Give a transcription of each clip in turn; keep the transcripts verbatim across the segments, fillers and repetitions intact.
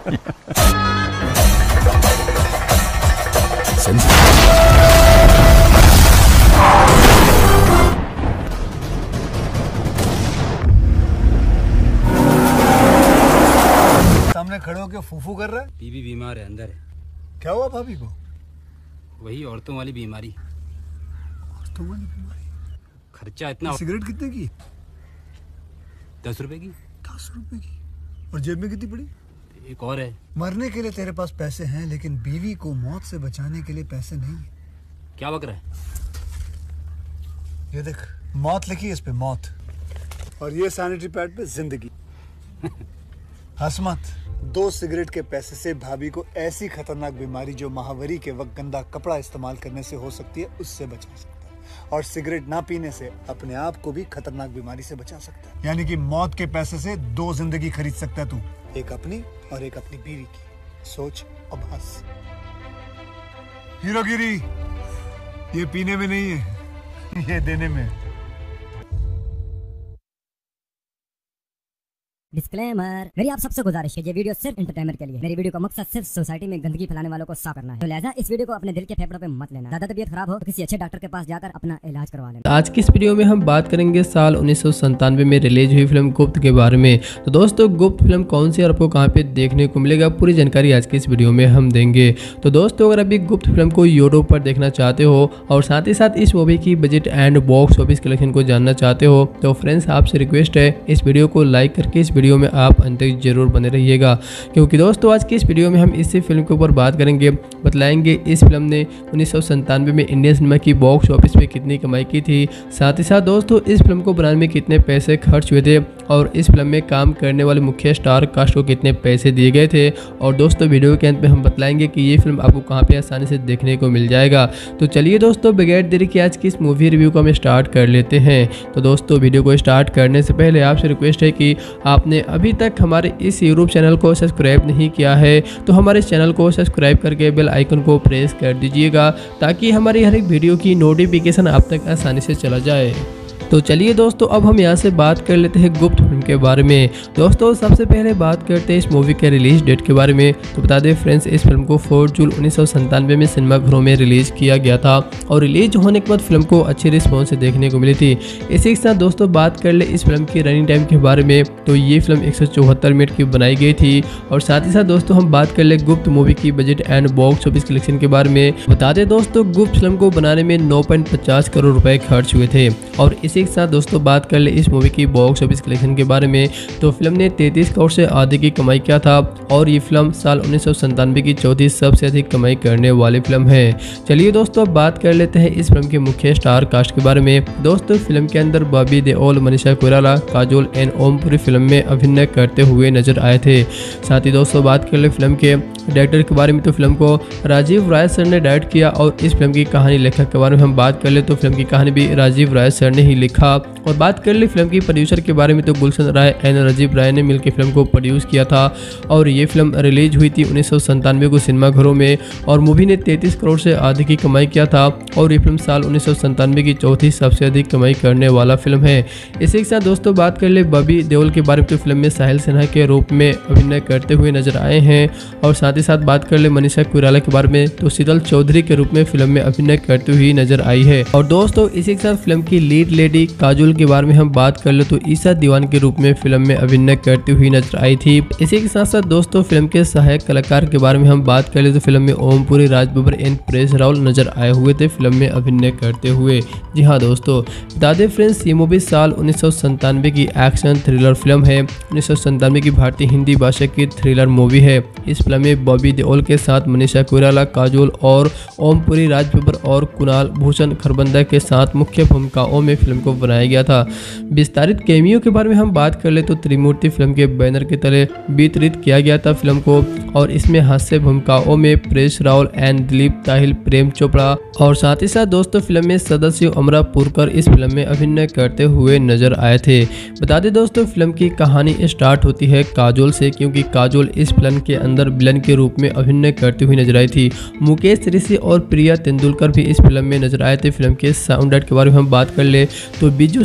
सामने खड़े होकर फूफू कर रहा है। बीवी बीमार है, अंदर है। क्या हुआ भाभी को? वही औरतों वाली बीमारी। औरतों वाली बीमारी? खर्चा इतना। सिगरेट कितने की? दस रुपए की। दस रुपए की? और जेब में कितनी पड़ी? एक और है। मरने के लिए तेरे पास पैसे हैं, लेकिन बीवी को मौत से बचाने के लिए पैसे नहीं है। क्या बक रहा है? ये देख, मौत लिखी है इस पे, मौत। और ये सैनिटरी पैड पे जिंदगी। हंस मत। दो सिगरेट के पैसे से भाभी को ऐसी खतरनाक बीमारी जो महावरी के वक्त गंदा कपड़ा इस्तेमाल करने से हो सकती है, उससे बचा सकता है। और सिगरेट ना पीने से अपने आप को भी खतरनाक बीमारी से बचा सकता है। यानी कि मौत के पैसे से दो जिंदगी खरीद सकता है तू, एक अपनी और एक अपनी बीवी की। सोच अब हंस। हीरोगिरी ये पीने में नहीं है, ये देने में। डिस्क्लेमर, मेरी आप सबसे गुजारिश है, ये वीडियो सिर्फ एंटरटेनमेंट के लिए। मेरी वीडियो का मकसद सिर्फ सोसाइटी में गंदगी फैलाने वालों को साफ करना है, तो लिहाजा इस वीडियो को अपने दिल के फेफड़ों पे मत लेना। ज्यादा तबीयत खराब हो तो किसी अच्छे डॉक्टर के पास जाकर अपना इलाज करवा लेना। आज की इस वीडियो में हम बात करेंगे साल उन्नीस सौ संतानवे में रिलीज हुई फिल्म गुप्त के बारे में। तो दोस्तों, गुप्त फिल्म कौन सी और आपको कहाँ पे देखने को मिलेगा, पूरी जानकारी आज की इस वीडियो में हम देंगे। तो दोस्तों, अगर अभी गुप्त फिल्म को यूट्यूब पर देखना चाहते हो और साथ ही साथ इस मूवी की budget and box office collection को जानना चाहते हो, तो फ्रेंड्स आपसे रिक्वेस्ट है, इस वीडियो को लाइक करके इस वीडियो में आप जरूर बने रहिएगा, क्योंकि दोस्तों आज की इस वीडियो में हम इसी फिल्म के ऊपर बात करेंगे, बतलाएंगे इस फिल्म ने उन्नीस सौ संतानवे में इंडियन सिनेमा की बॉक्स ऑफिस पे कितनी कमाई की थी, साथ ही साथ दोस्तों इस फिल्म को बनाने में कितने पैसे खर्च हुए थे और इस फिल्म में काम करने वाले मुख्य स्टार कास्ट को कितने पैसे दिए गए थे। और दोस्तों वीडियो के अंत में हम बतलाएंगे कि ये फिल्म आपको कहाँ पे आसानी से देखने को मिल जाएगा। तो चलिए दोस्तों, बगैर देरी के आज की इस मूवी रिव्यू को हम स्टार्ट कर लेते हैं। तो दोस्तों, वीडियो को स्टार्ट करने से पहले आपसे रिक्वेस्ट है कि आपने अभी तक हमारे इस यूट्यूब चैनल को सब्सक्राइब नहीं किया है तो हमारे इस चैनल को सब्सक्राइब करके बेल आइकन को प्रेस कर दीजिएगा, ताकि हमारी हर एक वीडियो की नोटिफिकेशन आप तक आसानी से चला जाए। तो चलिए दोस्तों, अब हम यहाँ से बात कर लेते हैं गुप्त फिल्म के बारे में। दोस्तों सबसे पहले बात करते हैं इस मूवी के रिलीज डेट के बारे में। तो बता दें फ्रेंड्स, इस फिल्म को चार जून उन्नीस सौ संतानवे में सिनेमाघरों में रिलीज किया गया था और रिलीज होने के बाद फिल्म को अच्छी रिस्पॉन्स देखने को मिली थी। इसी के साथ दोस्तों बात कर ले इस फिल्म की रनिंग टाइम के बारे में, तो ये फिल्म एक सौ चौहत्तर मिनट की बनाई गई थी। और साथ ही साथ दोस्तों हम बात कर ले गुप्त मूवी की budget and box office collection के बारे में। बता दें दोस्तों, गुप्त फिल्म को बनाने में नौ पॉइंट पचास करोड़ रुपए खर्च हुए थे। और इसी के साथ दोस्तों बात कर ले इस मूवी की बॉक्स ऑफिस कलेक्शन के बारे में, तो फिल्म ने तैंतीस करोड़ से अधिक की कमाई किया था और ये फिल्म साल उन्नीस सौ संतानवे की चौथी सबसे अधिक कमाई करने वाली फिल्म है। चलिए दोस्तों, अब बात कर लेते हैं इस फिल्म के मुख्य स्टार कास्ट के बारे में। दोस्तों फिल्म के अंदर बॉबी देओल, मनीषा कोइराला, काजोल एंड ओम पूरी फिल्म में अभिनय करते हुए नजर आए थे। साथ ही दोस्तों बात कर ले फिल्म के डायरेक्टर के बारे में, तो फिल्म को राजीव राय सर ने डायरेक्ट किया। और इस फिल्म की कहानी लेखक के बारे में हम बात कर ले तो फिल्म की कहानी भी राजीव राय सर ने ही लिखा। और बात कर ले फिल्म की प्रोड्यूसर के बारे में, तो गुलशन राय एंड राजीव राय ने मिलकर फिल्म को प्रोड्यूस किया था। और ये फिल्म रिलीज हुई थी उन्नीस सौ संतानवे को सिनेमाघरों में और मूवी ने तैंतीस करोड़ से अधिक की कमाई किया था। और ये फिल्म साल उन्नीस सौ संतानवे की चौथी सबसे अधिक कमाई करने वाला फिल्म है। इसी के साथ दोस्तों बात कर ले बॉबी देओल के बारे में, तो फिल्म में साहिल सिन्हा के रूप में अभिनय करते हुए नजर आए हैं। और साथ ही साथ बात कर ले मनीषा कोइराला के बारे में, तो शीतल चौधरी के रूप में फिल्म में अभिनय करती हुई नजर आई है। और दोस्तों इसी के साथ फिल्म की लीड लेडी काजोल के बारे में हम बात कर ले तो ईसा दीवान के रूप में फिल्म में अभिनय करती हुई नजर आई थी। इसी के साथ साथ दोस्तों फिल्म के सहायक कलाकार के बारे में हम बात कर ले तो फिल्म में ओम पुरी, राज बब्बर एंड परेश रावल नजर आए हुए थे फिल्म में अभिनय करते हुए। जी हाँ दोस्तों, बता दें फ्रेंड्स, ये मूवी साल उन्नीस सौ संतानवे की एक्शन थ्रिलर फिल्म है। उन्नीस सौ संतानवे की भारतीय हिंदी भाषा की थ्रिलर मूवी है। इस फिल्म में बॉबी देओल के साथ मनीषा कोइराला, काजोल और ओम पुरी, राज बब्बर और कुणाल भूषण खरबंदा के साथ मुख्य भूमिकाओं में फिल्म को बनाया गया था। विस्तारित कैमियो के बारे में हम बात कर ले तो त्रिमूर्ति फिल्म के बैनर के तले वितरित किया गया था फिल्म को। और इसमें हास्य भूमिकाओं में परेश रावल एंड दिलीप ताहिल, प्रेम चोपड़ा और साथ ही साथ दोस्तों फिल्म में सदस्य अमरापुरकर इस फिल्म में अभिनय करते हुए नजर आए थे। बता दें दोस्तों फिल्म की कहानी स्टार्ट होती है काजोल से, क्योंकि काजोल इस फिल्म के अंदर विलन के रूप में अभिनय करती हुई नजर आई थी। मुकेश ऋषि और प्रिया तेंदुलकर भी इस फिल्म में नजर आए थे। फिल्म के साउंड ट्रैक के बारे में हम बात कर ले तो बिजू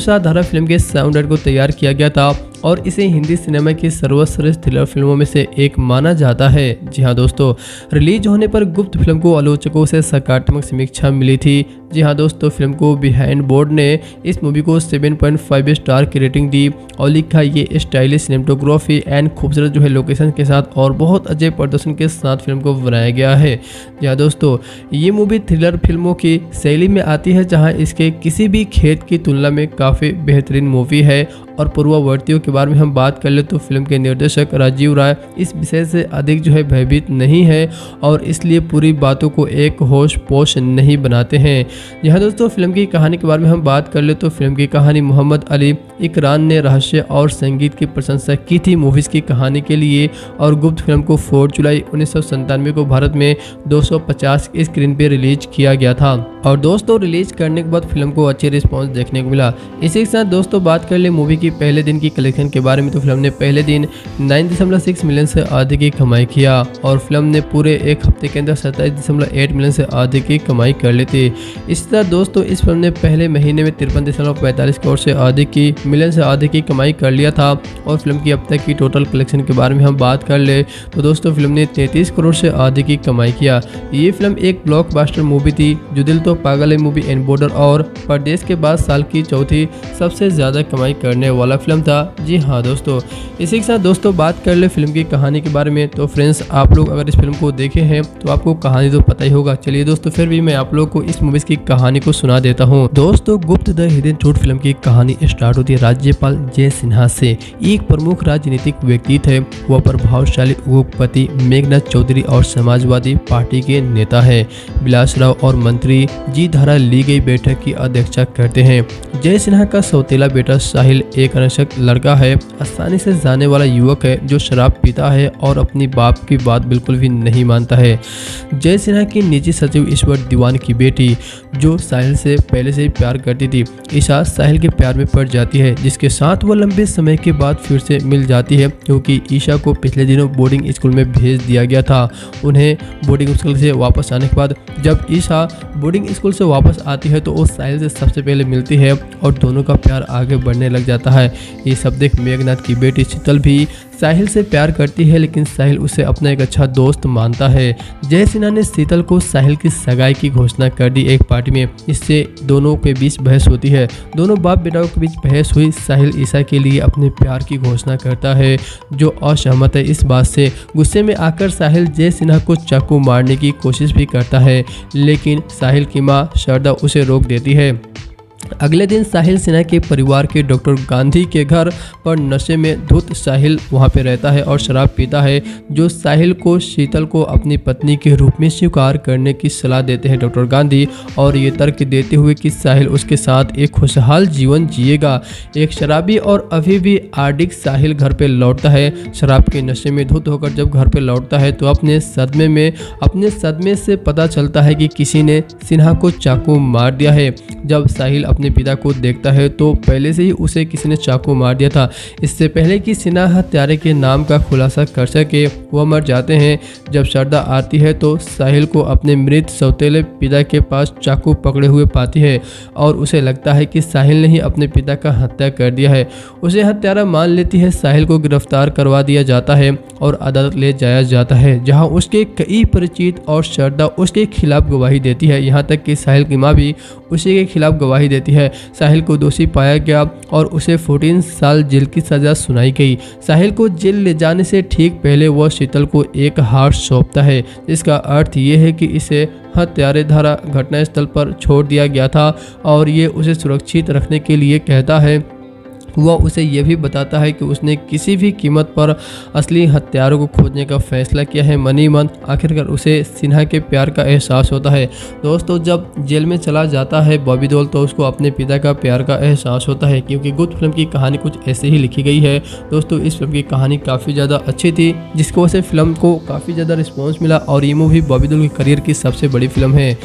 धारा फिल्म के साउंड ट्रैक को तैयार किया गया था और इसे हिंदी सिनेमा की सर्वश्रेष्ठ थ्रिलर फिल्मों में से एक माना जाता है। जी हाँ दोस्तों, रिलीज होने पर गुप्त फिल्म को आलोचकों से सकारात्मक समीक्षा मिली थी। जी हाँ दोस्तों, फिल्म को बिहाइंड बोर्ड ने इस मूवी को सात पॉइंट पाँच स्टार की रेटिंग दी और लिखा ये स्टाइलिश सिनेमेटोग्राफी एंड खूबसूरत जो है लोकेशन के साथ और बहुत अच्छे प्रदर्शन के साथ फिल्म को बनाया गया है। जी हाँ दोस्तों, ये मूवी थ्रिलर फिल्मों की शैली में आती है, जहाँ इसके किसी भी खेत की तुलना में काफ़ी बेहतरीन मूवी है। और पूर्ववर्तियों के बारे में हम बात कर ले तो फिल्म के निर्देशक राजीव राय इस विषय से अधिक जो है भयभीत नहीं है और इसलिए पूरी बातों को एक होश पोश नहीं बनाते हैं। यहाँ दोस्तों, फिल्म की कहानी के बारे में हम बात कर ले तो फिल्म की कहानी मोहम्मद अली इकरान ने रहस्य और संगीत की प्रशंसा की थी मूवीज़ की कहानी के लिए और गुप्त फिल्म को चार जुलाई उन्नीस सौ संतानवे को भारत में दो सौ पचास स्क्रीन पे रिलीज किया गया था। और दोस्तों, रिलीज करने के बाद फिल्म को अच्छे रिस्पॉन्स देखने को मिला। इसी के साथ दोस्तों बात कर ले मूवी की पहले दिन की कलेक्शन के बारे में तो फिल्म ने पहले दिन नौ दशमलव छह मिलियन से अधिक की कमाई किया और फिल्म ने पूरे एक हफ्ते के अंदर सत्ताईस दशमलव आठ मिलियन से अधिक की कमाई कर ली थी। इसी तरह दोस्तों, इस फिल्म ने पहले महीने में तिरपन दशमलव पैंतालीस करोड़ से अधिक की मिलियन से अधिक की कमाई कर लिया था। और फिल्म की अब तक की टोटल कलेक्शन के बारे में हम बात कर ले तो दोस्तों फिल्म ने तैंतीस करोड़ से अधिक की कमाई किया। ये फिल्म एक ब्लॉकबस्टर मूवी थी जो दिल तो पागल है मूवी एंड बॉर्डर और परदेश के बाद साल की चौथी सबसे ज्यादा कमाई करने वाला फिल्म था। जी हाँ दोस्तों, इसी के साथ दोस्तों बात कर ले फिल्म की कहानी के बारे में तो फ्रेंड्स, आप लोग अगर इस फिल्म को देखे हैं तो आपको कहानी तो पता ही होगा। चलिए दोस्तों, फिर भी मैं आप लोग को इस मूवीज की कहानी को सुना देता हूँ। दोस्तों, गुप्त द हिडन ट्रूथ फिल्म की कहानी स्टार्ट होती है राज्यपाल जय सिन्हा से। एक प्रमुख राजनीतिक व्यक्ति थे, वह प्रभावशाली उद्योगपति मेघनाथ चौधरी और समाजवादी पार्टी के नेता है। विलासराव और मंत्री जी धारा ली गई बैठक की अध्यक्षता करते हैं। जय सिन्हा का सौतेला बेटा साहिल एक अनशक लड़का है, आसानी से जाने वाला युवक है जो शराब पीता है और अपनी बाप की बात बिल्कुल भी नहीं मानता है। जय सिन्हा की निजी सचिव ईश्वर दीवान की बेटी जो साहिल से पहले से ही प्यार करती थी, ईशा साहिल के प्यार में पड़ जाती है, जिसके साथ वह लंबे समय के बाद फिर से मिल जाती है क्योंकि ईशा को पिछले दिनों बोर्डिंग स्कूल में भेज दिया गया था। उन्हें बोर्डिंग स्कूल से वापस आने के बाद जब ईशा बोर्डिंग स्कूल से वापस आती है तो वो साहिल से सबसे पहले मिलती है और दोनों का प्यार आगे बढ़ने लग जाता है। ये सब देख मेघनाथ की बेटी शीतल भी साहिल से प्यार करती है, लेकिन साहिल उसे अपना एक अच्छा दोस्त मानता है। जय सिन्हा ने शीतल को साहिल की सगाई की घोषणा कर दी एक पार्टी में। इससे दोनों के बीच बहस होती है। दोनों बाप बेटाओं के बीच बहस हुई। साहिल ईशा के लिए अपने प्यार की घोषणा करता है जो असहमत है इस बात से। गुस्से में आकर साहिल जय सिन्हा को चाकू मारने की कोशिश भी करता है, लेकिन साहिल की मां शारदा उसे रोक देती है। अगले दिन साहिल सिन्हा के परिवार के डॉक्टर गांधी के घर पर नशे में धुत साहिल वहां पे रहता है और शराब पीता है, जो साहिल को शीतल को अपनी पत्नी के रूप में स्वीकार करने की सलाह देते हैं डॉक्टर गांधी, और ये तर्क देते हुए कि साहिल उसके साथ एक खुशहाल जीवन जिएगा। एक शराबी और अभी भी आडिक साहिल घर पे लौटता है। शराब के नशे में धुत होकर जब घर पे लौटता है तो अपने सदमे में अपने सदमे से पता चलता है कि किसी ने सिन्हा को चाकू मार दिया है। जब साहिल अपने पिता को देखता है तो पहले से ही उसे किसी ने चाकू मार दिया था। इससे पहले कि सिन्हा हत्यारे के नाम का खुलासा कर सके वह मर जाते हैं। जब शारदा आती है तो साहिल को अपने मृत सौतेले पिता के पास चाकू पकड़े हुए पाती है और उसे लगता है कि साहिल ने ही अपने पिता का हत्या कर दिया है। उसे हत्यारा मान लेती है। साहिल को गिरफ्तार करवा दिया जाता है और अदालत ले जाया जाता है, जहां उसके कई परिचित और शारदा उसके खिलाफ गवाही देती है। यहाँ तक कि साहिल की माँ भी उसी के खिलाफ गवाही देती है। साहिल को दोषी पाया गया और उसे चौदह साल जेल की सजा सुनाई गई। साहिल को जेल ले जाने से ठीक पहले वह शीतल को एक हार सौंपता है, जिसका अर्थ ये है कि इसे हत्यारे धारा घटनास्थल पर छोड़ दिया गया था और ये उसे सुरक्षित रखने के लिए कहता है। वह उसे यह भी बताता है कि उसने किसी भी कीमत पर असली हत्यारों को खोजने का फैसला किया है। मनी मन आखिरकार उसे सिन्हा के प्यार का एहसास होता है। दोस्तों, जब जेल में चला जाता है बॉबी देओल तो उसको अपने पिता का प्यार का एहसास होता है, क्योंकि गुप्त फिल्म की कहानी कुछ ऐसे ही लिखी गई है। दोस्तों, इस फिल्म की कहानी काफ़ी ज़्यादा अच्छी थी, जिसकी वजह से फिल्म को काफ़ी ज़्यादा रिस्पॉन्स मिला और ये मूवी बॉबी देओल के करियर की सबसे बड़ी फिल्म है।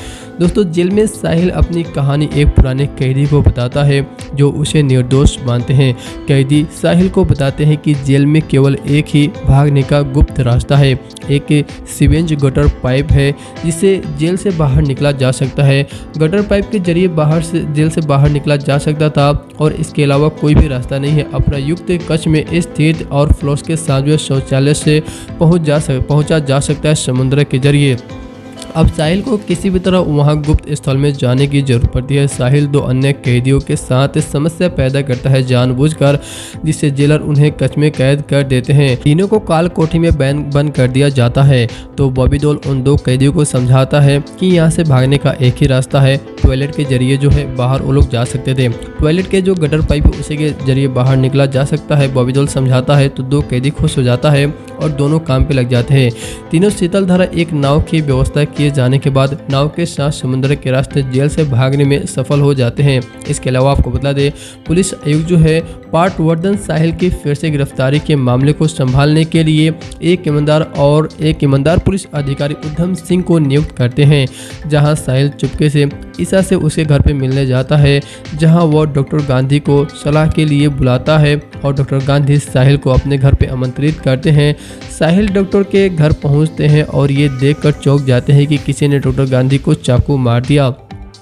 दोस्तों जेल में साहिल अपनी कहानी एक पुराने कैदी को बताता है जो उसे निर्दोष मानते हैं। कैदी साहिल को बताते हैं कि जेल में केवल एक ही भागने का गुप्त रास्ता है, एक सीवेज गटर पाइप है जिससे जेल से बाहर निकला जा सकता है। गटर पाइप के जरिए बाहर से जेल से बाहर निकला जा सकता था और इसके अलावा कोई भी रास्ता नहीं है। अप्रयुक्त कक्ष में स्थित और फ्लोर्स के साझे शौचालय से पहुंच जा सक पहुंचा जा सकता है समुद्र के जरिए। अब साहिल को किसी भी तरह वहां गुप्त स्थल में जाने की जरूरत पड़ती है। साहिल दो अन्य कैदियों के साथ समस्या पैदा करता है जानबूझकर, जिससे जेलर उन्हें कक्ष में कैद कर देते हैं। तीनों को काल कोठरी में बंद बंद कर दिया जाता है। तो बॉबी देओल उन दो कैदियों को समझाता है कि यहाँ से भागने का एक ही रास्ता है, टॉयलेट के जरिए जो है बाहर वो लोग जा सकते थे। टॉयलेट के जो गटर पाइप है उसी के जरिए बाहर निकला जा सकता है। बॉबी देओल समझाता है तो दो कैदी खुश हो जाता है और दोनों काम पे लग जाते हैं। तीनों शीतल धारा एक नाव की व्यवस्था किए जाने के बाद नाव के साथ समुद्र के रास्ते जेल से भागने में सफल हो जाते हैं। इसके अलावा आपको बता दें, पुलिस आयुक्त जो है पार्थ वर्धन साहिल की फिर से गिरफ्तारी के मामले को संभालने के लिए एक ईमानदार और एक ईमानदार पुलिस अधिकारी उद्धम सिंह को नियुक्त करते हैं। जहां साहिल चुपके से ईसा से उसके घर पे मिलने जाता है, जहां वो डॉक्टर गांधी को सलाह के लिए बुलाता है और डॉक्टर गांधी साहिल को अपने घर पे आमंत्रित करते हैं। साहिल डॉक्टर के घर पहुंचते हैं और ये देखकर चौंक जाते हैं कि किसी ने डॉक्टर गांधी को चाकू मार दिया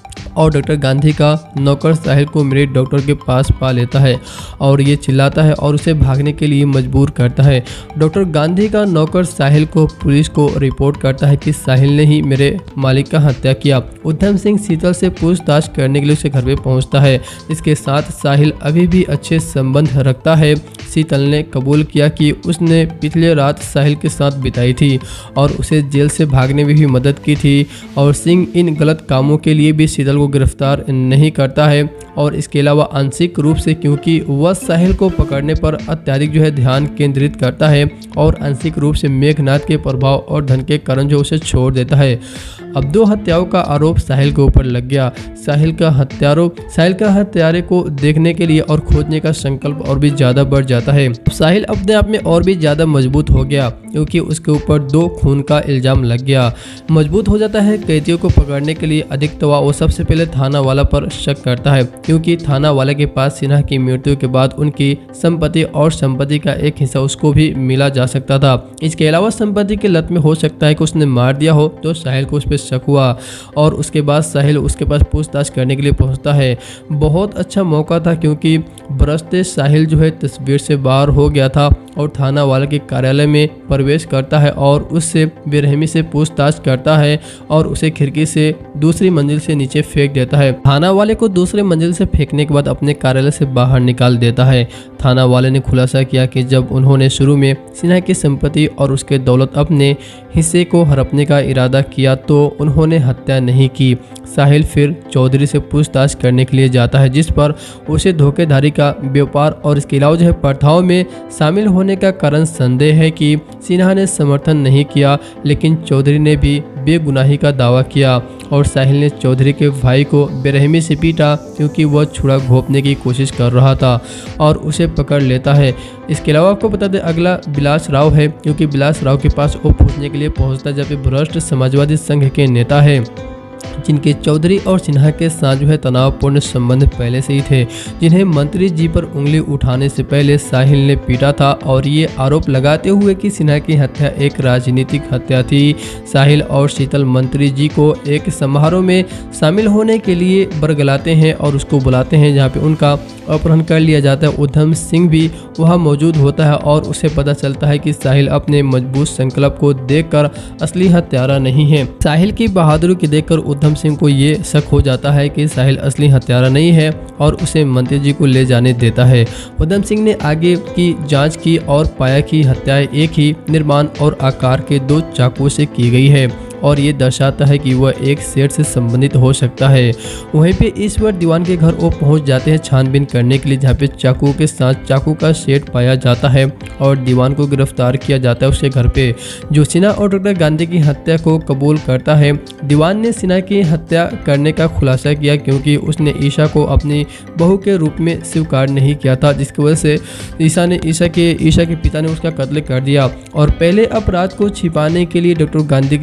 और डॉक्टर गांधी का नौकर साहिल को मृत डॉक्टर के पास पा लेता है और ये चिल्लाता है और उसे भागने के लिए मजबूर करता है। डॉक्टर गांधी का नौकर साहिल को पुलिस को रिपोर्ट करता है कि साहिल ने ही मेरे मालिक का हत्या किया। उद्धम सिंह शीतल से पूछताछ करने के लिए उसे घर पे पहुंचता है। इसके साथ साहिल अभी भी अच्छे संबंध रखता है। शीतल ने कबूल किया कि उसने पिछले रात साहिल के साथ बिताई थी और उसे जेल से भागने में भी मदद की थी और सिंह इन गलत कामों के लिए भी शीतल को गिरफ्तार नहीं करता है और इसके अलावा आंशिक रूप से क्योंकि वह साहिल को पकड़ने पर अत्यधिक जो है ध्यान केंद्रित करता है और आंशिक रूप से मेघनाथ के प्रभाव और धन के कारण जो उसे छोड़ देता है। अब दो हत्याओं का आरोप साहिल के ऊपर लग गया। साहिल का हत्यारों साहिल का हत्यारे को देखने के लिए और खोजने का संकल्प और भी ज्यादा बढ़ जाता है। साहिल अपने आप में और भी ज्यादा मजबूत हो गया क्योंकि उसके ऊपर दो खून का इल्जाम लग गया। मजबूत हो जाता है। कैदियों को पकड़ने के लिए अधिक तो वो सबसे पहले थाना वाला पर शक करता है क्योंकि थाना वाले के पास सिन्हा की मृत्यु के बाद उनकी संपत्ति और संपत्ति का एक हिस्सा उसको भी मिला जा सकता था। इसके अलावा संपत्ति के लत में हो सकता है कि उसने मार दिया हो, तो साहिल को उस पर शक हुआ और उसके बाद साहिल उसके पास पूछताछ करने के लिए पहुंचता है। बहुत अच्छा मौका था क्योंकि बरसते साहिल जो है तस्वीर से बाहर हो गया था और थाना वाले के कार्यालय में प्रवेश करता है और उससे बेरहमी से पूछताछ करता है और उसे खिड़की से दूसरी मंजिल से नीचे फेंक देता है। थाना वाले को दूसरे मंजिल से फेंकने के बाद अपने कार्यालय से बाहर निकाल देता है। थाना वाले ने खुलासा किया कि जब उन्होंने शुरू में सिन्हा की संपत्ति और उसके दौलत अपने हिस्से को हड़पने का इरादा किया तो उन्होंने हत्या नहीं की। साहिल फिर चौधरी से पूछताछ करने के लिए जाता है जिस पर उसे धोखेधारी का व्यापार और इसके अलावा जो है प्रथाओं में शामिल होने का कारण संदेह है कि सिन्हा ने समर्थन नहीं किया, लेकिन चौधरी ने भी बेगुनाही का दावा किया और साहिल ने चौधरी के भाई को बेरहमी से पीटा क्योंकि वह छुरा घोंपने की कोशिश कर रहा था और उसे पकड़ लेता है। इसके अलावा आपको बता दें अगला बिलास राव है क्योंकि बिलास राव के पास वो पूछने के लिए पहुंचता है जब वे भ्रष्ट समाजवादी संघ के नेता है जिनके चौधरी और सिन्हा के साथ जो है तनावपूर्ण संबंध पहले से ही थे, जिन्हें मंत्री जी पर उंगली उठाने से पहले साहिल ने पीटा था और ये आरोप लगाते हुए कि सिन्हा की हत्या एक राजनीतिक हत्या थी। साहिल और शीतल मंत्री जी को एक समारोह में शामिल होने के लिए बरगलाते हैं और उसको बुलाते हैं जहाँ पे उनका अपहरण कर लिया जाता है। उद्धम सिंह भी वहाँ मौजूद होता है और उसे पता चलता है कि साहिल अपने मजबूत संकल्प को देखकर असली हत्यारा नहीं है। साहिल की बहादुरी को देखकर उद्धम सिंह को ये शक हो जाता है कि साहिल असली हत्यारा नहीं है और उसे मंत्री जी को ले जाने देता है। उद्धम सिंह ने आगे की जांच की और पाया कि हत्याएं एक ही निर्माण और आकार के दो चाकुओं से की गई है और ये दर्शाता है कि वह एक सेठ से संबंधित हो सकता है। वहीं पे ईश्वर दीवान के घर वो पहुंच जाते हैं छानबीन करने के लिए जहाँ पे चाकू के साथ चाकू का सेट पाया जाता है और दीवान को गिरफ्तार किया जाता है उसके घर पे, जो सिन्हा और डॉक्टर गांधी की हत्या को कबूल करता है। दीवान ने सिन्हा की हत्या करने का खुलासा किया क्योंकि उसने ईशा को अपनी बहू के रूप में स्वीकार नहीं किया था, जिसकी वजह से ईशा ने ईशा के ईशा के पिता ने उसका कत्ल कर दिया और पहले अपराध को छिपाने के लिए डॉक्टर गांधी की हत्या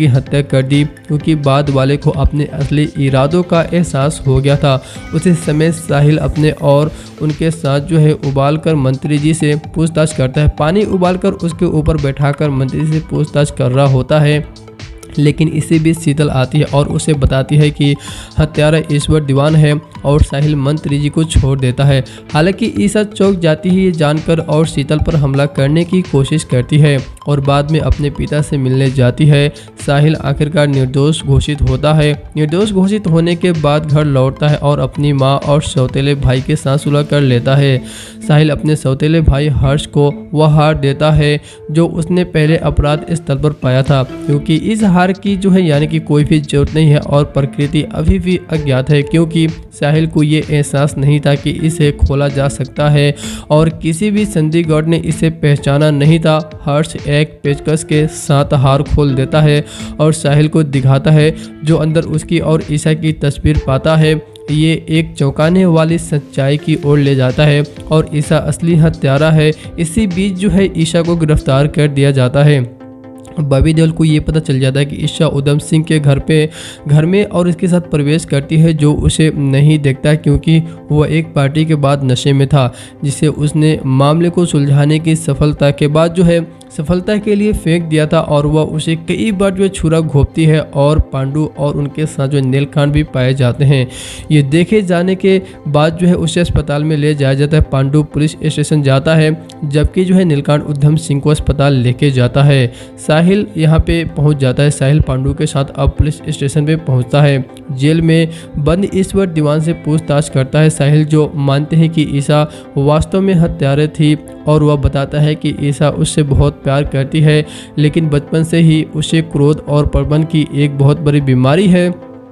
कर दी, क्योंकि बाद वाले को अपने असली इरादों का एहसास हो गया था। उसी समय साहिल अपने और उनके साथ जो है उबाल कर मंत्री जी से पूछताछ करता है। पानी उबालकर उसके ऊपर बैठाकर मंत्री जी से पूछताछ कर रहा होता है, लेकिन इसी बीच शीतल आती है और उसे बताती है कि हत्यारा ईश्वर दीवान है और साहिल मंत्री जी को छोड़ देता है। हालांकि ईशा चौंक जाती है ये जानकर और शीतल पर हमला करने की कोशिश करती है और बाद में अपने पिता से मिलने जाती है। साहिल आखिरकार निर्दोष घोषित होता है। निर्दोष घोषित होने के बाद घर लौटता है और अपनी माँ और सौतेले भाई के साथ सुलह कर लेता है। साहिल अपने सौतेले भाई हर्ष को वह हार देता है जो उसने पहले अपराध स्थल पर पाया था, क्योंकि इस हार की जो है यानी कि कोई भी जरूरत नहीं है और प्रकृति अभी भी अज्ञात है, क्योंकि साहिल को ये एहसास नहीं था कि इसे खोला जा सकता है और किसी भी संदिग्ध ने इसे पहचाना नहीं था। हर्ष एक पेचकस के साथ हार खोल देता है और साहिल को दिखाता है, जो अंदर उसकी और ईशा की तस्वीर पाता है। ये एक चौंकाने वाली सच्चाई की ओर ले जाता है और ईशा असली हत्यारा है। इसी बीच जो है ईशा को गिरफ्तार कर दिया जाता है। बॉबी देओल को ये पता चल जाता है कि ईशा उधम सिंह के घर पे घर में और इसके साथ प्रवेश करती है, जो उसे नहीं देखता क्योंकि वह एक पार्टी के बाद नशे में था, जिसे उसने मामले को सुलझाने की सफलता के बाद जो है सफलता के लिए फेंक दिया था और वह उसे कई बार जो छुरा घोंपती है और पांडु और उनके साथ जो नीलकांठ भी पाए जाते हैं। ये देखे जाने के बाद जो है उसे अस्पताल में ले जाया जाता है। पांडु पुलिस स्टेशन जाता है, जबकि जो है नीलकांठ उधम सिंह को अस्पताल लेके जाता है। साहिल यहाँ पे पहुँच जाता है। साहिल पांडु के साथ अब पुलिस स्टेशन पे पहुँचता है। जेल में बंद ईश्वर दीवान से पूछताछ करता है साहिल, जो मानते हैं कि ईशा वास्तव में हत्यारे थी और वह बताता है कि ईशा उससे बहुत प्यार करती है, लेकिन बचपन से ही उसे क्रोध और प्रबंधन की एक बहुत बड़ी बीमारी है।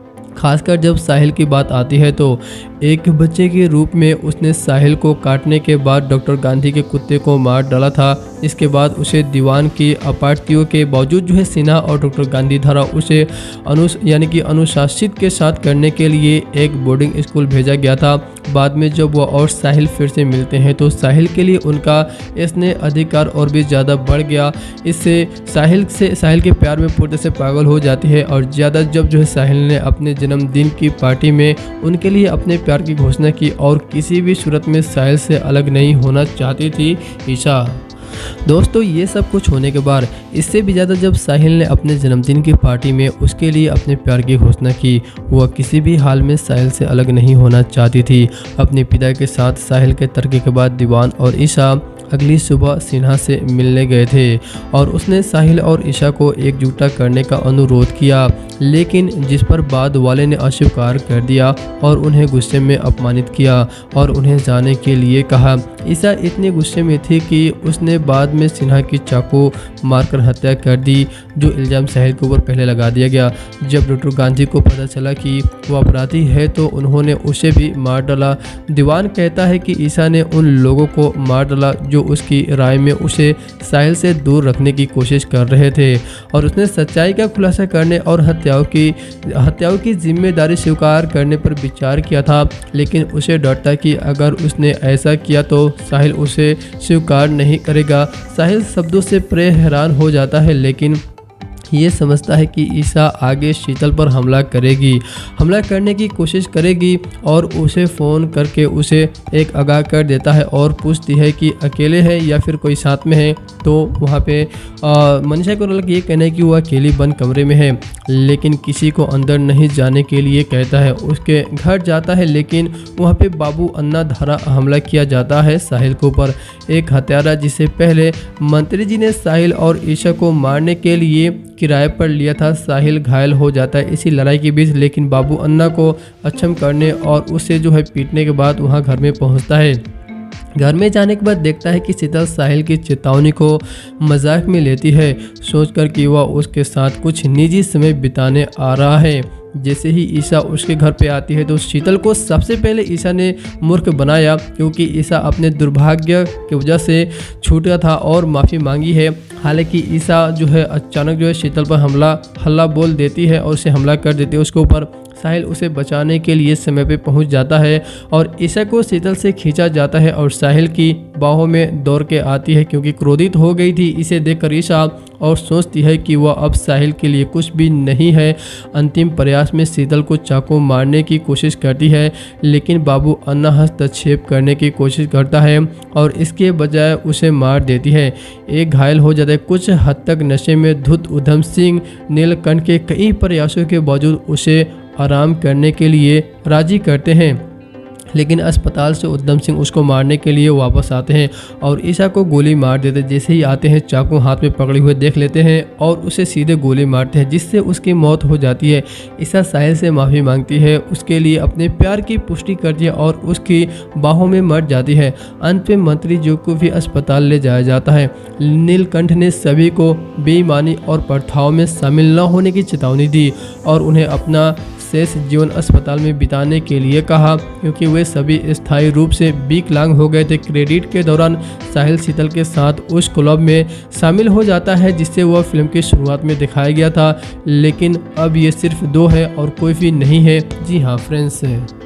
खासकर जब साहिल की बात आती है तो एक बच्चे के रूप में उसने साहिल को काटने के बाद डॉक्टर गांधी के कुत्ते को मार डाला था। इसके बाद उसे दीवान की अपार्तियों के बावजूद जो है सिन्हा और डॉक्टर गांधी द्वारा उसे अनुस यानी कि अनुशासित के साथ करने के लिए एक बोर्डिंग स्कूल भेजा गया था। बाद में जब वह और साहिल फिर से मिलते हैं तो साहिल के लिए उनका स्नेह अधिकार और भी ज़्यादा बढ़ गया। इससे साहिल से साहिल के प्यार में पूरी तरह से पागल हो जाती है और ज़्यादा जब जो है साहिल ने अपने जन्मदिन की पार्टी में उनके लिए अपने प्यार की घोषणा की और किसी भी सूरत में साहिल से अलग नहीं होना चाहती थी ईशा। दोस्तों, ये सब कुछ होने के बाद इससे भी ज़्यादा जब साहिल ने अपने जन्मदिन की पार्टी में उसके लिए अपने प्यार की घोषणा की, वह किसी भी हाल में साहिल से अलग नहीं होना चाहती थी। अपने पिता के साथ साहिल के तर्क के बाद दीवान और ईशा अगली सुबह सिन्हा से मिलने गए थे और उसने साहिल और ईशा को एकजुटा करने का अनुरोध किया, लेकिन जिस पर बाद वाले ने अस्वीकार कर दिया और उन्हें गुस्से में अपमानित किया और उन्हें जाने के लिए कहा। ईशा इतने गुस्से में थी कि उसने बाद में सिन्हा की चाकू मारकर हत्या कर दी, जो इल्ज़ाम साहिल के ऊपर पहले लगा दिया गया। जब डॉक्टर गांधी को पता चला कि वो अपराधी है तो उन्होंने उसे भी मार डाला। दीवान कहता है कि ईशा ने उन लोगों को मार डाला जो उसकी राय में उसे साहिल से दूर रखने की कोशिश कर रहे थे और उसने सच्चाई का खुलासा करने और हत्याओं की हत्याओं की जिम्मेदारी स्वीकार करने पर विचार किया था, लेकिन उसे डर था कि अगर उसने ऐसा किया तो साहिल उसे स्वीकार नहीं करेगा। साहिल शब्दों से परे हैरान हो जाता है, लेकिन ये समझता है कि ईशा आगे शीतल पर हमला करेगी हमला करने की कोशिश करेगी और उसे फ़ोन करके उसे एक आगाह कर देता है और पूछती है कि अकेले है या फिर कोई साथ में है। तो वहाँ पे मनीषा को ये कहना है कि वो अकेली बंद कमरे में है, लेकिन किसी को अंदर नहीं जाने के लिए कहता है। उसके घर जाता है, लेकिन वहाँ पे बाबू अन्ना धारा हमला किया जाता है साहिल के ऊपर। एक हत्यारा जिसे पहले मंत्री जी ने साहिल और ईशा को मारने के लिए किराए पर लिया था। साहिल घायल हो जाता है इसी लड़ाई के बीच, लेकिन बाबू अन्ना को अक्षम करने और उसे जो है पीटने के बाद वहां घर में पहुंचता है। घर में जाने के बाद देखता है कि शीतल साहिल की चेतावनी को मजाक में लेती है, सोचकर कि वह उसके साथ कुछ निजी समय बिताने आ रहा है। जैसे ही ईशा उसके घर पे आती है तो शीतल को सबसे पहले ईशा ने मूर्ख बनाया, क्योंकि ईशा अपने दुर्भाग्य की वजह से छूटा था और माफ़ी मांगी है। हालांकि ईशा जो है अचानक जो है शीतल पर हमला हल्ला बोल देती है और उसे हमला कर देती है उसके ऊपर। साहिल उसे बचाने के लिए समय पे पहुंच जाता है और ईशा को शीतल से खींचा जाता है और साहिल की बाहों में दौड़ के आती है क्योंकि क्रोधित हो गई थी इसे देखकर ईशा और सोचती है कि वह अब साहिल के लिए कुछ भी नहीं है। अंतिम प्रयास में शीतल को चाकू मारने की कोशिश करती है लेकिन बाबू अन्ना हस्तक्षेप करने की कोशिश करता है और इसके बजाय उसे मार देती है। एक घायल हो जाता है। कुछ हद तक नशे में धुत उधम सिंह नीलकंठ के कई प्रयासों के बावजूद उसे आराम करने के लिए राजी करते हैं लेकिन अस्पताल से उधम सिंह उसको मारने के लिए वापस आते हैं और ईशा को गोली मार देते। जैसे ही आते हैं चाकू हाथ में पकड़े हुए देख लेते हैं और उसे सीधे गोली मारते हैं जिससे उसकी मौत हो जाती है। ईशा साहिल से माफ़ी मांगती है, उसके लिए अपने प्यार की पुष्टि करती है और उसकी बाहों में मर जाती है। अंत में मंत्री जी को भी अस्पताल ले जाया जाता है। नीलकंठ ने सभी को बेईमानी और प्रथाओं में शामिल न होने की चेतावनी दी और उन्हें अपना शेष जीवन अस्पताल में बिताने के लिए कहा क्योंकि वे सभी स्थायी रूप से विकलांग हो गए थे। क्रेडिट के दौरान साहिल शीतल के साथ उस क्लब में शामिल हो जाता है जिससे वह फिल्म की शुरुआत में दिखाया गया था, लेकिन अब ये सिर्फ दो है और कोई भी नहीं है। जी हाँ फ्रेंड्स,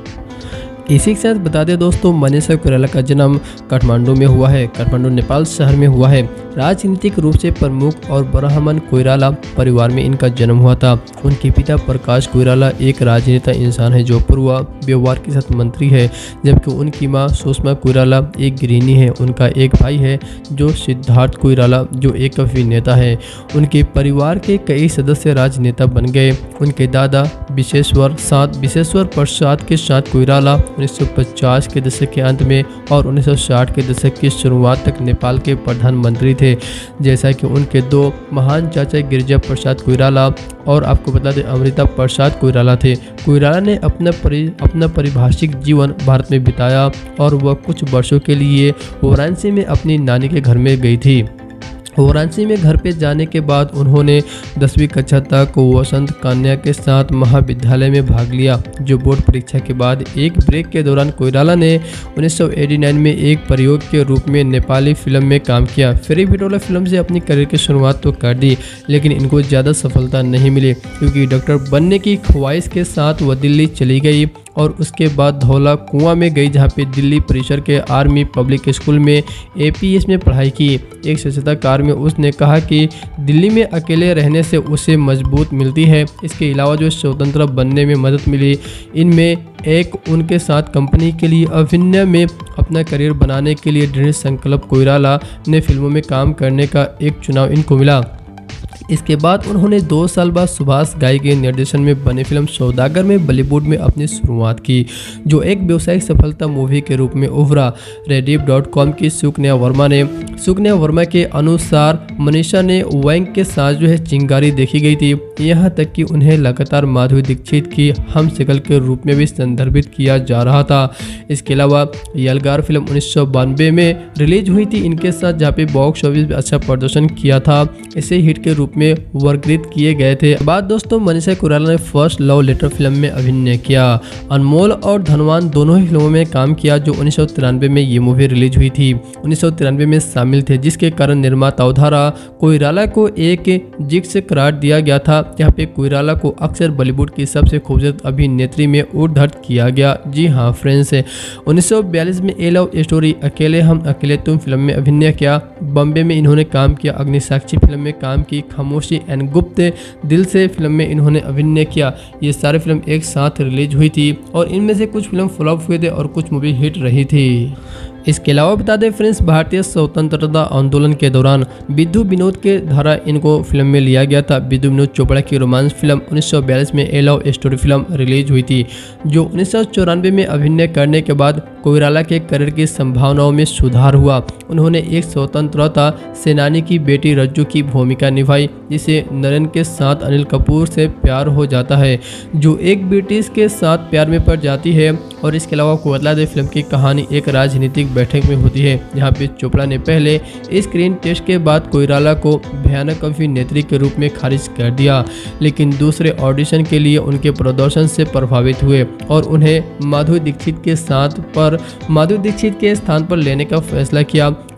इसी के साथ बता दें दोस्तों, मनीषा कोइराला का जन्म काठमांडू में हुआ है। काठमांडू नेपाल शहर में हुआ है। राजनीतिक रूप से प्रमुख और ब्राह्मण कोइराला परिवार में इनका जन्म हुआ था। उनके पिता प्रकाश कोइराला एक राजनेता इंसान है जो पूर्व व्यवहार के साथ मंत्री है, जबकि उनकी मां सुषमा कोइराला एक गृहिणी है। उनका एक भाई है जो सिद्धार्थ कोइराला जो एक अभिनेता है। उनके परिवार के कई सदस्य राजनेता बन गए। उनके दादा विशेश्वर सात विशेश्वर प्रसाद के साथ कोइराला उन्नीस सौ पचास के दशक के अंत में और उन्नीस सौ साठ के दशक की शुरुआत तक नेपाल के प्रधानमंत्री थे। जैसा कि उनके दो महान चाचा गिरिजा प्रसाद कोइराला और आपको बता दें अमृता प्रसाद कोइराला थे। कोइराला ने अपना परि अपना पारिभाषिक जीवन भारत में बिताया और वह कुछ वर्षों के लिए वाराणसी में अपनी नानी के घर में गई थी। वाराणसी में घर पे जाने के बाद उन्होंने दसवीं कक्षा तक वसंत कन्या के साथ महाविद्यालय में भाग लिया। जो बोर्ड परीक्षा के बाद एक ब्रेक के दौरान कोइराला ने उन्नीस सौ नवासी में एक प्रयोग के रूप में नेपाली फिल्म में काम किया। फेरी भिटोला फिल्म से अपनी करियर की शुरुआत तो कर दी, लेकिन इनको ज़्यादा सफलता नहीं मिली क्योंकि डॉक्टर बनने की ख्वाहिश के साथ वह दिल्ली चली गई और उसके बाद धौला कुआं में गई, जहाँ पे दिल्ली परिसर के आर्मी पब्लिक स्कूल में एपीएस में पढ़ाई की। एक साक्षात्कार में उसने कहा कि दिल्ली में अकेले रहने से उसे मजबूत मिलती है। इसके अलावा जो स्वतंत्र बनने में मदद मिली, इनमें एक उनके साथ कंपनी के लिए अभिनय में अपना करियर बनाने के लिए दृढ़ संकल्प कोइराला ने फिल्मों में काम करने का एक चुनाव इनको मिला। इसके बाद उन्होंने दो साल बाद सुभाष घाई के निर्देशन में बने फिल्म सौदागर में बॉलीवुड में अपनी शुरुआत की, जो एक व्यावसायिक सफलता मूवी के रूप में उभरा। रेडिफ डॉट कॉम की सुकन्या वर्मा ने सुकन्या वर्मा के अनुसार मनीषा ने वैंक के साथ जो है चिंगारी देखी गई थी, यहाँ तक कि उन्हें लगातार माधुरी दीक्षित की हम शकल के रूप में भी संदर्भित किया जा रहा था। इसके अलावा यलगार फिल्म उन्नीस सौ बानवे में रिलीज हुई थी इनके साथ, जहाँ पे बॉक्स ऑफिस में अच्छा प्रदर्शन किया था। इसे हिट के रूप में वर्गीकृत किए गए थे। बाद दोस्तों मनीषा कोइराला ने फर्स्ट लव लेटर फिल्म में अभिनय किया। अनमोल और धनवान दोनों ही फिल्मों में काम किया जो उन्नीस सौ तिरानवे में ये मूवी रिलीज हुई थी। उन्नीस सौ तिरानवे में शामिल थे, जिसके कारण निर्माताओं द्वारा कोइराला को एक जिक्स करार दिया गया था, जहाँ पे कोइराला को अक्सर बॉलीवुड की सबसे खूबसूरत अभिनेत्री में उद्धृत किया गया। जी हाँ फ्रेंड्स, उन्नीस सौ बयालीस में ए लव स्टोरी अकेले हम अकेले तुम फिल्म में अभिनय किया। बॉम्बे में इन्होंने काम किया। अग्निसाक्षी फिल्म में काम की। खामोशी एंड गुप्त दिल से फिल्म में इन्होंने अभिनय किया। ये सारी फिल्म एक साथ रिलीज हुई थी और इनमें से कुछ फिल्म फ्लॉप हुए थे और कुछ मूवी हिट रही थी। इसके अलावा बता दें फ्रेंड्स, भारतीय स्वतंत्रता आंदोलन के दौरान विद्यु विनोद के धारा इनको फिल्म में लिया गया था। विद्यु विनोद चोपड़ा की रोमांस फिल्म उन्नीस सौ बयालीस में ए लव स्टोरी फिल्म रिलीज हुई थी, जो उन्नीस सौ चौरानवे में अभिनय करने के बाद कोइराला के करियर की संभावनाओं में सुधार हुआ। उन्होंने एक स्वतंत्रता सेनानी की बेटी रज्जू की भूमिका निभाई, जिसे नरेन के साथ अनिल कपूर से प्यार हो जाता है, जो एक ब्रिटिश के साथ प्यार में पड़ जाती है। और इसके अलावा कोइराला दे फिल्म की कहानी एक राजनीतिक बैठक में होती है, जहां पे चोपड़ा ने पहले स्क्रीन टेस्ट के बाद कोइराला को भयानक अभिनेत्री के रूप में खारिज कर दिया, लेकिन दूसरे ऑडिशन के लिए उनके प्रदर्शन से प्रभावित हुए और उन्हें माधुरी दीक्षित के साथ पर माधुरी दीक्षित के स्थान पर लेने का फैसला किया।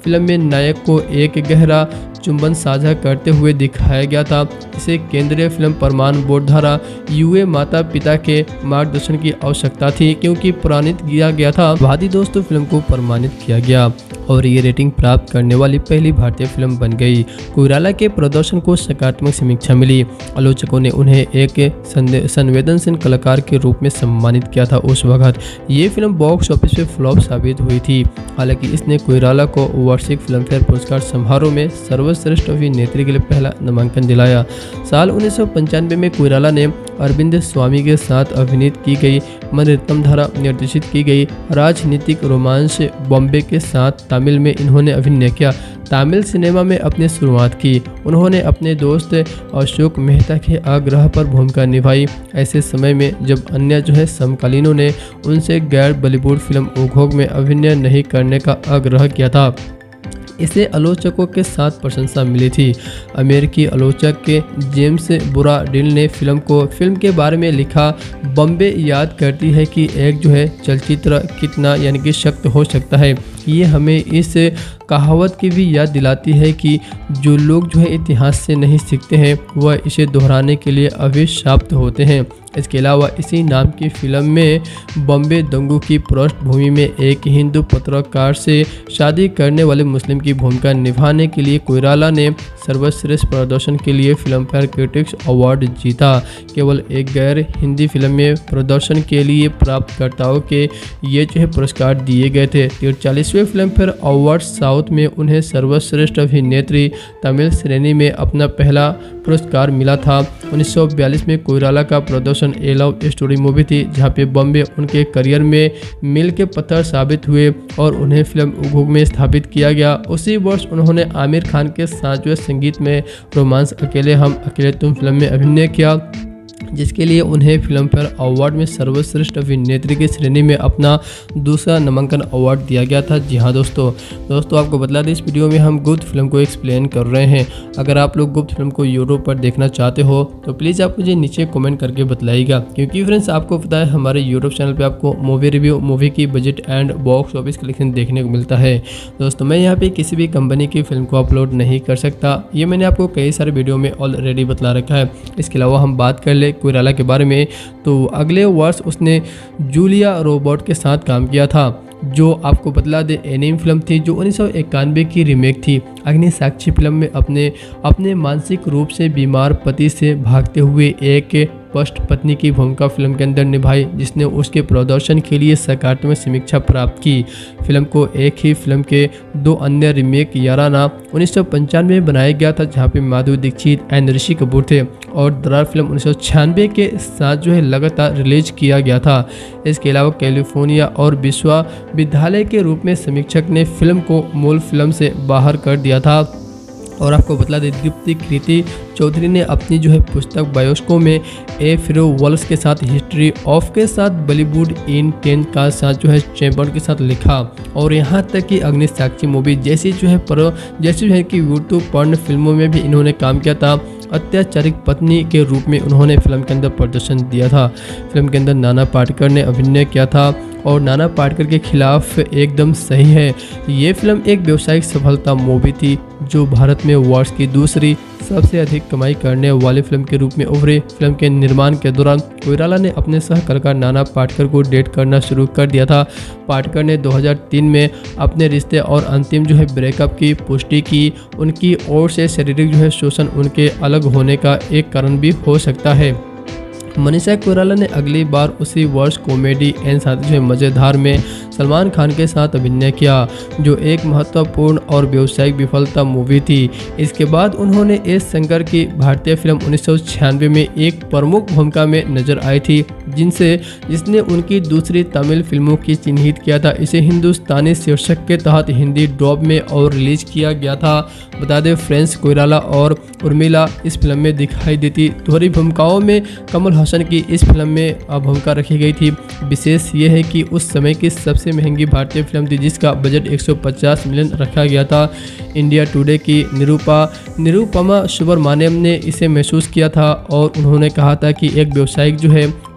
फिल्म में नायक को एक गहरा चुंबन साझा करते हुए दिखाया गया था। इसे केंद्रीय फिल्म प्रमाण बोर्ड द्वारा युवा माता पिता के मार्गदर्शन की आवश्यकता थी, क्योंकि प्रमाणित किया गया था। बाद ही दोस्तों फिल्म को प्रमाणित किया गया और ये रेटिंग प्राप्त करने वाली पहली भारतीय फिल्म बन गई। कोइराला के प्रदर्शन को सकारात्मक समीक्षा मिली। आलोचकों ने उन्हें एक संवेदनशील कलाकार के रूप में सम्मानित किया था। उस वक्त ये फिल्म बॉक्स ऑफिस पे फ्लॉप साबित हुई थी। हालांकि इसने कोइराला को वार्षिक फिल्म फेयर पुरस्कार समारोह में सर्वश्रेष्ठ अभिनेत्री के लिए पहला नामांकन दिलाया। साल उन्नीस सौ पंचानवे में कोइराला ने अरविंद स्वामी के साथ अभिनीत की गई मणिरत्नम द्वारा निर्देशित की गई राजनीतिक रोमांस बॉम्बे के साथ तमिल में इन्होंने अभिनय किया। तमिल सिनेमा में अपनी शुरुआत की। उन्होंने अपने दोस्त अशोक मेहता के आग्रह पर भूमिका निभाई, ऐसे समय में जब अन्य जो है समकालीनों ने उनसे गैर बॉलीवुड फिल्म उद्योग में अभिनय नहीं करने का आग्रह किया था। इसे आलोचकों के साथ प्रशंसा मिली थी। अमेरिकी आलोचक के जेम्स बुराडिल ने फिल्म को फिल्म के बारे में लिखा, बॉम्बे याद करती है कि एक जो है चलचित्र कितना यानी कि शक्त हो सकता है। ये हमें इस कहावत की भी याद दिलाती है कि जो लोग जो है इतिहास से नहीं सीखते हैं वह इसे दोहराने के लिए अभिशाप्त होते हैं। इसके अलावा इसी नाम की फिल्म में बॉम्बे दंगों की पृष्ठभूमि में एक हिंदू पत्रकार से शादी करने वाले मुस्लिम की भूमिका निभाने के लिए कोइराला ने सर्वश्रेष्ठ प्रदर्शन के लिए फिल्म फेयर क्रिटिक्स अवार्ड जीता। केवल एक गैर हिंदी फिल्म में प्रदर्शन के लिए प्राप्तकर्ताओं के ये जो है पुरस्कार दिए गए थे। तिरचालीसवें फिल्म फेयर अवार्ड साउथ में उन्हें सर्वश्रेष्ठ अभिनेत्री तमिल श्रेणी में अपना पहला पुरस्कार मिला था। उन्नीस सौ बयालीस में कोइराला का प्रदर्शन ए लव स्टोरी मूवी थी, जहां पे बॉम्बे उनके करियर में मील के पत्थर साबित हुए और उन्हें फिल्म उद्योग में स्थापित किया गया। उसी वर्ष उन्होंने आमिर खान के साथ जो संगीत में रोमांस अकेले हम अकेले तुम फिल्म में अभिनय किया, जिसके लिए उन्हें फिल्म फेयर अवार्ड में सर्वश्रेष्ठ अभिनेत्री की श्रेणी में अपना दूसरा नामांकन अवार्ड दिया गया था। जी हाँ दोस्तों दोस्तों आपको बतला दें, इस वीडियो में हम गुप्त फिल्म को एक्सप्लेन कर रहे हैं। अगर आप लोग गुप्त फिल्म को यूट्यूब पर देखना चाहते हो तो प्लीज़ आप मुझे नीचे कमेंट करके बताइएगा, क्योंकि फ्रेंड्स आपको पता है हमारे यूट्यूब चैनल पर आपको मूवी रिव्यू, मूवी की budget and box office collection देखने को मिलता है। दोस्तों मैं यहाँ पे किसी भी कंपनी की फिल्म को अपलोड नहीं कर सकता, ये मैंने आपको कई सारे वीडियो में ऑलरेडी बतला रखा है। इसके अलावा हम बात कर ले कोइराला के बारे में, तो अगले वर्ष उसने जूलिया रोबर्ट के साथ काम किया था, जो आपको बतला दे एनिम फिल्म थी जो उन्नीस सौ इक्यानवे की रीमेक थी। अग्नि साक्षी फिल्म में अपने अपने मानसिक रूप से बीमार पति से भागते हुए एक पष्ट पत्नी की भूमिका फिल्म के अंदर निभाई, जिसने उसके प्रदर्शन के लिए सकारात्मक समीक्षा प्राप्त की। फिल्म को एक ही फिल्म के दो अन्य रीमेक याराना उन्नीस सौ पंचानवे में बनाया गया था, जहां पे माधुरी दीक्षित एंड ऋषि कपूर थे, और दरार फिल्म उन्नीस सौ छियानवे के साथ जो है लगातार रिलीज किया गया था। इसके अलावा कैलिफोर्निया और विश्वविद्यालय के रूप में समीक्षक ने फिल्म को मूल फिल्म से बाहर कर दिया था। और आपको बतला दें, दीप्ति कृति चौधरी ने अपनी जो है पुस्तक बायोस्को में ए फिरो वॉल्स के साथ हिस्ट्री ऑफ के साथ बॉलीवुड इन टेन का साथ जो है चैम्बर के साथ लिखा, और यहाँ तक कि अग्नि साक्षी मूवी जैसी जो है पर जैसी जो है कि यूट्यूब पर्न फिल्मों में भी इन्होंने काम किया था। अत्याचारिक पत्नी के रूप में उन्होंने फिल्म के अंदर प्रदर्शन दिया था। फिल्म के अंदर नाना पाटेकर ने अभिनय किया था, और नाना पाटेकर के खिलाफ एकदम सही है। ये फिल्म एक व्यावसायिक सफलता मूवी थी, जो भारत में वर्ष की दूसरी सबसे अधिक कमाई करने वाली फिल्म के रूप में उभरी। फिल्म के निर्माण के दौरान कोइराला ने अपने सह कलाकार नाना पाटेकर को डेट करना शुरू कर दिया था। पाटेकर ने दो हज़ार तीन में अपने रिश्ते और अंतिम जो है ब्रेकअप की पुष्टि की। उनकी ओर से शारीरिक जो है शोषण उनके अलग होने का एक कारण भी हो सकता है। मनीषा कोइराला ने अगली बार उसी वर्ष कॉमेडी एंड साथ जो है मज़ेदार में सलमान खान के साथ अभिनय किया, जो एक महत्वपूर्ण और व्यावसायिक विफलता मूवी थी। इसके बाद उन्होंने एस शंकर की भारतीय फिल्म उन्नीस सौ छियानवे में एक प्रमुख भूमिका में नजर आई थी, जिनसे जिसने उनकी दूसरी तमिल फिल्मों की चिन्हित किया था। इसे हिंदुस्तानी शीर्षक के तहत हिंदी डब में और रिलीज किया गया था। बता दें फ्रेंड्स, कोइराला और उर्मिला इस फिल्म में दिखाई देती। दोहरी भूमिकाओं में कमल हसन की इस फिल्म में भूमिका रखी गई थी। विशेष ये है कि उस समय की सबसे महंगी भारतीय फिल्म थी, जिसका बजट एक सौ पचास मिलियन रखा गया था। इंडिया टुडे की निरूपा निरूपमा सुब्रमण्यम ने इसे महसूस किया था, और उन्होंने कहा था कि एक व्यावसायिक जो है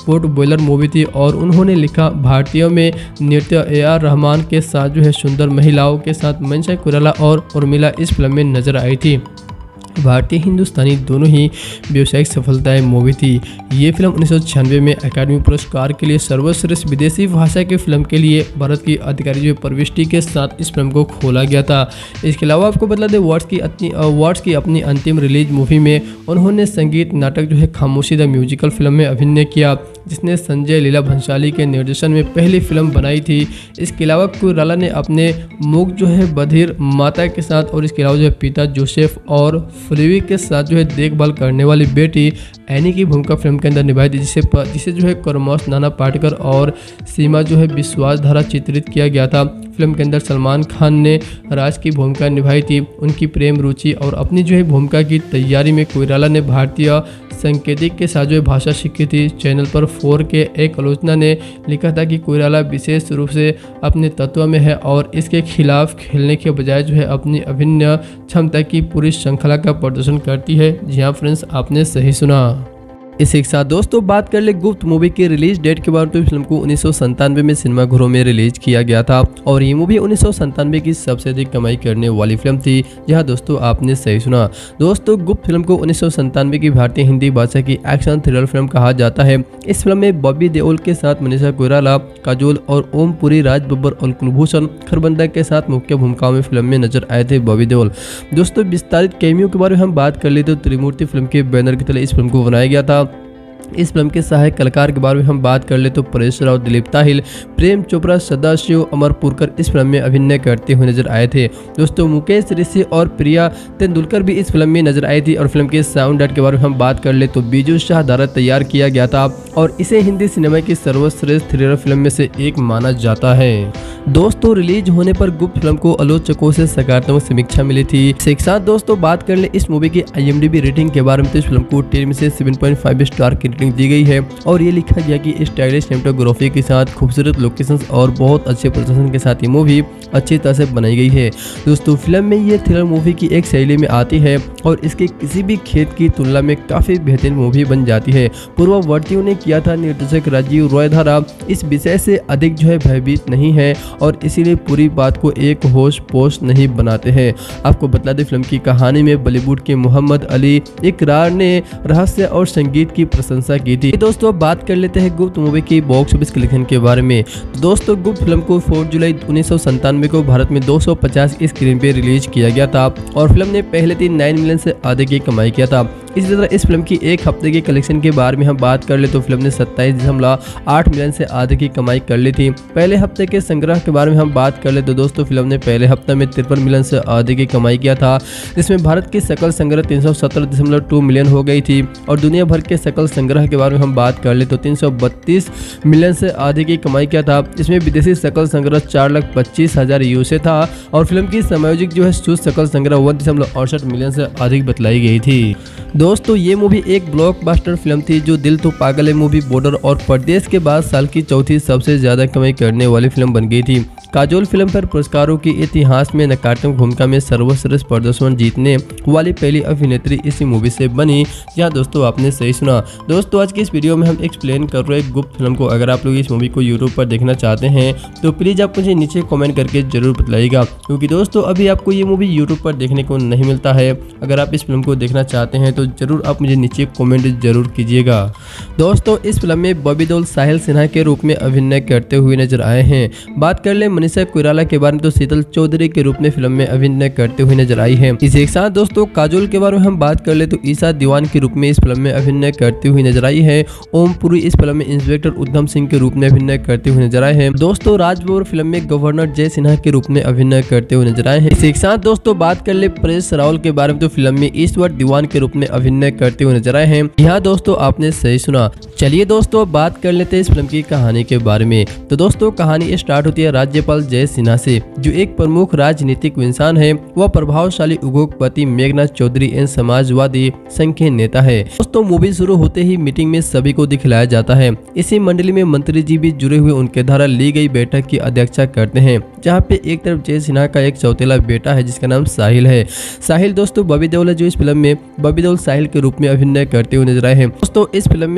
पोर्ट बॉयलर मूवी थी और उन्होंने लिखा भारतीयों में नृत्य ए आर रहमान के साथ जो है सुंदर महिलाओं के साथ मनसा कोइराला और उर्मिला इस फिल्म में नजर आई थी। भारतीय हिंदुस्तानी दोनों ही व्यावसायिक सफलताएं मूवी थी। ये फिल्म उन्नीस सौ छियानवे में अकादमी पुरस्कार के लिए सर्वश्रेष्ठ विदेशी भाषा की फिल्म के लिए भारत की आधिकारिक जो प्रविष्टि के साथ इस फिल्म को खोला गया था। इसके अलावा आपको बता दें वाट्स की अपनी वाट्स की अपनी अंतिम रिलीज मूवी में उन्होंने संगीत नाटक जो है खामोशी द म्यूजिकल फिल्म में अभिनय किया, जिसने संजय लीला भंसाली के निर्देशन में पहली फिल्म बनाई थी। इसके अलावा कोइराला ने अपने मूक जो है बधिर माता के साथ और इसके अलावा जो है पिता जोसेफ और फ्रीवी के साथ जो है देखभाल करने वाली बेटी एनी की भूमिका फिल्म के अंदर निभाई थी, जिसे जिसे जो है करमोस नाना पाटेकर और सीमा जो है विश्वास धारा चित्रित किया गया था। फिल्म के अंदर सलमान खान ने राज की भूमिका निभाई थी। उनकी प्रेम रुचि और अपनी जो है भूमिका की तैयारी में कोइराला ने भारतीय संकेतिक के साथ जो है भाषा सीखी थी। चैनल पर फोर के एक आलोचना ने लिखा था कि कोइराला विशेष रूप से अपने तत्व में है और इसके खिलाफ खेलने के बजाय जो है अपनी अभिनय क्षमता की पूरी श्रृंखला का प्रदर्शन करती है। जी हाँ फ्रेंड्स, आपने सही सुना। इसी के साथ दोस्तों बात कर ले गुप्त मूवी की रिलीज डेट के बारे में। तो फिल्म को उन्नीस सौ संतानवे में सिनेमाघरों में रिलीज किया गया था और ये मूवी उन्नीस सौ संतानवे की सबसे अधिक कमाई करने वाली फिल्म थी। जहां दोस्तों आपने सही सुना। दोस्तों गुप्त फिल्म को उन्नीस सौ संतानवे की भारतीय हिंदी भाषा की एक्शन थ्रिलर फिल्म कहा जाता है। इस फिल्म में बॉबी देओल के साथ मनीषा कोइराला, काजोल और ओम पुरी, राज बब्बर और कुलभूषण खरबंदा के साथ मुख्य भूमिकाओं में फिल्म में नजर आए थे बॉबी देओल। दोस्तों विस्तारित कैमियो के बारे में हम बात कर ले तो त्रिमूर्ति फिल्म के बैनर के तले इस फिल्म को बनाया गया था। इस फिल्म के सहायक कलाकार के बारे में हम बात कर ले तो परेश राव, दिलीप ताहिल, प्रेम चोपड़ा, सदाशिव, अमरपुरकर इस फिल्म में अभिनय करते हुए नजर आए थे। दोस्तों मुकेश ऋषि और प्रिया तेंदुलकर भी इस फिल्म में नजर आई थी। और फिल्म के साउंड आर्ट के बारे में हम बात कर ले तो बीजू शाह द्वारा तैयार किया गया था और इसे हिंदी सिनेमा की सर्वश्रेष्ठ थ्रिलर फिल्म में से एक माना जाता है। दोस्तों रिलीज होने पर गुप्त फिल्म को आलोचकों से सकारात्मक समीक्षा मिली थी। इसके साथ दोस्तों बात कर ले इस मूवी की I M D B rating के बारे में। तो इस फिल्म को टेन में से सेवन पॉइंट फाइव स्टार की रेटिंग दी गई है और ये लिखा गया कि स्टाइलिश सिनेमेटोग्राफी के साथ खूबसूरत लोकेशंस और बहुत अच्छे प्रदर्शन के साथ ये मूवी अच्छी तरह से बनाई गई है। दोस्तों फिल्म में ये थ्रिलर मूवी की एक शैली में आती है और इसके किसी भी खेत की तुलना में काफी बेहतरीन मूवी बन जाती है। पूर्ववर्तियों ने किया था, निर्देशक राजीव रॉय धारा इस विषय से अधिक जो है भयभीत नहीं है और इसीलिए पूरी बात को एक होश पोश नहीं बनाते हैं। आपको बता दें फिल्म की कहानी में बॉलीवुड के मोहम्मद अली इकरार ने रहस्य और संगीत की प्रशंसा की थी। दोस्तों बात कर लेते हैं गुप्त मूवी की बॉक्स ऑफिस कलेक्शन के बारे में। तो दोस्तों गुप्त फिल्म को चार जुलाई उन्नीस सौ संतानवे को भारत में दो सौ पचास स्क्रीन पे रिलीज किया गया था और फिल्म ने पहले दिन नौ मिलियन से अधिक की कमाई किया था। इसी तरह इस फिल्म की एक हफ्ते की कलेक्शन के बारे में हम बात कर ले तो फिल्म ने सत्ताईस दशमलव आठ मिलियन से अधिक की कमाई कर ली थी। पहले हफ्ते के संग्रह के बारे में हम बात कर ले तो दोस्तों फिल्म ने पहले हफ्ते में तिरपन मिलियन से अधिक की कमाई किया था, जिसमें भारत की सकल संग्रह तीन सौ सत्रह दशमलव दो मिलियन हो गई थी और दुनिया भर के सकल संग्रह के बारे में हम बात कर ले तो तीन सौ बत्तीस मिलियन से अधिक की कमाई किया था, जिसमें विदेशी सकल संग्रह चार लाख पच्चीस हजार यूएसए था और फिल्म की समायोजिक जो है शुद्ध सकल संग्रह वन दशमलव अड़सठ मिलियन से अधिक बतलाई गई थी। दोस्तों ये मूवी एक ब्लॉकबस्टर फिल्म थी जो दिल तो पागल है मूवी, बॉर्डर और परदेश के बाद साल की चौथी सबसे ज्यादा कमाई करने वाली फिल्म बन गई थी। काजोल फिल्म पर पुरस्कारों के इतिहास में नकारात्मक भूमिका में सर्वश्रेष्ठ प्रदर्शन जीतने वाली पहली अभिनेत्री इसी मूवी से बनी। जहाँ दोस्तों आपने सही सुना। दोस्तों आज की इस वीडियो में हम एक्सप्लेन कर रहे हैं गुप्त फिल्म को। अगर आप लोग इस मूवी को यूट्यूब पर देखना चाहते हैं तो प्लीज आप मुझे नीचे कमेंट करके जरूर बताइएगा, क्योंकि दोस्तों अभी आपको ये मूवी यूट्यूब पर देखने को नहीं मिलता है। अगर आप इस फिल्म को देखना चाहते हैं तो जरूर आप मुझे नीचे कमेंट जरूर कीजिएगा। दोस्तों इस फिल्म में बॉबी देओल साहिल सिन्हा के रूप में अभिनय करते हुए नजर आए हैं। बात कर ले मनीषा कोइराला के बारे में तो शीतल चौधरी के रूप में फिल्म में अभिनय करते हुए नजर आई है। इसी के साथ दोस्तों काजोल के बारे में हम बात कर ले तो ईशा दीवान के रूप में इस फिल्म में अभिनय करते हुए नजर आई है। ओम पुरी इस फिल्म में इंस्पेक्टर उद्धम सिंह के रूप में अभिनय करते हुए नजर आए हैं। दोस्तों राज बब्बर फिल्म में गवर्नर जय सिन्हा के रूप में अभिनय करते हुए नजर आए हैं। इसी के साथ दोस्तों बात कर ले परेश रावल के बारे में तो फिल्म में ईश्वर दीवान के रूप में अभिनय करते हुए नजर आए हैं। यहाँ दोस्तों आपने सही सुना। चलिए दोस्तों बात कर लेते हैं इस फिल्म की कहानी के बारे में। तो दोस्तों कहानी स्टार्ट होती है राज्यपाल जय सिन्हा से, जो एक प्रमुख राजनीतिक इंसान है। वह प्रभावशाली उद्योगपति मेघनाथ चौधरी एवं समाजवादी संघ के नेता है। दोस्तों मूवी शुरू होते ही मीटिंग में सभी को दिखलाया जाता है। इसी मंडली में मंत्री जी भी जुड़े हुए उनके द्वारा ली गई बैठक की अध्यक्षता करते हैं, जहाँ पे एक तरफ जय सिन्हा का एक चौथेला बेटा है जिसका नाम साहिल है। साहिल दोस्तों बॉबी देओल है जो इस फिल्म में बॉबी देओल साहिल के रूप में अभिनय करते हुए नजर आए हैं। दोस्तों इस फिल्म में शुरुआती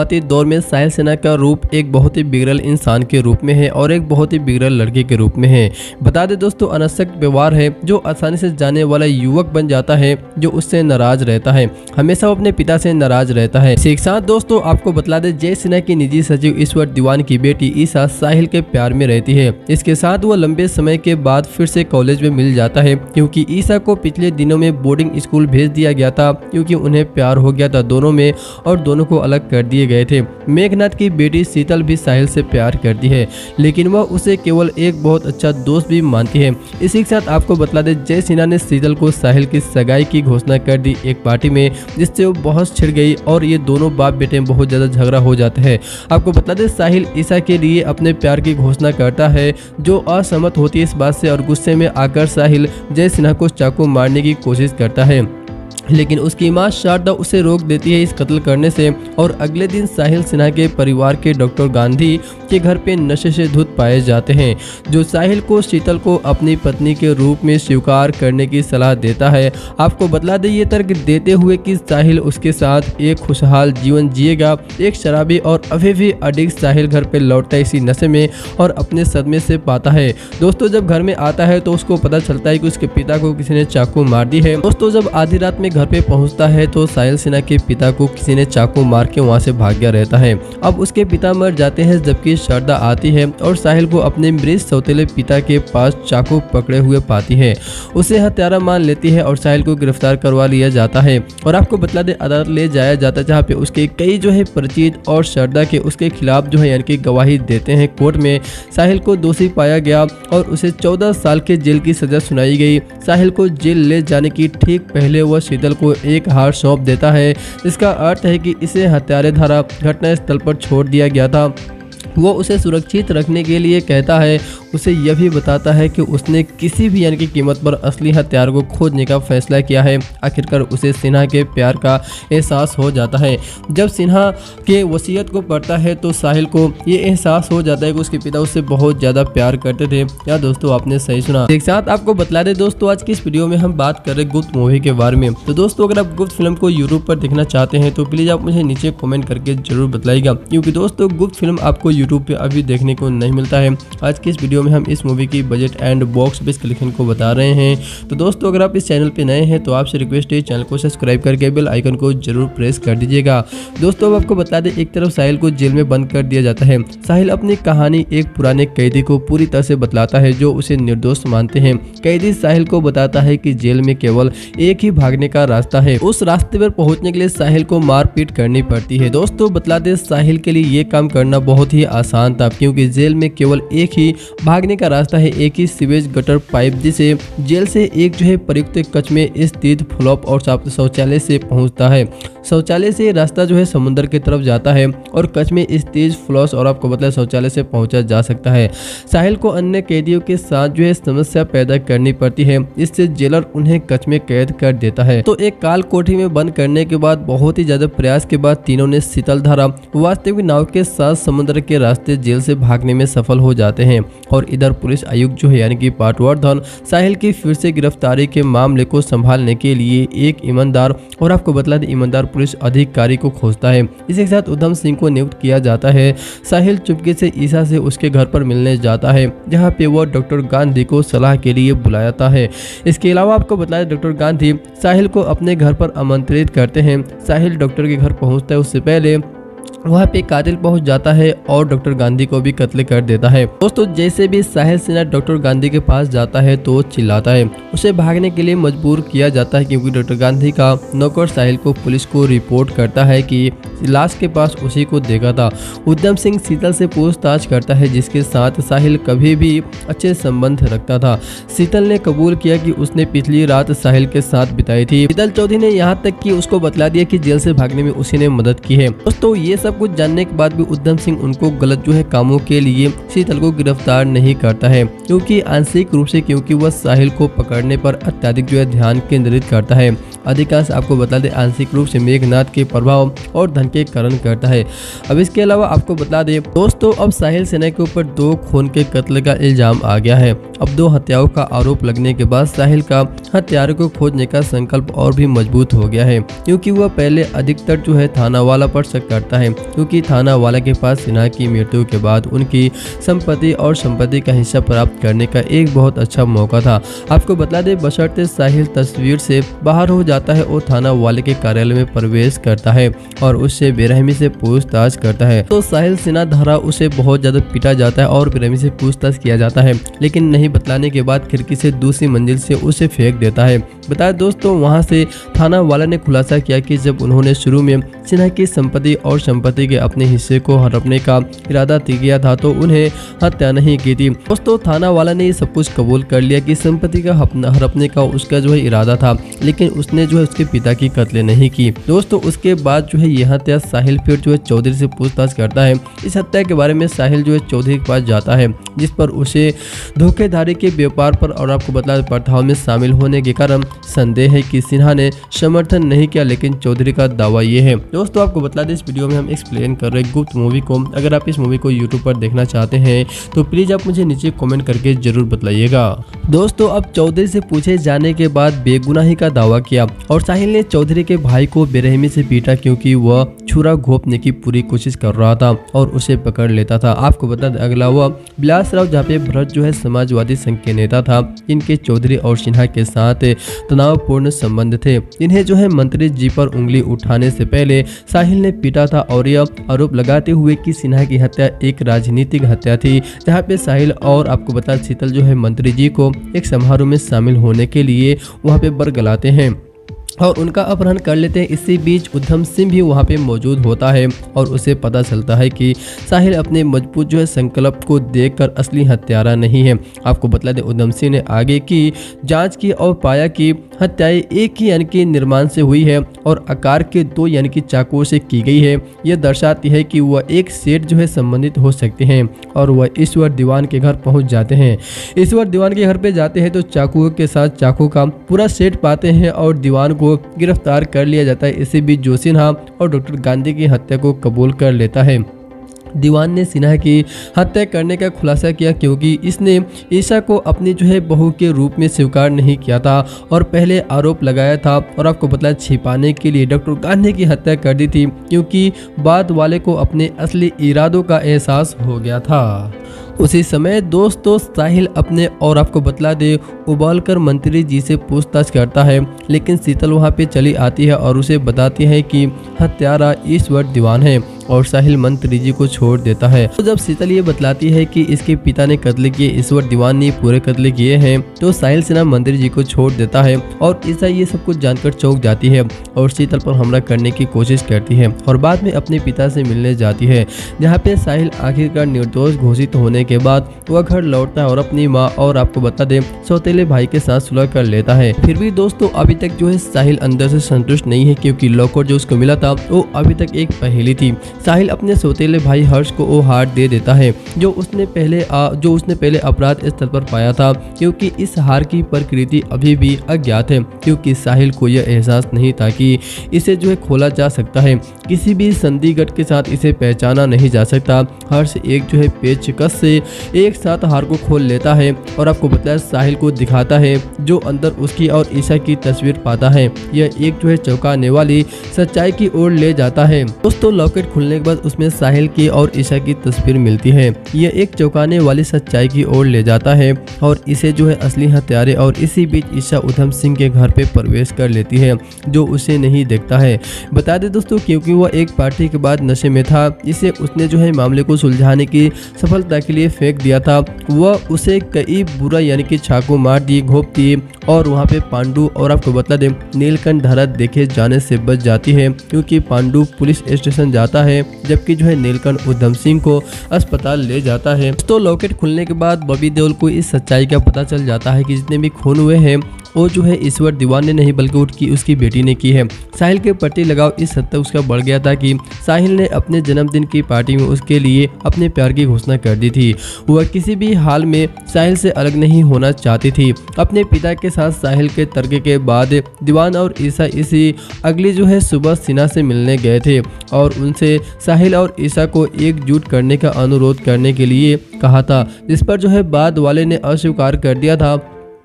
शुरुआती दौर में साहिल सिन्हा का रूप एक बहुत ही बिगड़ल इंसान के रूप में है और एक बहुत ही बिगड़ल लड़के के रूप में है। बता दें दोस्तों, अनसक व्यवहार है जो आसानी से जाने वाला युवक बन जाता है जो उससे नाराज रहता है, हमेशा अपने पिता से नाराज रहता है। इसी के साथ दोस्तों आपको बता दें, जय सिन्हा की निजी सचिव ईश्वर दीवान की बेटी ईशा साहिल के प्यार में रहती है। इसके साथ वो लंबे समय के बाद फिर से कॉलेज में मिल जाता है क्योंकि ईशा को पिछले दिनों में बोर्डिंग स्कूल भेज दिया गया था क्योंकि उन्हें प्यार हो गया था दोनों में और दोनों को अलग कर दिए गए थे। मेघनाथ की बेटी शीतल भी साहिल से प्यार करती है लेकिन वह उसे केवल एक बहुत अच्छा दोस्त भी मानती है। इसी के साथ आपको बता दें, जय सिन्हा ने शीतल को साहिल की सगाई की घोषणा कर दी एक पार्टी में, जिससे वो बहुत छिड़ गई और ये दोनों बाप बेटे में बहुत ज्यादा झगड़ा हो जाता है। आपको बता दें, साहिल ईशा के लिए अपने प्यार की घोषणा करता है जो असहमत होती है इस बात से और गुस्से में आकर साहिल जय सिन्हा को चाकू मारने की कोशिश करता है, लेकिन उसकी मां शारदा उसे रोक देती है इस कत्ल करने से। और अगले दिन साहिल सिन्हा के परिवार के डॉक्टर गांधी के घर पे नशे से धुत पाए जाते हैं जो साहिल को शीतल को अपनी पत्नी के रूप में स्वीकार करने की सलाह देता है। आपको बतला दे ये तर्क देते हुए कि साहिल उसके साथ एक खुशहाल जीवन जिएगा। एक शराबी और अफीफी एडिक्ट साहिल घर पे लौटता है इसी नशे में और अपने सदमे से पाता है। दोस्तों जब घर में आता है तो उसको पता चलता है कि उसके पिता को किसी ने चाकू मार दी है। दोस्तों जब आधी रात में घर पे पहुंचता है तो साहिल सिन्हा के पिता को किसी ने चाकू मार के वहां से भाग गया रहता है। अब उसके पिता मर जाते हैं जबकि शारदा आती है और साहिल को अपने मृत सौतेले पिता के पास चाकू पकड़े हुए पाती है। उसे हत्यारा मान लेती है और साहिल को गिरफ्तार करवा लिया जाता है और आपको बतला दे अदालत ले जाया जाता है जहाँ पे उसके कई जो है परिचित और शारदा के उसके खिलाफ जो है यानी कि गवाही देते हैं कोर्ट में। साहिल को दोषी पाया गया और उसे चौदह साल के जेल की सजा सुनाई गई। साहिल को जेल ले जाने की ठीक पहले वह शीतल को एक हार सौंप देता है। इसका अर्थ है कि इसे हत्यारे धारा घटना स्थल पर छोड़ दिया गया था। वो उसे सुरक्षित रखने के लिए कहता है, उसे यह भी बताता है कि उसने किसी भी यानी कि कीमत पर असली हथियार को खोजने का फैसला किया है। आखिरकार उसे सिन्हा के प्यार का एहसास हो जाता है। जब सिन्हा के वसीयत को पढ़ता है तो साहिल को ये एहसास हो जाता है कि उसके पिता उससे बहुत ज़्यादा प्यार करते थे। या दोस्तों आपने सही सुना। एक साथ आपको बतला दे दोस्तों, आज की इस वीडियो में हम बात कर रहे हैं गुप्त मूवी के बारे में। तो दोस्तों अगर आप गुप्त फिल्म को यूट्यूब पर देखना चाहते हैं तो प्लीज़ आप मुझे नीचे कॉमेंट करके जरूर बताइएगा, क्योंकि दोस्तों गुप्त फिल्म आपको यूट्यूब पे अभी देखने को नहीं मिलता है। आज की इस वीडियो में हम इस मूवी की budget and box office collection को बता रहे हैं। तो दोस्तों अगर आप इस चैनल पे नए हैं तो आपसे रिक्वेस्ट है चैनल को सब्सक्राइब करके बेल आइकन को जरूर प्रेस कर दीजिएगा। दोस्तों अब आपको बता दें, एक तरफ साहिल को जेल में बंद कर दिया जाता है। साहिल अपनी कहानी एक पुराने कैदी को पूरी तरह से बतलाता है जो उसे निर्दोष मानते हैं। कैदी साहिल को बताता है कि जेल में केवल एक ही भागने का रास्ता है। उस रास्ते पर पहुंचने के लिए साहिल को मारपीट करनी पड़ती है। दोस्तों बतला दें, साहिल के लिए ये काम करना बहुत ही आसान था क्योंकि जेल में केवल एक ही भागने का रास्ता है, एक ही सीवेज गटर पाइप जिसे जेल से एक जो है प्रयुक्त कक्ष में स्थित फ्लॉप और शौचालय से पहुंचता है। शौचालय से रास्ता जो है समुद्र की तरफ जाता है और कक्ष में स्थित फ्लॉस और आपको बतला शौचालय से पहुंचा जा सकता है। साहिल को अन्य कैदियों के साथ जो है समस्या पैदा करनी पड़ती है, इससे जेलर उन्हें कक्ष में कैद कर देता है। तो एक काल कोठरी में बंद करने के बाद बहुत ही ज्यादा प्रयास के बाद तीनों ने शीतल धारा वास्तविक नाव के साथ समुद्र के रास्ते जेल से भागने में सफल हो जाते हैं। और इधर पुलिस आयुक्त जो है यानी कि पाटवर्धन साहिल की फिर से गिरफ्तारी के मामले को संभालने के लिए एक ईमानदार और आपको बतला दें ईमानदार पुलिस अधिकारी को खोजता है। इसी के साथ उधम सिंह को नियुक्त किया जाता है। साहिल चुपके से ईशा से उसके घर पर मिलने जाता है जहाँ पे वो डॉक्टर गांधी को सलाह के लिए बुलाता है। इसके अलावा आपको बतला दें, डॉक्टर गांधी साहिल को अपने घर पर आमंत्रित करते हैं। साहिल डॉक्टर के घर पहुँचता है उससे पहले वहाँ पे कातिल पहुंच जाता है और डॉक्टर गांधी को भी कत्ल कर देता है। दोस्तों जैसे भी साहिल सिन्हा डॉक्टर गांधी के पास जाता है तो चिल्लाता है, उसे भागने के लिए मजबूर किया जाता है क्योंकि डॉक्टर गांधी का नौकर साहिल को पुलिस को रिपोर्ट करता है कि लाश के पास उसी को देखा था। उधम सिंह शीतल से पूछताछ करता है जिसके साथ साहिल कभी भी अच्छे संबंध रखता था। शीतल ने कबूल किया कि उसने पिछली रात साहिल के साथ बिताई थी। शीतल चौधरी ने यहाँ तक कि उसको बतला दिया कि जेल से भागने में उसी ने मदद की है। दोस्तों ये सब कुछ जानने के बाद भी उधम सिंह उनको गलत जो है कामों के लिए शीतल को गिरफ्तार नहीं करता है, क्योंकि आंशिक रूप से क्योंकि वह साहिल को पकड़ने पर अत्यधिक जो है ध्यान केंद्रित करता है। अधिकांश आपको बता दें आंशिक रूप से मेघनाथ के प्रभाव और धन के कारण करता है। अब इसके अलावा आपको बता दें दोस्तों, अब साहिल सिन्हा के ऊपर दो खून के कत्ल का इल्जाम आ गया है। अब दो हत्याओं का आरोप लगने के बाद साहिल का हत्यारों को खोजने का संकल्प और भी मजबूत हो गया है, क्योंकि वह पहले अधिकतर जो है थानावाला पर शक करता है क्योंकि थाना वाला के पास सिन्हा की मृत्यु के बाद उनकी संपत्ति और संपत्ति का हिस्सा प्राप्त करने का एक बहुत अच्छा मौका था। आपको बता दें, बशर्ते साहिल तस्वीर से बाहर हो जाता है और थाना वाले के कार्यालय में प्रवेश करता है और उससे बेरहमी से पूछताछ करता है तो साहिल सिन्हा धारा उसे बहुत ज्यादा पीटा जाता है और बेरहमी से पूछताछ किया जाता है, लेकिन नहीं बतलाने के बाद खिड़की से दूसरी मंजिल से उसे फेंक देता है। बताया दोस्तों, वहां से थाना वाला ने खुलासा किया कि जब उन्होंने शुरू में सिन्हा की संपत्ति और संपत्ति के अपने हिस्से को हड़पने का इरादा किया था तो उन्हें हत्या नहीं की थी। दोस्तों, थाना वाला ने ये सब कुछ कबूल कर लिया कि संपत्ति का हड़पने का उसका जो है इरादा था, लेकिन उसने जो है उसके पिता की कत्ल नहीं की। दोस्तों, उसके बाद जो है यह हत्या साहिल फिर जो है चौधरी से पूछताछ करता है। इस हत्या के बारे में साहिल जो है चौधरी के पास जाता है, जिस पर उसे धोखेधारी के व्यापार पर और आपको बता प्रथाओं में शामिल होने के कारण संदेह है कि सिन्हा ने समर्थन नहीं किया, लेकिन चौधरी का दावा ये है। दोस्तों, आपको बता दें, इस वीडियो में हम एक्सप्लेन कर रहे हैं गुप्त मूवी को। अगर आप इस मूवी को यूट्यूब पर देखना चाहते हैं तो प्लीज आप मुझे नीचे कमेंट करके जरूर बताइएगा। दोस्तों, अब चौधरी से पूछे जाने के बाद बेगुनाही का दावा किया और साहिल ने चौधरी के भाई को बेरहमी से पीटा क्योंकि वह छुरा घोंपने की पूरी कोशिश कर रहा था और उसे पकड़ लेता था। आपको बता दें, अगला वह बिलासराव जहाँ पे भरत जो है समाजवादी संघ के नेता था। इनके चौधरी और सिन्हा के साथ तनावपूर्ण संबंध थे। इन्हें जो है मंत्री जी पर उंगली उठाने से पहले साहिल ने पीटा था और यह आरोप लगाते हुए कि सिन्हा की हत्या एक राजनीतिक हत्या थी, जहाँ पे साहिल और आपको बता शीतल जो है मंत्री जी को एक समारोह में शामिल होने के लिए वहाँ पे बरगलाते हैं और उनका अपहरण कर लेते हैं। इसी बीच उधम सिंह भी वहां पे मौजूद होता है और उसे पता चलता है कि साहिल अपने मजबूत जो है संकल्प को देखकर असली हत्यारा नहीं है। आपको बता दें, उधम सिंह ने आगे की जांच की और पाया कि हत्याएं एक ही यानी कि निर्माण से हुई है और आकार के दो यानी कि चाकुओं से की गई है। यह दर्शाती है कि वह एक सेठ जो है संबंधित हो सकते हैं और वह ईश्वर दीवान के घर पहुंच जाते हैं। ईश्वर दीवान के घर पे जाते हैं तो चाकुओं के साथ चाकू का पूरा सेट पाते हैं और दीवान को गिरफ्तार कर लिया जाता है। इसी बीच जो सिन्हा और डॉक्टर गांधी की हत्या को कबूल कर लेता है। दीवान ने सिन्हा की हत्या करने का खुलासा किया क्योंकि इसने ईशा को अपनी जो है बहू के रूप में स्वीकार नहीं किया था और पहले आरोप लगाया था और आपको बतला छिपाने के लिए डॉक्टर गांधी की हत्या कर दी थी क्योंकि बाद वाले को अपने असली इरादों का एहसास हो गया था। उसी समय दोस्तों साहिल अपने और आपको बतला दे उबालकर मंत्री जी से पूछताछ करता है, लेकिन शीतल वहां पे चली आती है और उसे बताती है कि हत्यारा ईश्वर दीवान है और साहिल मंत्री जी को छोड़ देता है। तो जब शीतल ये बतलाती है कि इसके पिता ने कत्ल किए, ईश्वर दीवान ने पूरे कत्ल किए हैं, तो साहिल सिन्हा मंत्री जी को छोड़ देता है और ईशा ये सब कुछ जानकर चौंक जाती है और शीतल पर हमला करने की कोशिश करती है और बाद में अपने पिता से मिलने जाती है, जहाँ पे साहिल आखिरकार निर्दोष घोषित होने के बाद वह घर लौटता है और अपनी माँ और आपको बता दे सौतेले भाई के साथ सुलह कर लेता है। फिर भी दोस्तों अभी तक जो है साहिल अंदर से संतुष्ट नहीं है क्योंकि लॉकर जो उसको मिला था वो अभी तक एक पहेली थी। साहिल अपने सौतेले भाई हर्ष को वो हार दे देता है जो उसने पहले आ, जो उसने पहले अपराध स्थल पर पाया था, क्योंकि इस हार की प्रकृति अभी भी अज्ञात है क्योंकि साहिल को यह एहसास नहीं था कि इसे जो है खोला जा सकता है। किसी भी संदिग्ध के साथ इसे पहचाना नहीं जा सकता। हर्ष एक जो है पेचकस से एक साथ हार को खोल लेता है और आपको बताया साहिल को दिखाता है जो अंदर उसकी और ईशा की तस्वीर पाता है। यह एक जो है चौंकाने वाली सच्चाई की ओर ले जाता है। दोस्तों लॉकेट खुलने के बाद उसमें साहिल की और ईशा की तस्वीर मिलती है। यह एक चौंकाने वाली सच्चाई की ओर ले जाता है और इसे जो है असली हत्यारे और इसी बीच ईशा उधम सिंह के घर पे प्रवेश कर लेती है जो उसे नहीं देखता है। बता दें दोस्तों क्योंकि वह एक पार्टी के बाद नशे में था, इसे उसने जो है मामले को सुलझाने की सफलता के लिए फेंक दिया था। वह उसे कई बुरा यानी कि चाकू मार दिए, घोंप दिए और वहाँ पे पांडु और आपको बता दें नीलकंठ धारा देखे जाने से बच जाती है क्योंकि पांडु पुलिस स्टेशन जाता है जबकि जो है नीलकंठ उधम सिंह को अस्पताल ले जाता है। तो लॉकेट खुलने के बाद बॉबी देओल को इस सच्चाई का पता चल जाता है कि जितने भी खून हुए हैं वो जो है ईश्वर दीवान ने नहीं बल्कि उसकी उसकी बेटी ने की है। साहिल के प्रति लगाव इस हद तक उसका बढ़ गया था कि साहिल ने अपने जन्मदिन की पार्टी में उसके लिए अपने प्यार की घोषणा कर दी थी। वह किसी भी हाल में साहिल से अलग नहीं होना चाहती थी। अपने पिता के साथ साहिल के तर्क के बाद दीवान और ईशा इसी अगली जो है सुबह सिन्हा से मिलने गए थे और उनसे साहिल और ईशा को एकजुट करने का अनुरोध करने के लिए कहा था, जिस पर जो है बाद वाले ने अस्वीकार कर दिया था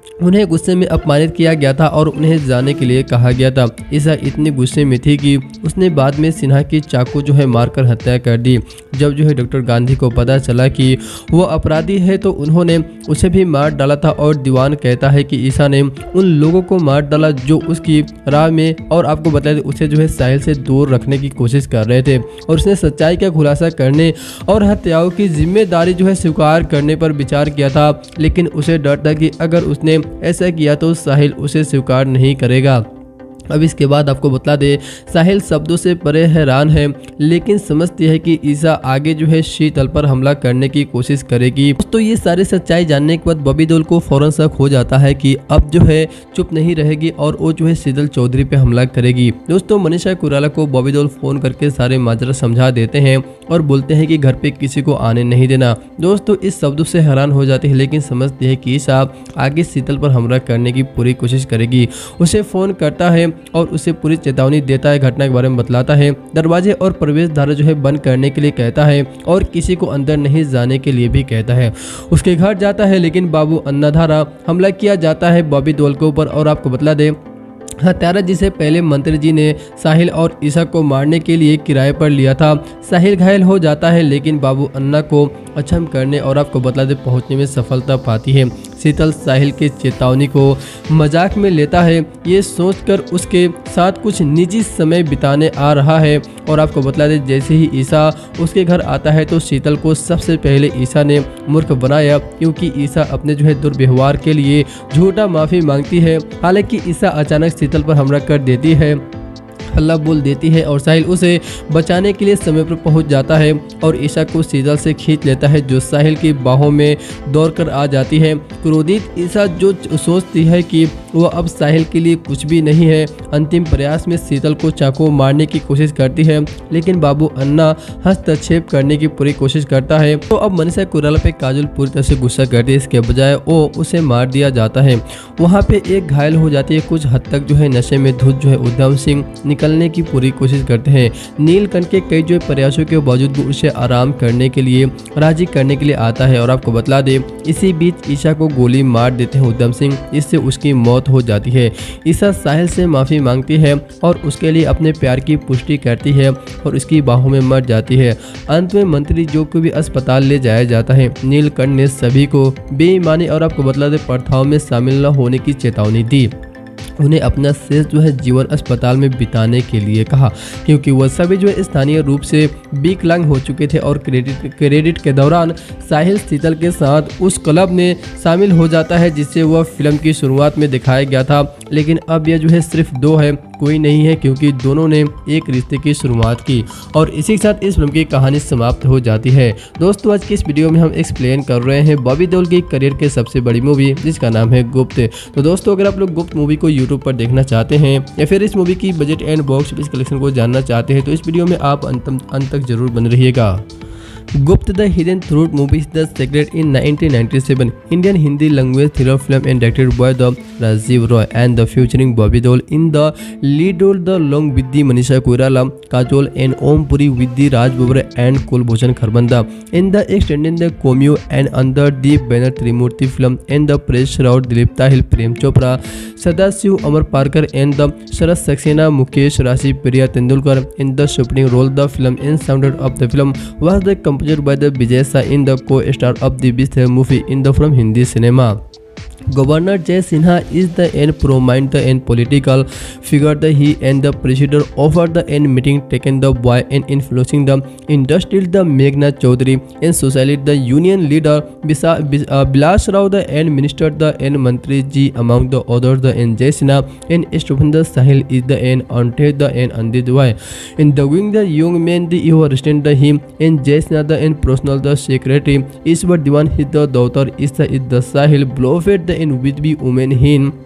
उन्हें गुस्से में अपमानित किया गया था और उन्हें जाने के लिए कहा गया था। ईसा इतनी गुस्से में थी कि उसने बाद में सिन्हा की चाकू जो है मारकर हत्या कर दी। जब जो है डॉक्टर गांधी को पता चला कि वो अपराधी है तो उन्होंने उसे भी मार डाला था और दीवान कहता है कि ईसा ने उन लोगों को मार डाला जो उसकी राह में, और आपको बता दें उसे जो है साहिल से दूर रखने की कोशिश कर रहे थे, और उसने सच्चाई का खुलासा करने और हत्याओं की जिम्मेदारी जो है स्वीकार करने पर विचार किया था। लेकिन उसे डर था कि अगर उसने ऐसा किया तो साहिल उसे स्वीकार नहीं करेगा। अब इसके बाद आपको बता दे, साहिल शब्दों से परे हैरान है, लेकिन समझती है कि ईसा आगे जो है शीतल पर हमला करने की कोशिश करेगी। तो ये सारी सच्चाई जानने के बाद बॉबी देओल को फौरन शक हो जाता है कि अब जो है चुप नहीं रहेगी और वो जो है शीतल चौधरी पे हमला करेगी। दोस्तों मनीषा कोइराला को बॉबी देओल फोन करके सारे माजरा समझा देते हैं और बोलते हैं कि घर पे किसी को आने नहीं देना। दोस्तों इस शब्दों से हैरान हो जाती है, लेकिन समझती है कि ईसा आगे शीतल पर हमला करने की पूरी कोशिश करेगी। उसे फोन करता है और उसे पूरी चेतावनी देता है, घटना के बारे में बतलाता है, दरवाजे और प्रवेश द्वार जो है बंद करने के लिए कहता है और किसी को अंदर नहीं जाने के लिए भी कहता है। उसके घर जाता है लेकिन बाबू अन्ना द्वारा हमला किया जाता है बॉबी देओल के ऊपर। और आपको बतला दे, हत्यारा जिसे पहले मंत्री जी ने साहिल और ईसा को मारने के लिए किराए पर लिया था, साहिल घायल हो जाता है लेकिन बाबू अन्ना को अक्षम करने और आपको बतला दे पहुंचने में सफलता पाती है। शीतल साहिल के चेतावनी को मजाक में लेता है, ये सोचकर उसके साथ कुछ निजी समय बिताने आ रहा है। और आपको बतला दे जैसे ही ईसा उसके घर आता है तो शीतल को सबसे पहले ईसा ने मूर्ख बनाया, क्योंकि ईसा अपने जो है दुर्व्यवहार के लिए झूठा माफ़ी मांगती है। हालांकि ईसा अचानक शीतल पर हमला कर देती है, हल्ला बोल देती है और साहिल उसे बचाने के लिए समय पर पहुंच जाता है और ईसा को शीतल से खींच लेता है, जो साहिल की बाहों में दौड़कर आ जाती है। क्रोधित ईसा जो सोचती है कि वह अब साहिल के लिए कुछ भी नहीं है, अंतिम प्रयास में शीतल को चाकू मारने की कोशिश करती है, लेकिन बाबू अन्ना हस्तक्षेप करने की पूरी कोशिश करता है। तो अब मनीषा कोइराला पे काजल पूरी तरह से गुस्सा करती है, इसके बजाय वो उसे मार दिया जाता है। वहाँ पे एक घायल हो जाती है, कुछ हद तक जो है नशे में धुत जो है उधम सिंह निकलने की पूरी कोशिश करते हैं। नीलकंठ के कई जो प्रयासों के बावजूद वो उसे आराम करने के लिए राजी करने के लिए आता है। और आपको बतला दे इसी बीच ईसा को गोली मार देते हैं उधम सिंह, इससे उसकी मौत हो जाती है। ईसा साहिल से माफी मांगती है और उसके लिए अपने प्यार की पुष्टि करती है और उसकी बाहों में मर जाती है। अंत में मंत्री जो को भी अस्पताल ले जाया जाता है। नीलकंठ ने सभी को बेईमानी और आपको बतला दे प्रथाओं में शामिल न होने की चेतावनी दी। उन्हें अपना शेष जो है जीवन अस्पताल में बिताने के लिए कहा, क्योंकि वह सभी जो है स्थानीय रूप से विकलांग हो चुके थे। और क्रेडिट क्रेडिट के दौरान साहिल शीतल के साथ उस क्लब में शामिल हो जाता है जिससे वह फिल्म की शुरुआत में दिखाया गया था, लेकिन अब यह जो है सिर्फ दो है, कोई नहीं है, क्योंकि दोनों ने एक रिश्ते की शुरुआत की। और इसी के साथ इस फिल्म की कहानी समाप्त हो जाती है। दोस्तों आज की इस वीडियो में हम एक्सप्लेन कर रहे हैं बॉबी देओल की करियर के सबसे बड़ी मूवी जिसका नाम है गुप्त। तो दोस्तों अगर आप लोग गुप्त मूवी को यूट्यूब पर देखना चाहते हैं या फिर इस मूवी की budget and box office collection को जानना चाहते हैं तो इस वीडियो में आप अंत अंत तक जरूर बने रहिएगा। Gupt the hidden truth movie is the secret in nineteen ninety seven Indian Hindi language thriller film and directed by the Rajiv Roy and the featuring Bobby Deol in the lead role the long with the Manisha Koirala, Kajol and Om Puri with the Raj Babbar and Kulbhushan Kharbanda in the extended the cameo and under the banner Trimurti film and the press route Dilip Tahil, Prem Chopra, Sadashiv, Amar Parkar and the Sharad Saxena, Mukesh Rashi, Priya Tendulkar in the supreme role the film and sound of the film was the composed by the Vijay Shah in the co-star of the Beast movie in the from Hindi cinema. Governor Jay Sinha is the and prominent and political figure. The he and the president offered the and meeting taken the boy and influencing the industry. The Meghna Chaudhary and society the union leader Bisa uh, Bilas Rao the and minister the and Mantri ji among the others the and Jay Sinha and Stupenda Sahil is the and ante the and Andit boy. In the wing the young man the you understand the him and Jay Sinha the and personal the secretary is but Diwan his the daughter is the is the Sahil Blofeld the in with be women hin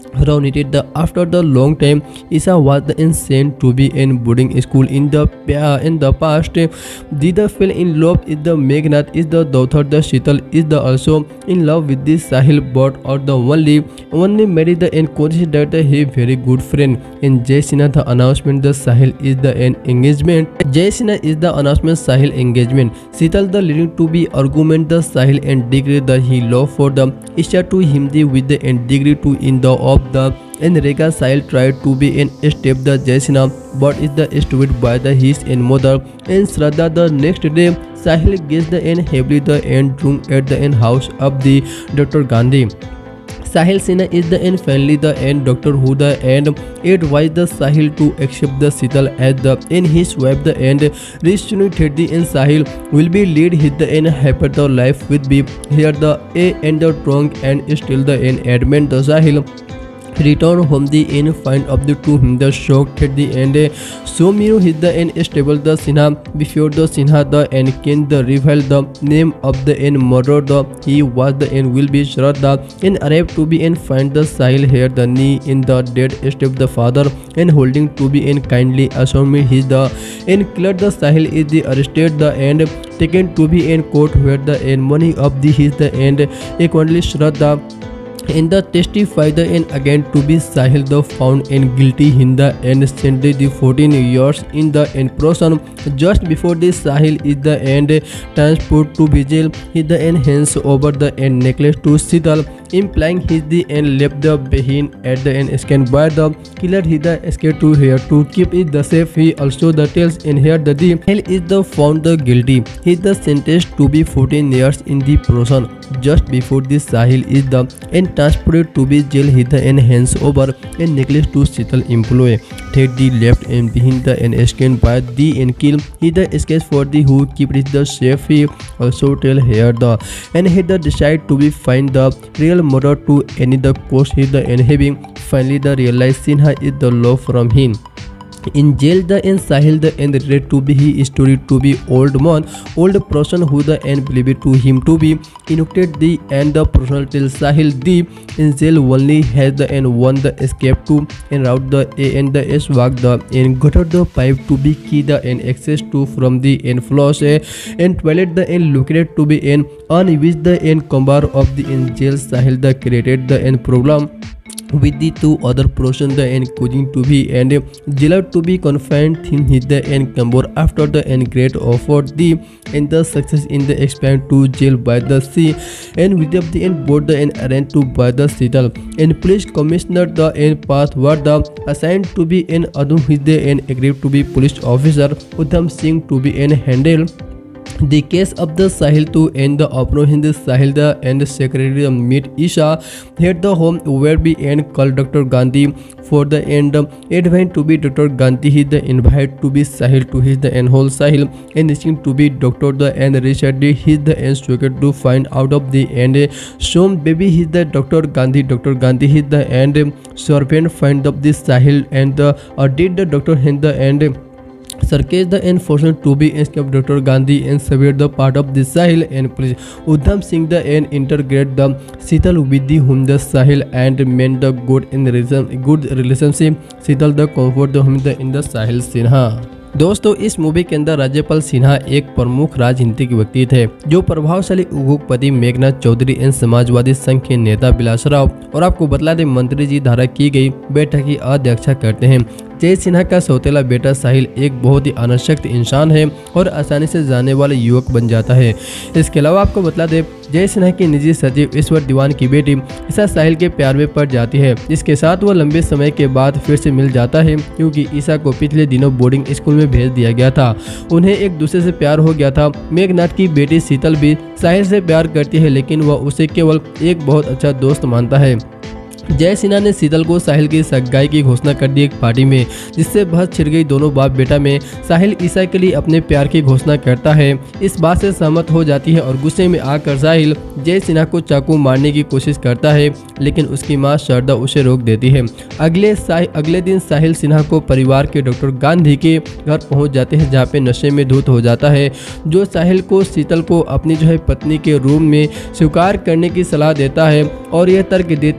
reunited the after the long time. Isa was the insane to be in boarding school in the uh, in the past. Dida fell in love with the Meghnad is the daughter. The Sheetal is the also in love with the Sahil, but or the only only married the and considered that he very good friend. In Jai Sinha the announcement the Sahil is the an engagement. Jai Sinha is the announcement Sahil engagement. Sheetal the leading to be argument the Sahil and degree the he love for the Isha to him the with the and degree to in the of the and Rega Sahil tried to be in step the Jai Sinha, but is the stupid by the his and mother and Shraddha. The next day Sahil gets the end heavily the end room at the end house of the Doctor Gandhi. Sahil Sinha is the end finally the end Doctor who the end advised the Sahil to accept the Sheetal as the in his wife the end reunited the in Sahil will be lead his the end happy the life with be here the a and the wrong and still the end admit the Sahil return home the end find of the two him the shocked at the end so Miro hit the end stable the Sinha before the Sinha the end can the reveal the name of the end murder the he was the end will be Shraddha and arrived to be and find the Sahil here the knee in the dead step the father and holding to be in kindly assuming his the and cleared the Sahil is the arrested the end taken to be in court where the end money of the his the end equally Shraddha in the testify the and again to be Sahil the found and guilty in the end sentenced the fourteen years in the end prison. Just before this Sahil is the end transport to vigil he the end hands over the end necklace to Sheetal implying he the end left the behind at the end scanned by the killer he the escape to here to keep it the safe. He also the tells in here that the Sahil is the found the guilty he the sentenced to be fourteen years in the prison. Just before this Sahil is the end transported to be jail he the end hands over and necklace to Sheetal employee take the left and behind the and scanned by the and kill he the escape for the who keep it the safe. He also tell here the and he the decide to be find the real murder to any the cost he the and having finally the realize Sinha is the law from him. In jail the end Sahil the end related to be he story to be old man old person who the end believed to him to be inoculated the and the personal till Sahil the in jail only has the end one the escape to and route the A and the S walk the and got out the pipe to be key the and access to from the end floors a and toilet the end located to be in on which the end combar of the in jail Sahil the created the end problem with the two other person the end causing to be and jailer to be confined in his the end Kambor after the end great offer the and the success in the expand to jail by the sea and with the end board the end arranged to by the Sheetal and police commissioner the end path were the assigned to be in Adum his the end agreed to be police officer Udham Singh to be in handle the case of the Sahil to end the operation. The Sahil the and the secretary meet Isha at the home where be and called Doctor Gandhi for the end advent to be Doctor Gandhi he the invite to be Sahil to his the and whole Sahil and reaching to be Doctor the and Richard his the and struggling to find out of the end shown baby his the Doctor Gandhi Doctor Gandhi his the and servant find up the Sahil and the uh, did the doctor in the end Sarkis the enforcement to be escaped Doctor Gandhi and severed the part of the Sahil and police. Udham Singh the and integrate the Sheetal with the whom the Sahil and mend the good in relation good relationship. Sheetal the comfort the whom the in the Sahil Sinha. दोस्तों इस movie के अंदर राज्यपाल सिन्हा एक प्रमुख राजनीतिक व्यक्ति थे जो प्रभावशाली उद्योगपति मेघनाथ चौधरी एवं समाजवादी संघ के नेता बिलास राव और आपको बतला दें मंत्री जी द्वारा की गई बैठक की अध्यक्षता करते हैं। जय सिन्हा का सौतेला बेटा साहिल एक बहुत ही अनासक्त इंसान है और आसानी से जाने वाला युवक बन जाता है। इसके अलावा आपको बतला दें जय सिन्हा की निजी सचिव ईश्वर दीवान की बेटी ईशा साहिल के प्यार में पड़ जाती है। इसके साथ वो लंबे समय के बाद फिर से मिल जाता है क्योंकि ईशा को पिछले दिनों बोर्डिंग स्कूल में भेज दिया गया था। उन्हें एक दूसरे से प्यार हो गया था। मेघनाथ की बेटी शीतल भी साहिल से प्यार करती है लेकिन वह उसे केवल एक बहुत अच्छा दोस्त मानता है। जय सिन्हा ने शीतल को साहिल की सगाई की घोषणा कर दी एक पार्टी में, जिससे बहस छिड़ गई दोनों बाप बेटा में। साहिल ईशा के लिए अपने प्यार की घोषणा करता है, इस बात से सहमत हो जाती है और गुस्से में आकर साहिल जय सिन्हा को चाकू मारने की कोशिश करता है लेकिन उसकी मां शारदा उसे रोक देती है। अगले अगले दिन साहिल सिन्हा को परिवार के डॉक्टर गांधी के घर पहुंच जाते हैं जहां पे नशे में धुत हो जाता है, जो साहिल को शीतल को अपनी जो है पत्नी के रूम में स्वीकार करने की सलाह देता है और यह तर्क देते हुए कि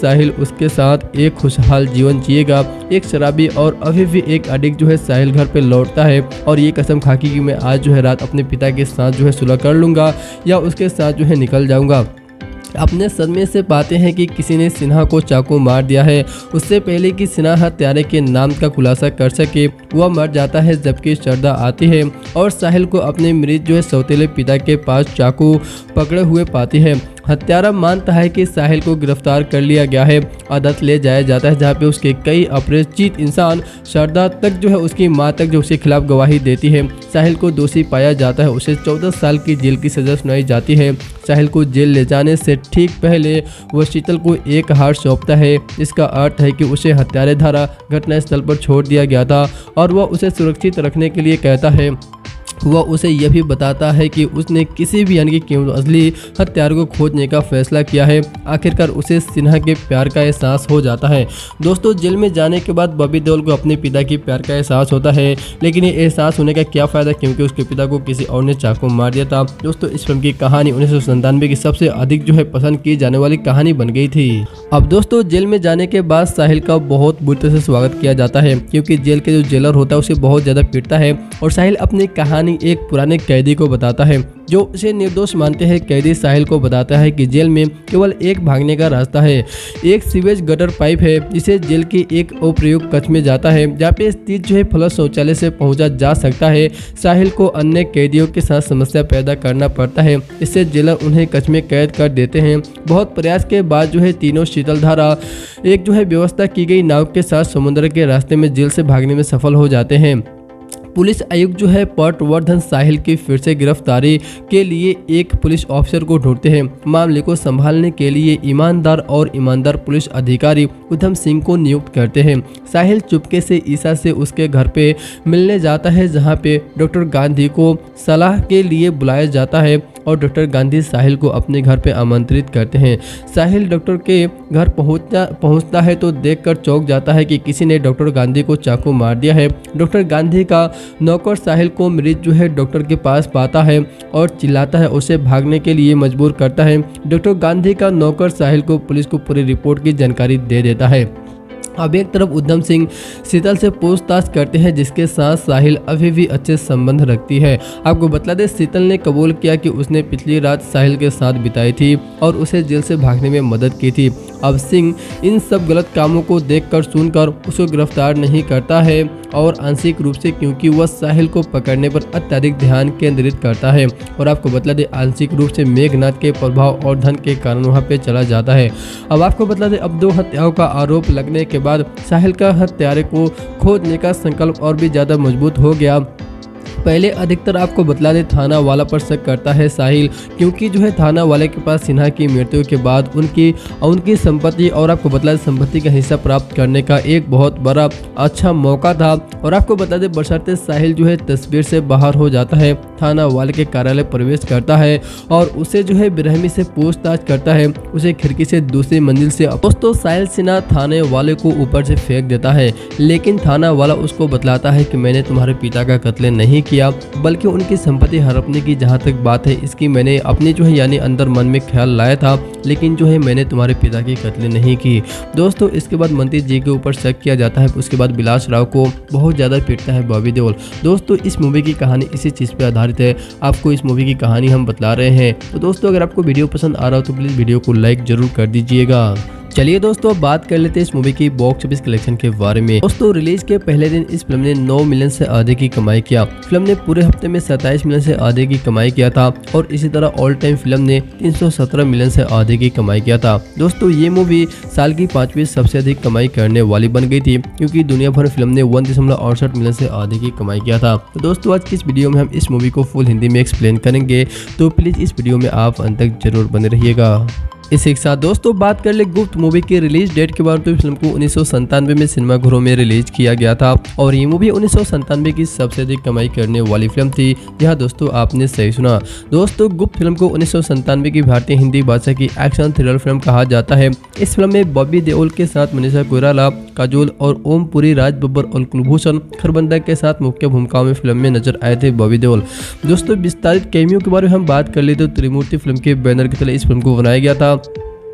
साहिल उसके साथ एक खुशहाल जीवन जिएगा। एक शराबी और अभी भी एक एडिक्ट जो है साहिल घर पे लौटता है और ये कसम खाकी कि मैं आज जो है रात अपने पिता के साथ जो है सुलह कर लूँगा या उसके साथ जो है निकल जाऊँगा। अपने सदमे से पाते हैं कि किसी ने सिन्हा को चाकू मार दिया है। उससे पहले कि सिन्हा हत्यारे के नाम का खुलासा कर सके वह मर जाता है, जबकि श्रद्धा आती है और साहिल को अपने मृत जो है सौतेले पिता के पास चाकू पकड़े हुए पाती है। हत्यारा मानता है कि साहिल को गिरफ्तार कर लिया गया है, अदालत ले जाया जाता है जहां पे उसके कई अपरिचित इंसान श्रद्धा तक जो है उसकी मां तक जो उसके खिलाफ गवाही देती है। साहिल को दोषी पाया जाता है, उसे चौदह साल की जेल की सजा सुनाई जाती है। साहिल को जेल ले जाने से ठीक पहले वह शीतल को एक हार सौंपता है। इसका अर्थ है कि उसे हत्यारे द्वारा घटनास्थल पर छोड़ दिया गया था और वह उसे सुरक्षित रखने के लिए कहता है। वह उसे यह भी बताता है कि उसने किसी भी यानी कि क्यों असली हत्यारे को खोजने का फैसला किया है। आखिरकार उसे सिन्हा के प्यार का एहसास हो जाता है। दोस्तों जेल में जाने के बाद बॉबी देओल को अपने पिता की प्यार का एहसास होता है, लेकिन ये एहसास होने का क्या फ़ायदा क्योंकि उसके पिता को किसी और ने चाकू मार दिया था। दोस्तों इस फिल्म की कहानी उन्नीस सौ संतानवे की सबसे अधिक जो है पसंद की जाने वाली कहानी बन गई थी। अब दोस्तों जेल में जाने के बाद साहिल का बहुत बुरी तरह से स्वागत किया जाता है क्योंकि जेल के जो जेलर होता है उसे बहुत ज़्यादा पीटता है और साहिल अपनी कहानी एक पुराने कैदी को बताता है जो उसे निर्दोष मानते हैं। कैदी साहिल को बताता है कि जेल में केवल एक भागने का रास्ता है, एक सीवेज गटर पाइप है जिसे जेल के एक अप्रयुक्त कक्ष में जाता है जहाँ पे स्थित जो है फ्लश शौचालय से पहुंचा जा सकता है। साहिल को अन्य कैदियों के साथ समस्या पैदा करना पड़ता है, इससे जेलर उन्हें कक्ष में कैद कर देते हैं। बहुत प्रयास के बाद जो है तीनों शीतल धारा एक जो है व्यवस्था की गई नाव के साथ समुद्र के रास्ते में जेल से भागने में सफल हो जाते हैं। पुलिस आयुक्त जो है पटवर्धन साहिल की फिर से गिरफ्तारी के लिए एक पुलिस ऑफिसर को ढूंढते हैं। मामले को संभालने के लिए ईमानदार और ईमानदार पुलिस अधिकारी उधम सिंह को नियुक्त करते हैं। साहिल चुपके से ईसा से उसके घर पे मिलने जाता है जहां पे डॉक्टर गांधी को सलाह के लिए बुलाया जाता है और डॉक्टर गांधी साहिल को अपने घर पे आमंत्रित करते हैं। साहिल डॉक्टर के घर पहुंचता पहुंचता है तो देखकर चौंक जाता है कि किसी ने डॉक्टर गांधी को चाकू मार दिया है। डॉक्टर गांधी का नौकर साहिल को मृत जो है डॉक्टर के पास पाता है और चिल्लाता है, उसे भागने के लिए मजबूर करता है। डॉक्टर गांधी का नौकर साहिल को पुलिस को पूरी रिपोर्ट की जानकारी दे देता है। अब एक तरफ उधम सिंह शीतल से पूछताछ करते हैं जिसके साथ साहिल अभी भी अच्छे संबंध रखती है। आपको बता दें शीतल ने कबूल किया कि उसने पिछली रात साहिल के साथ बिताई थी और उसे जेल से भागने में मदद की थी। अब सिंह इन सब गलत कामों को देखकर सुनकर उसको गिरफ्तार नहीं करता है और आंशिक रूप से क्योंकि वह साहिल को पकड़ने पर अत्यधिक ध्यान केंद्रित करता है और आपको बता दें आंशिक रूप से मेघनाथ के प्रभाव और धन के कारण वहां पे चला जाता है। अब आपको बता दें अब दो हत्याओं का आरोप लगने के बाद साहिल का हत्यारे को खोजने का संकल्प और भी ज्यादा मजबूत हो गया। पहले अधिकतर आपको बतला दे थाना वाला पर शक करता है साहिल क्योंकि जो है थाना वाले के पास सिन्हा की मृत्यु के बाद उनकी उनकी संपत्ति और आपको बतला दे संपत्ति का हिस्सा प्राप्त करने का एक बहुत बड़ा अच्छा मौका था। और आपको बता दे बशर्ते साहिल जो है तस्वीर से बाहर हो जाता है, थाना वाले के कार्यालय प्रवेश करता है और उसे जो है बेरहमी से पूछताछ करता है, उसे खिड़की से दूसरी मंजिल से दोस्तों साहिल सिन्हा थाने वाले को ऊपर से फेंक देता है, लेकिन थाना वाला उसको बतलाता है कि मैंने तुम्हारे पिता का कत्ल नहीं किया बल्कि उनकी संपत्ति हड़पने की जहां तक बात है इसकी मैंने अपने जो है यानी अंदर मन में ख्याल लाया था, लेकिन जो है मैंने तुम्हारे पिता की कत्ल नहीं की। दोस्तों इसके बाद मंत्री जी के ऊपर शक किया जाता है। उसके बाद विलास राव को बहुत ज्यादा पीटता है बॉबी देओल। दोस्तों इस मूवी की कहानी इसी चीज पे आधारित है, आपको इस मूवी की कहानी हम बतला रहे हैं। तो दोस्तों अगर आपको वीडियो पसंद आ रहा हो तो प्लीज वीडियो को लाइक जरूर कर दीजिएगा। चलिए दोस्तों बात कर लेते हैं इस मूवी की बॉक्स ऑफिस कलेक्शन के बारे में। दोस्तों रिलीज के पहले दिन इस फिल्म ने नौ मिलियन से अधिक की कमाई किया। फिल्म ने पूरे हफ्ते में सत्ताईस मिलियन से अधिक की कमाई किया था और इसी तरह ऑल टाइम फिल्म ने तीन सौ सत्रह मिलियन से अधिक की कमाई किया था। दोस्तों ये मूवी साल की पांचवी सबसे अधिक कमाई करने वाली बन गई थी क्योंकि दुनिया भर फिल्म ने वन दशमलव अड़सठ मिलियन से अधिक की कमाई किया था। तो दोस्तों आज की इस वीडियो में हम इस मूवी को फुल हिंदी में एक्सप्लेन करेंगे, तो प्लीज इस वीडियो में आप अंत तक जरूर बने रहिएगा। इसी के साथ दोस्तों बात कर ले गुप्त मूवी की रिलीज डेट के बारे में। फिल्म को उन्नीस सौ संतानवे में सिनेमा घरों में रिलीज किया गया था और ये मूवी उन्नीस सौ संतानवे की सबसे अधिक कमाई करने वाली फिल्म थी। यहाँ दोस्तों आपने सही सुना। दोस्तों गुप्त फिल्म को उन्नीस सौ संतानवे की भारतीय हिंदी भाषा की एक्शन थ्रिलर फिल्म कहा जाता है। इस फिल्म में बॉबी देओल के साथ मनीषा कोइराला, काजोल और ओम पुरी, राज बब्बर और कुलभूषण खरबंदा के साथ मुख्य भूमिकाओं में फिल्म में नजर आए थे बॉबी देओल। दोस्तों विस्तारित कैमियो के बारे में हम बात कर ले तो त्रिमूर्ति फिल्म के बैनर के तले इस फिल्म को बनाया गया था।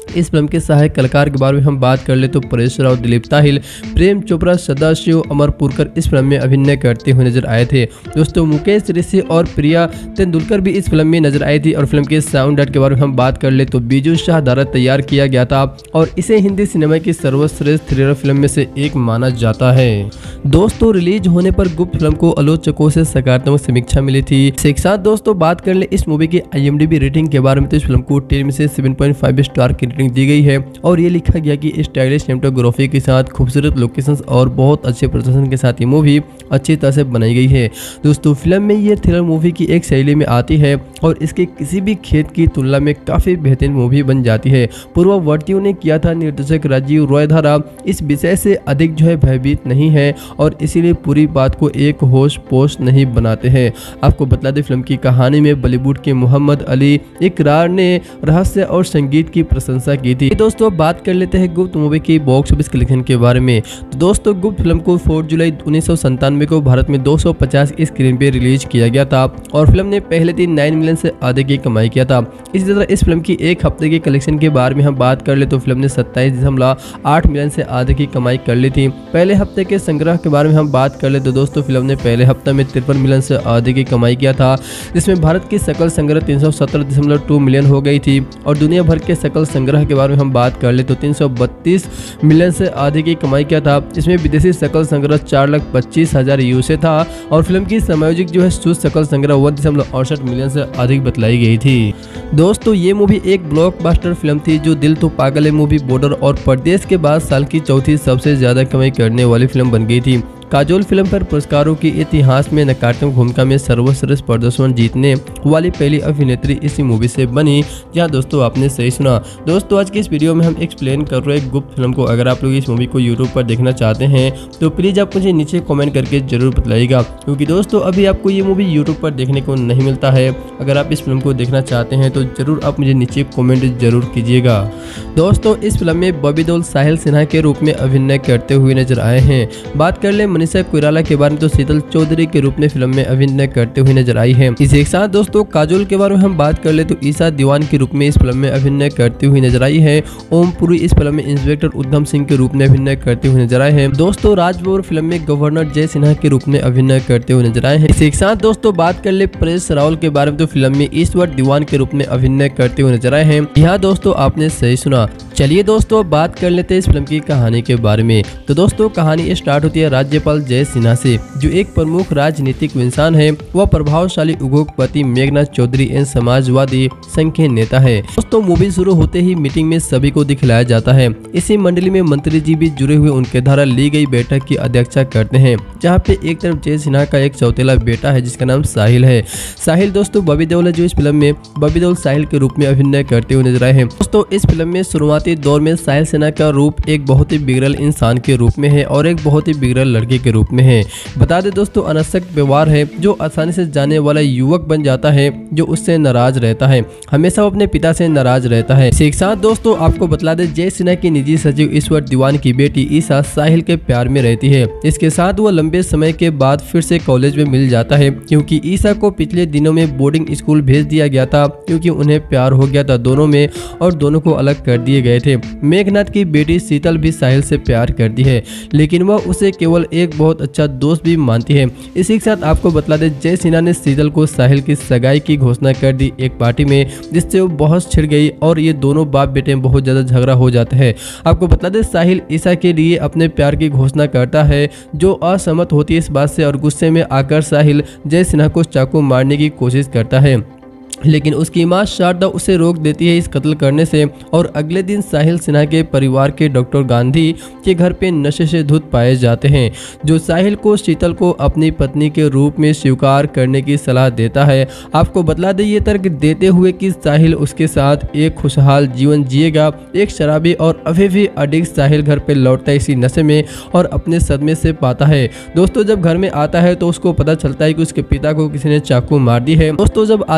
इस फिल्म के सहायक कलाकार के बारे में हम बात कर ले तो परेश रावल, दिलीप ताहिल, प्रेम चोपड़ा, सदाशिव, अमर पुरकर इस फिल्म में अभिनय करते हुए नजर आए थे। दोस्तों मुकेश ऋषि और प्रिया तेंदुलकर भी इस फिल्म में नजर आई थी। और फिल्म के साउंड आर्ट के बारे में हम बात कर ले तो बीजू शाह द्वारा तैयार किया गया था और इसे हिंदी सिनेमा की सर्वश्रेष्ठ थ्रिलर फिल्म में से एक माना जाता है। दोस्तों रिलीज होने पर गुप्त फिल्म को आलोचकों से सकारात्मक समीक्षा मिली थी। एक साथ दोस्तों बात कर ले इस मूवी की I M D B rating के बारे में तो इस फिल्म को टेन में से सेवन पॉइंट फाइव स्टार की रेटिंग दी गई है और ये लिखा गया कि स्टाइलिश सिनेमेटोग्राफी के साथ खूबसूरत लोकेशंस और बहुत अच्छे प्रदर्शन के साथ ये मूवी अच्छी तरह से बनाई गई है। दोस्तों फिल्म में ये थ्रिलर मूवी की एक शैली में आती है और इसके किसी भी खेत की तुलना में काफी बेहतरीन मूवी बन जाती है। पूर्ववर्तियों ने किया था, निर्देशक राजीव रॉय द्वारा इस विषय से अधिक जो है भयभीत नहीं है और इसीलिए पूरी बात को एक होश पोश नहीं बनाते हैं। आपको बता दें फिल्म की कहानी में बॉलीवुड के मोहम्मद अली इकरार ने रहस्य और संगीत की प्रशंसा की थी। दोस्तों बात कर लेते हैं गुप्त मूवी की बॉक्स ऑफिस कलेक्शन के बारे में। तो दोस्तों गुप्त फिल्म को चार जुलाई उन्नीस सौ संतानवे को भारत में दो सौ पचास स्क्रीन पे रिलीज किया गया था और फिल्म ने पहले दिन नौ मिलियन से अधिक की कमाई किया था। इसी तरह इस फिल्म की एक हफ्ते के कलेक्शन के बारे में हम बात कर ले तो फिल्म ने सत्ताईस दशमलव आठ मिलियन से अधिक की कमाई कर ली थी। पहले हफ्ते के संग्रह के बारे में हम बात कर ले तो दोस्तों फिल्म ने पहले हफ्ते में तिरपन मिलियन से अधिक की कमाई किया था, जिसमें भारत की सकल संग्रह तीन सौ सत्रह दशमलव दो मिलियन हो गई थी और दुनिया भर के सकल संग्रह के बारे में हम बात कर ले तो तीन सौ बत्तीस मिलियन से अधिक की कमाई किया था। इसमें विदेशी सकल संग्रह चार लाख पच्चीस हजार यू से था और फिल्म की समायोजिक जो है शुद्ध सकल संग्रह वन दशमलव अड़सठ मिलियन से अधिक बतलाई गई थी। दोस्तों ये मूवी एक ब्लॉकबस्टर फिल्म थी जो दिल तो पागल है मूवी, बॉर्डर और परदेश के बाद साल की चौथी सबसे ज्यादा कमाई करने वाली फिल्म बन गई थी। काजोल फिल्म पर पुरस्कारों के इतिहास में नकारात्मक भूमिका में सर्वश्रेष्ठ प्रदर्शन जीतने वाली पहली अभिनेत्री इसी मूवी से बनी। जहां दोस्तों आपने सही सुना। दोस्तों आज की इस वीडियो में हम एक्सप्लेन कर रहे हैं गुप्त फिल्म को। अगर आप लोग इस मूवी को यूट्यूब पर देखना चाहते हैं तो प्लीज आप मुझे नीचे कमेंट करके जरूर बताइएगा, क्योंकि दोस्तों अभी आपको ये मूवी यूट्यूब पर देखने को नहीं मिलता है। अगर आप इस फिल्म को देखना चाहते हैं तो जरूर आप मुझे नीचे कॉमेंट जरूर कीजिएगा। दोस्तों इस फिल्म में बॉबी देओल साहिल सिन्हा के रूप में अभिनय करते हुए नजर आए हैं। बात कर ले मनीषा कोइराला के बारे में तो शीतल चौधरी के रूप में फिल्म में अभिनय करते हुए नजर आई है। इसी के साथ दोस्तों काजोल के बारे में हम बात कर ले तो ईशा दीवान के रूप में इस फिल्म में अभिनय करती हुई नजर आई है। ओम पुरी इस फिल्म में इंस्पेक्टर उद्धम सिंह के रूप में अभिनय करते हुए नजर आए हैं। दोस्तों राज बब्बर फिल्म में गवर्नर जय सिन्हा के रूप में अभिनय करते हुए नजर आए हैं। इसी के साथ दोस्तों बात कर ले परेश रावल के बारे में तो फिल्म में ईश्वर दीवान के रूप में अभिनय करते हुए नजर आए हैं। यहाँ दोस्तों आपने सही सुना। चलिए दोस्तों बात कर लेते हैं इस फिल्म की कहानी के बारे में। तो दोस्तों कहानी स्टार्ट होती है राज्यपाल जय सिन्हा से, जो एक प्रमुख राजनीतिक इंसान है। वह प्रभावशाली उद्योगपति मेघनाथ चौधरी एवं समाजवादी संघ के नेता है। दोस्तों मूवी शुरू होते ही मीटिंग में सभी को दिखलाया जाता है। इसी मंडली में मंत्री जी भी जुड़े हुए उनके द्वारा ली गई बैठक की अध्यक्षता करते हैं, जहाँ पे एक तरफ जय सिन्हा का एक चौतेला बेटा है जिसका नाम साहिल है। साहिल दोस्तों बॉबी देओल है, जो इस फिल्म में बॉबी देओल साहिल के रूप में अभिनय करते हुए नजर आए हैं। दोस्तों इस फिल्म में शुरुआती दौर में साहिल सिन्हा का रूप एक बहुत ही बिगड़ल इंसान के रूप में है और एक बहुत ही बिगड़ल लड़के के रूप में है। बता दें दोस्तों अनसक व्यवहार है, जो आसानी से जाने वाला युवक बन जाता है, जो उससे नाराज रहता है। हमेशा वो अपने पिता से नाराज रहता है। इसी के साथ दोस्तों आपको बतला दें जय सिन्हा की निजी सचिव ईश्वर दीवान की बेटी ईशा साहिल के प्यार में रहती है। इसके साथ वो लंबे समय के बाद फिर से कॉलेज में मिल जाता है, क्योंकि ईशा को पिछले दिनों में बोर्डिंग स्कूल भेज दिया गया था, क्योंकि उन्हें प्यार हो गया था दोनों में और दोनों को अलग कर दिए गए थे। मेघनाथ की बेटी शीतल भी साहिल से प्यार करती है, लेकिन वह उसे केवल एक बहुत अच्छा दोस्त भी मानती है। इसी के साथ आपको बतला दे जय सिन्हा ने शीतल को साहिल की सगाई की घोषणा कर दी एक पार्टी में, जिससे वो बहुत छिड़ गई और ये दोनों बाप बेटे में बहुत ज्यादा झगड़ा हो जाता है। आपको बता दे साहिल ईशा के लिए अपने प्यार की घोषणा करता है, जो असहमत होती है इस बात से और गुस्से में आकर साहिल जय सिन्हा को चाकू मारने की कोशिश करता है, लेकिन उसकी मां शारदा उसे रोक देती है इस कत्ल करने से। और अगले दिन साहिल सिन्हा के परिवार के डॉक्टर गांधी के घर पे नशे से धुत पाए जाते हैं, जो साहिल को शीतल को अपनी पत्नी के रूप में स्वीकार करने की सलाह देता है। आपको बतला दे ये तर्क देते हुए कि साहिल उसके साथ एक खुशहाल जीवन जिएगा। एक शराबी और अफीफी अडिक्ट साहिल घर पे लौटता है इसी नशे में और अपने सदमे से पाता है। दोस्तों जब घर में आता है तो उसको पता चलता है कि उसके पिता को किसी ने चाकू मार दी है। दोस्तों जब आधी रात में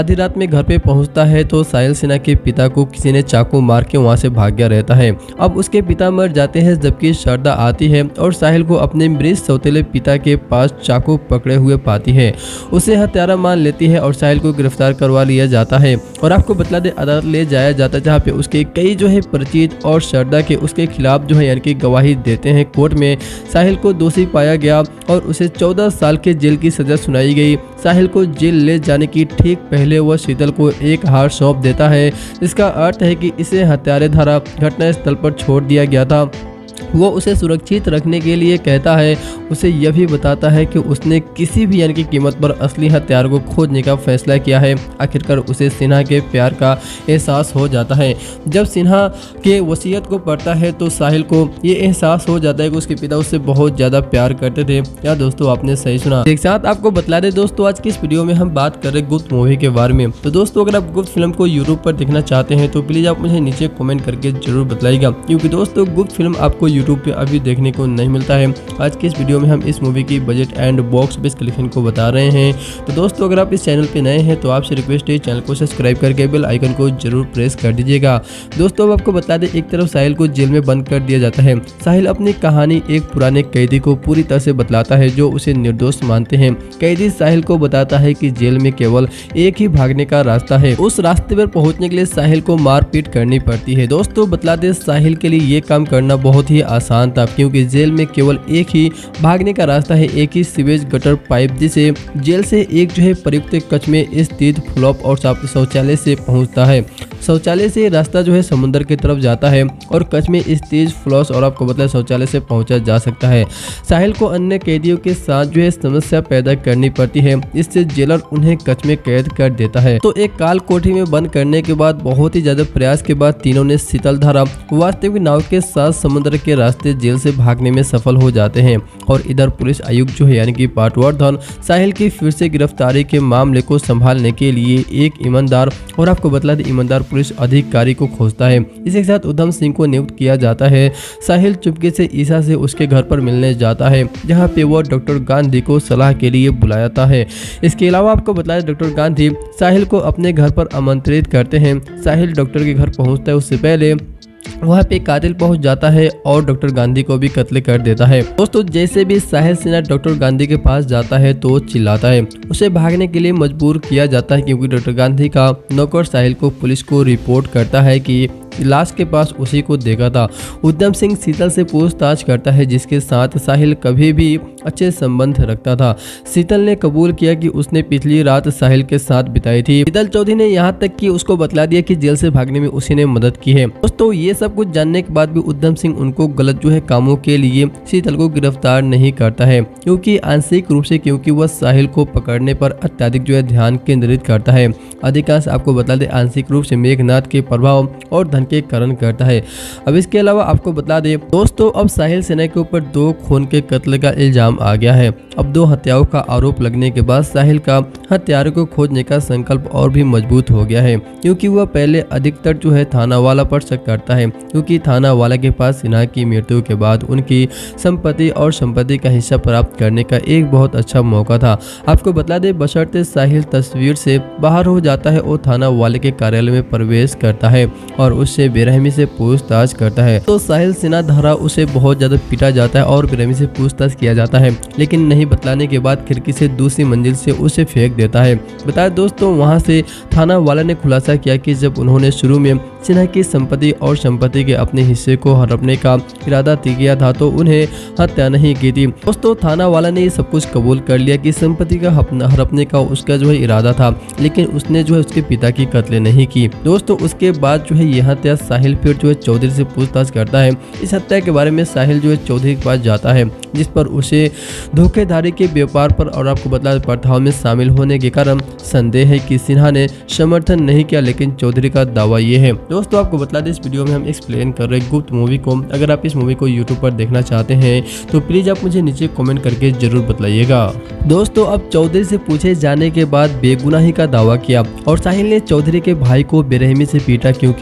घर पे पहुंचता है तो साहिल सिन्हा के पिता को किसी ने चाकू मार के वहां से भाग गया रहता है। अब उसके पिता मर जाते हैं, जबकि शारदा आती है और साहिल को अपने मृत सौतेले पिता के पास चाकू पकड़े हुए पाती है। उसे हत्यारा मान लेती है और साहिल को गिरफ्तार करवा लिया जाता है और आपको बतला दे अदालत ले जाया जाता है, जहाँ पे उसके कई जो है परिचित और शारदा के उसके खिलाफ जो है यानी कि गवाही देते हैं कोर्ट में। साहिल को दोषी पाया गया और उसे चौदह साल के जेल की सजा सुनाई गई। साहिल को जेल ले जाने की ठीक पहले वह शीतल को एक हार सौंप देता है, जिसका अर्थ है कि इसे हत्यारे धारा घटना स्थल पर छोड़ दिया गया था। वो उसे सुरक्षित रखने के लिए कहता है, उसे यह भी बताता है कि उसने किसी भी यानी कि कीमत पर असली हथियार को खोजने का फैसला किया है। आखिरकार उसे सिन्हा के प्यार का एहसास हो जाता है। जब सिन्हा के वसीयत को पढ़ता है तो साहिल को ये एहसास हो जाता है कि उसके पिता उससे बहुत ज़्यादा प्यार करते थे। या दोस्तों आपने सही सुना। एक साथ आपको बतला दे दोस्तों, आज की इस वीडियो में हम बात कर रहे गुप्त मूवी के बारे में। तो दोस्तों अगर आप गुप्त फिल्म को यूट्यूब पर देखना चाहते हैं तो प्लीज़ आप मुझे नीचे कॉमेंट करके जरूर बताइएगा, क्योंकि दोस्तों गुप्त फिल्म आपको यूट्यूब पे अभी देखने को नहीं मिलता है। आज के इस वीडियो में हम इस मूवी की budget and box office collection को बता रहे हैं। तो दोस्तों अगर आप इस चैनल पे नए हैं तो आपसे रिक्वेस्ट है चैनल को सब्सक्राइब करके बेल आइकन को जरूर प्रेस कर दीजिएगा। दोस्तों अब आपको बता दें, एक तरफ साहिल को जेल में बंद कर दिया जाता है। साहिल अपनी कहानी एक पुराने कैदी को पूरी तरह से बतलाता है जो उसे निर्दोष मानते हैं। कैदी साहिल को बताता है कि जेल में केवल एक ही भागने का रास्ता है। उस रास्ते पर पहुंचने के लिए साहिल को मारपीट करनी पड़ती है। दोस्तों बतला दें, साहिल के लिए ये काम करना बहुत ही आसान था, क्योंकि जेल में केवल एक ही भागने का रास्ता है, एक ही सीवेज गटर पाइप, जिसे जेल से एक जो है प्रयुक्त कक्ष में स्थित फ्लॉप और शौचालय से पहुंचता है। शौचालय से रास्ता जो है समुद्र की तरफ जाता है और कक्ष में स्टेज फ्लॉस और आपको बतला शौचालय से पहुंचा जा सकता है। साहिल को अन्य कैदियों के साथ जो है समस्या पैदा करनी पड़ती है, इससे जेलर उन्हें कक्ष में कैद कर देता है। तो एक काल कोठरी में बंद करने के बाद बहुत ही ज्यादा प्रयास के बाद तीनों ने शीतल धारा वास्तविक नाव के साथ समुद्र के रास्ते जेल से भागने में सफल हो जाते हैं। और इधर पुलिस आयुक्त जो है यानी कि पाटवर्धन साहिल की फिर से गिरफ्तारी के मामले को संभालने के लिए एक ईमानदार और आपको बतला दें ईमानदार पुलिस अधिकारी को खोजता है। इसी के साथ उधम सिंह को नियुक्त किया जाता है। साहिल चुपके से ईसा से उसके घर पर मिलने जाता है, जहां पे वो डॉक्टर गांधी को सलाह के लिए बुलाता है। इसके अलावा आपको बताया डॉक्टर गांधी साहिल को अपने घर पर आमंत्रित करते हैं। साहिल डॉक्टर के घर पहुंचता है, उससे पहले वहाँ पे कातिल पहुंच जाता है और डॉक्टर गांधी को भी कत्ल कर देता है। दोस्तों जैसे भी साहिल सिन्हा डॉक्टर गांधी के पास जाता है तो चिल्लाता है, उसे भागने के लिए मजबूर किया जाता है, क्योंकि डॉक्टर गांधी का नौकर साहिल को पुलिस को रिपोर्ट करता है कि लाश के पास उसी को देखा था। उधम सिंह शीतल से पूछताछ करता है, जिसके साथ साहिल कभी भी अच्छे संबंध रखता था। शीतल ने कबूल किया कि उसने पिछली रात साहिल के साथ बिताई थी। शीतल चौधरी ने यहाँ तक कि उसको बतला दिया कि जेल से भागने में उसी ने मदद की है। दोस्तों ये सब कुछ जानने के बाद भी उधम सिंह उनको गलत जो है कामों के लिए शीतल को गिरफ्तार नहीं करता है, क्योंकि आंशिक रूप से क्योंकि वह साहिल को पकड़ने पर अत्यधिक जो है ध्यान केंद्रित करता है। अधिकांश आपको बता दे आंशिक रूप से मेघनाथ के प्रभाव और धन के कारण करता है। अब इसके अलावा आपको बता दें दोस्तों, अब साहिल सिन्हा के ऊपर दो खून के कत्ल का इल्जाम आ गया है। अब दो हत्याओं का आरोप लगने के बाद साहिल का हत्यारों को खोजने का संकल्प और भी मजबूत हो गया है, क्योंकि वह पहले अधिकतर जो है थाना वाला पर शक करता है, क्योंकि थाना वाला के पास सिन्हा की मृत्यु के बाद उनकी संपत्ति और संपत्ति का हिस्सा प्राप्त करने का एक बहुत अच्छा मौका था। आपको बता दें बशर्ते साहिल तस्वीर से बाहर हो जाता है और थाना वाले के कार्यालय में प्रवेश करता है और उससे बेरहमी से पूछताछ करता है, तो साहिल सिन्हा धारा उसे बहुत ज्यादा पीटा जाता है और बेरहमी से पूछताछ किया जाता है, लेकिन नहीं बतलाने के बाद खिड़की से दूसरी मंजिल से उसे फेंक देता है। बताया दोस्तों वहां से थाना वाला ने खुलासा किया कि जब उन्होंने शुरू में सिन्हा की संपत्ति और संपत्ति के अपने हिस्से को हड़पने का इरादा किया था तो उन्हें हत्या नहीं की थी। दोस्तों थाना वाला ने ये सब कुछ कबूल कर लिया कि संपत्ति का हड़पने का उसका जो है इरादा था, लेकिन उसने जो है उसके पिता की कत्ल नहीं की। दोस्तों उसके बाद जो है यह हत्या साहिल फिर जो है चौधरी से पूछताछ करता है। इस हत्या के बारे में साहिल जो है चौधरी के पास जाता है, जिस पर उसे धोखेधारी के व्यापार पर और आपको बतला प्रथाओं में शामिल होने के कारण संदेह है कि सिन्हा ने समर्थन नहीं किया, लेकिन चौधरी का दावा ये है। दोस्तों आपको बता दें इस वीडियो में हम एक्सप्लेन कर रहे हैं गुप्त मूवी को। अगर आप इस मूवी को यूट्यूब पर देखना चाहते हैं तो प्लीज आप मुझे नीचे कमेंट करके जरूर बताइएगा। दोस्तों अब चौधरी से पूछे जाने के बाद बेगुनाही का दावा किया और साहिल ने चौधरी के भाई को बेरहमी से पीटा, क्योंकि वह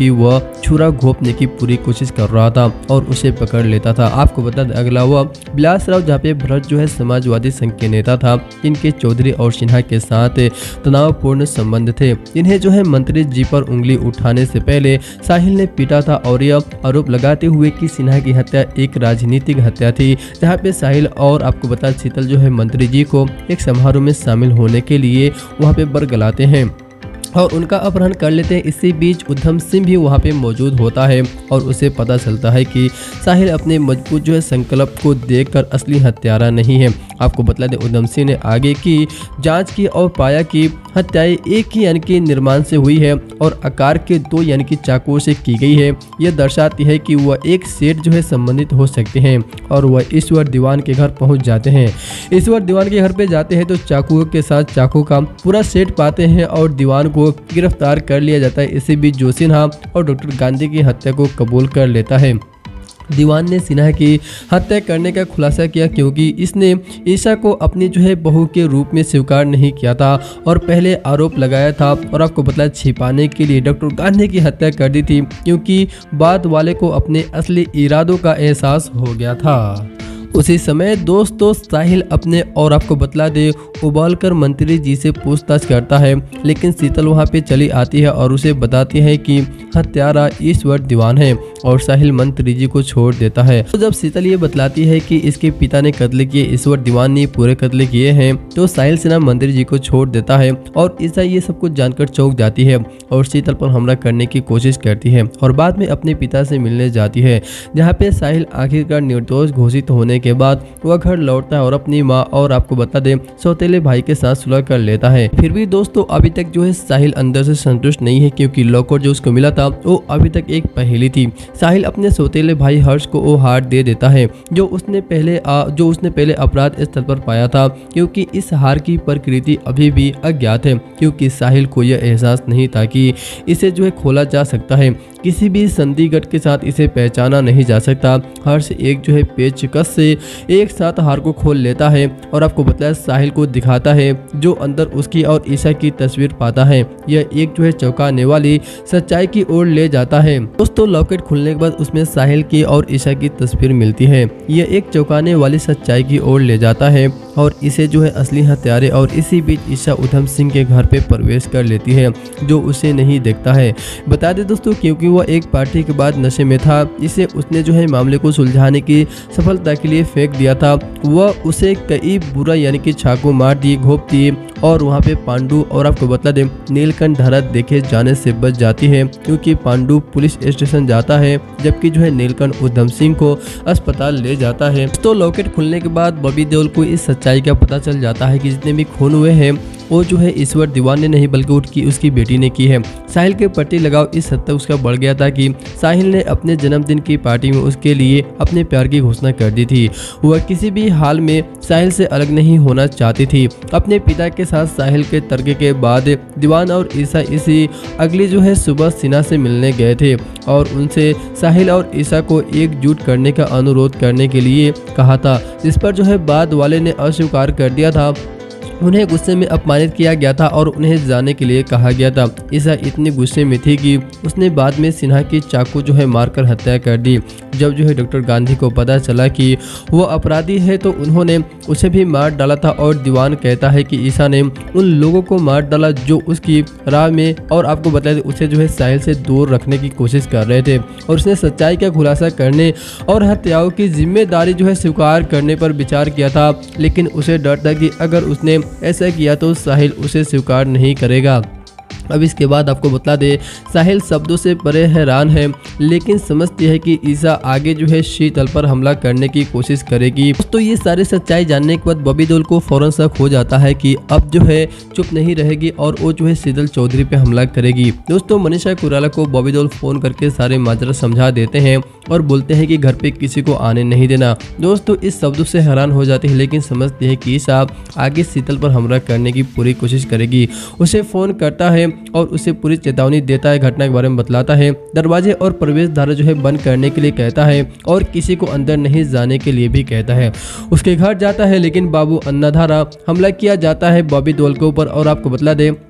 छुरा घोंपने की पूरी कोशिश कर रहा था और उसे पकड़ लेता था। आपको बता दें अगला हुआ बिलास राव, जहाँ पे भरत जो है समाजवादी संघ के नेता था। इनके चौधरी और सिन्हा के साथ तनावपूर्ण संबंध थे। इन्हें जो है मंत्री जी पर उंगली उठाने से पहले साहिल ने पीटा था और यह आरोप लगाते हुए कि सिन्हा की हत्या एक राजनीतिक हत्या थी, जहाँ पे साहिल और आपको बता शीतल जो है मंत्री जी को एक समारोह में शामिल होने के लिए वहाँ पे बरगलाते हैं और उनका अपहरण कर लेते हैं। इसी बीच उधम सिंह भी वहाँ पे मौजूद होता है और उसे पता चलता है कि साहिल अपने मजबूत जो है संकल्प को देखकर असली हत्यारा नहीं है। आपको बतला दें उधम सिंह ने आगे की जांच की और पाया कि हत्याएं एक ही यानी कि निर्माण से हुई है और आकार के दो यानी कि चाकुओं से की गई है। यह दर्शाती है कि वह एक सेठ जो है संबंधित हो सकते हैं और वह ईश्वर दीवान के घर पहुंच जाते हैं। ईश्वर दीवान के घर पे जाते हैं तो चाकुओं के साथ चाकू का पूरा सेट पाते हैं और दीवान को गिरफ्तार कर लिया जाता है। इसी बीच जो सिन्हा और डॉक्टर गांधी की हत्या को कबूल कर लेता है। दीवान ने सिन्हा की हत्या करने का खुलासा किया क्योंकि इसने ईशा को अपनी जो है बहू के रूप में स्वीकार नहीं किया था और पहले आरोप लगाया था और आपको बतलाया छिपाने के लिए डॉक्टर गांधी की हत्या कर दी थी, क्योंकि बाद वाले को अपने असली इरादों का एहसास हो गया था। उसी समय दोस्तों साहिल अपने और आपको बतला दे उबालकर मंत्री जी से पूछताछ करता है, लेकिन शीतल वहां पे चली आती है और उसे बताती है कि हत्यारा ईश्वर दीवान है और साहिल मंत्री जी को छोड़ देता है। तो जब शीतल ये बतलाती है कि इसके पिता ने कत्ल किए, ईश्वर दीवान ने पूरे कत्ल किए हैं, तो साहिल सिन्हा मंत्री जी को छोड़ देता है और ईशा ये सब कुछ जानकर चौंक जाती है और शीतल पर हमला करने की कोशिश करती है और बाद में अपने पिता से मिलने जाती है, जहाँ पे साहिल आखिरकार निर्दोष घोषित होने के बाद वह घर लौटता है और अपनी माँ और आपको बता दे सौतेले भाई के साथ सुलह कर लेता है। फिर भी दोस्तों अभी तक जो है साहिल अंदर से संतुष्ट नहीं है, क्योंकि लॉकर जो उसको मिला था वो अभी तक एक पहेली थी। साहिल अपने सौतेले भाई हर्ष को वो हार दे देता है जो उसने पहले आ, जो उसने पहले अपराध स्थल पर पाया था, क्योंकि इस हार की प्रकृति अभी भी अज्ञात है, क्योंकि साहिल को यह एहसास नहीं था कि इसे जो है खोला जा सकता है। किसी भी संदिग्ध के साथ इसे पहचाना नहीं जा सकता। हर्ष एक जो है पेचकस से एक साथ हार को खोल लेता है और आपको बताया साहिल को दिखाता है, जो अंदर उसकी और ईशा की तस्वीर पाता है। यह एक जो है चौंकाने वाली सच्चाई की ओर ले जाता है। दोस्तों लॉकेट खुलने के बाद उसमें साहिल की और ईशा की तस्वीर मिलती है। यह एक चौंकाने वाली सच्चाई की ओर ले जाता है और इसे जो है असली हत्यारे और इसी बीच ईशा उधम सिंह के घर पे प्रवेश कर लेती है, जो उसे नहीं देखता है। बता दे दोस्तों क्योंकि वह एक पार्टी के बाद नशे में था, इसे उसने जो है मामले को सुलझाने की सफलता के लिए फेंक दिया था। वह उसे कई बुरा यानी कि चाकू मार दिए, घोंप दिए और वहाँ पे पांडु और आपको बता दे नीलकंठ धरत देखे जाने से बच जाती है, क्योंकि पांडु पुलिस स्टेशन जाता है जबकि जो है नीलकंठ उधम सिंह को अस्पताल ले जाता है। तो लॉकेट खुलने के बाद बॉबी देओल को इस सच्चाई का पता चल जाता है कि जितने भी खून हुए हैं वो जो है ईश्वर दीवान ने नहीं बल्कि उसकी उसकी बेटी ने की है। साहिल के प्रति लगाव इस हद तक उसका बढ़ गया था कि साहिल ने अपने जन्मदिन की पार्टी में उसके लिए अपने प्यार की घोषणा कर दी थी। वह किसी भी हाल में साहिल से अलग नहीं होना चाहती थी। अपने पिता के साथ साहिल के तर्क के बाद दीवान और ईशा इसी अगली जो है सुबह सिन्हा से मिलने गए थे और उनसे साहिल और ईशा को एकजुट करने का अनुरोध करने के लिए कहा था, जिस पर जो है बाद वाले ने अस्वीकार कर दिया था। उन्हें गुस्से में अपमानित किया गया था और उन्हें जाने के लिए कहा गया था। ईशा इतनी गुस्से में थी कि उसने बाद में सिन्हा की चाकू जो है मारकर हत्या कर दी। जब जो है डॉक्टर गांधी को पता चला कि वो अपराधी है तो उन्होंने उसे भी मार डाला था और दीवान कहता है कि ईशा ने उन लोगों को मार डाला जो उसकी राह में और आपको बताया उसे जो है साहिल से दूर रखने की कोशिश कर रहे थे और उसने सच्चाई का खुलासा करने और हत्याओं की जिम्मेदारी जो है स्वीकार करने पर विचार किया था, लेकिन उसे डर था कि अगर उसने ऐसा किया तो साहिल उसे स्वीकार नहीं करेगा। अब इसके बाद आपको बता दे साहिल शब्दों से परे हैरान है, लेकिन समझती है कि ईशा आगे जो है शीतल पर हमला करने की कोशिश करेगी। तो ये सारी सच्चाई जानने के बाद बॉबी देओल को फौरन शक हो जाता है कि अब जो है चुप नहीं रहेगी और वो जो है शीतल चौधरी पे हमला करेगी। दोस्तों मनीषा कुराला को बॉबी देओल फोन करके सारे माजरा समझा देते हैं और बोलते हैं कि घर पे किसी को आने नहीं देना। दोस्तों इस शब्दों से हैरान हो जाती है, लेकिन समझती है कि ईशा आगे शीतल पर हमला करने की पूरी कोशिश करेगी। उसे फोन करता है और उसे पूरी चेतावनी देता है, घटना के बारे में बतलाता है, दरवाजे और प्रवेश द्वार जो है बंद करने के लिए कहता है और किसी को अंदर नहीं जाने के लिए भी कहता है। उसके घर जाता है लेकिन बाबू अन्नाधारा हमला किया जाता है बॉबी देओल के ऊपर और आपको बतला दे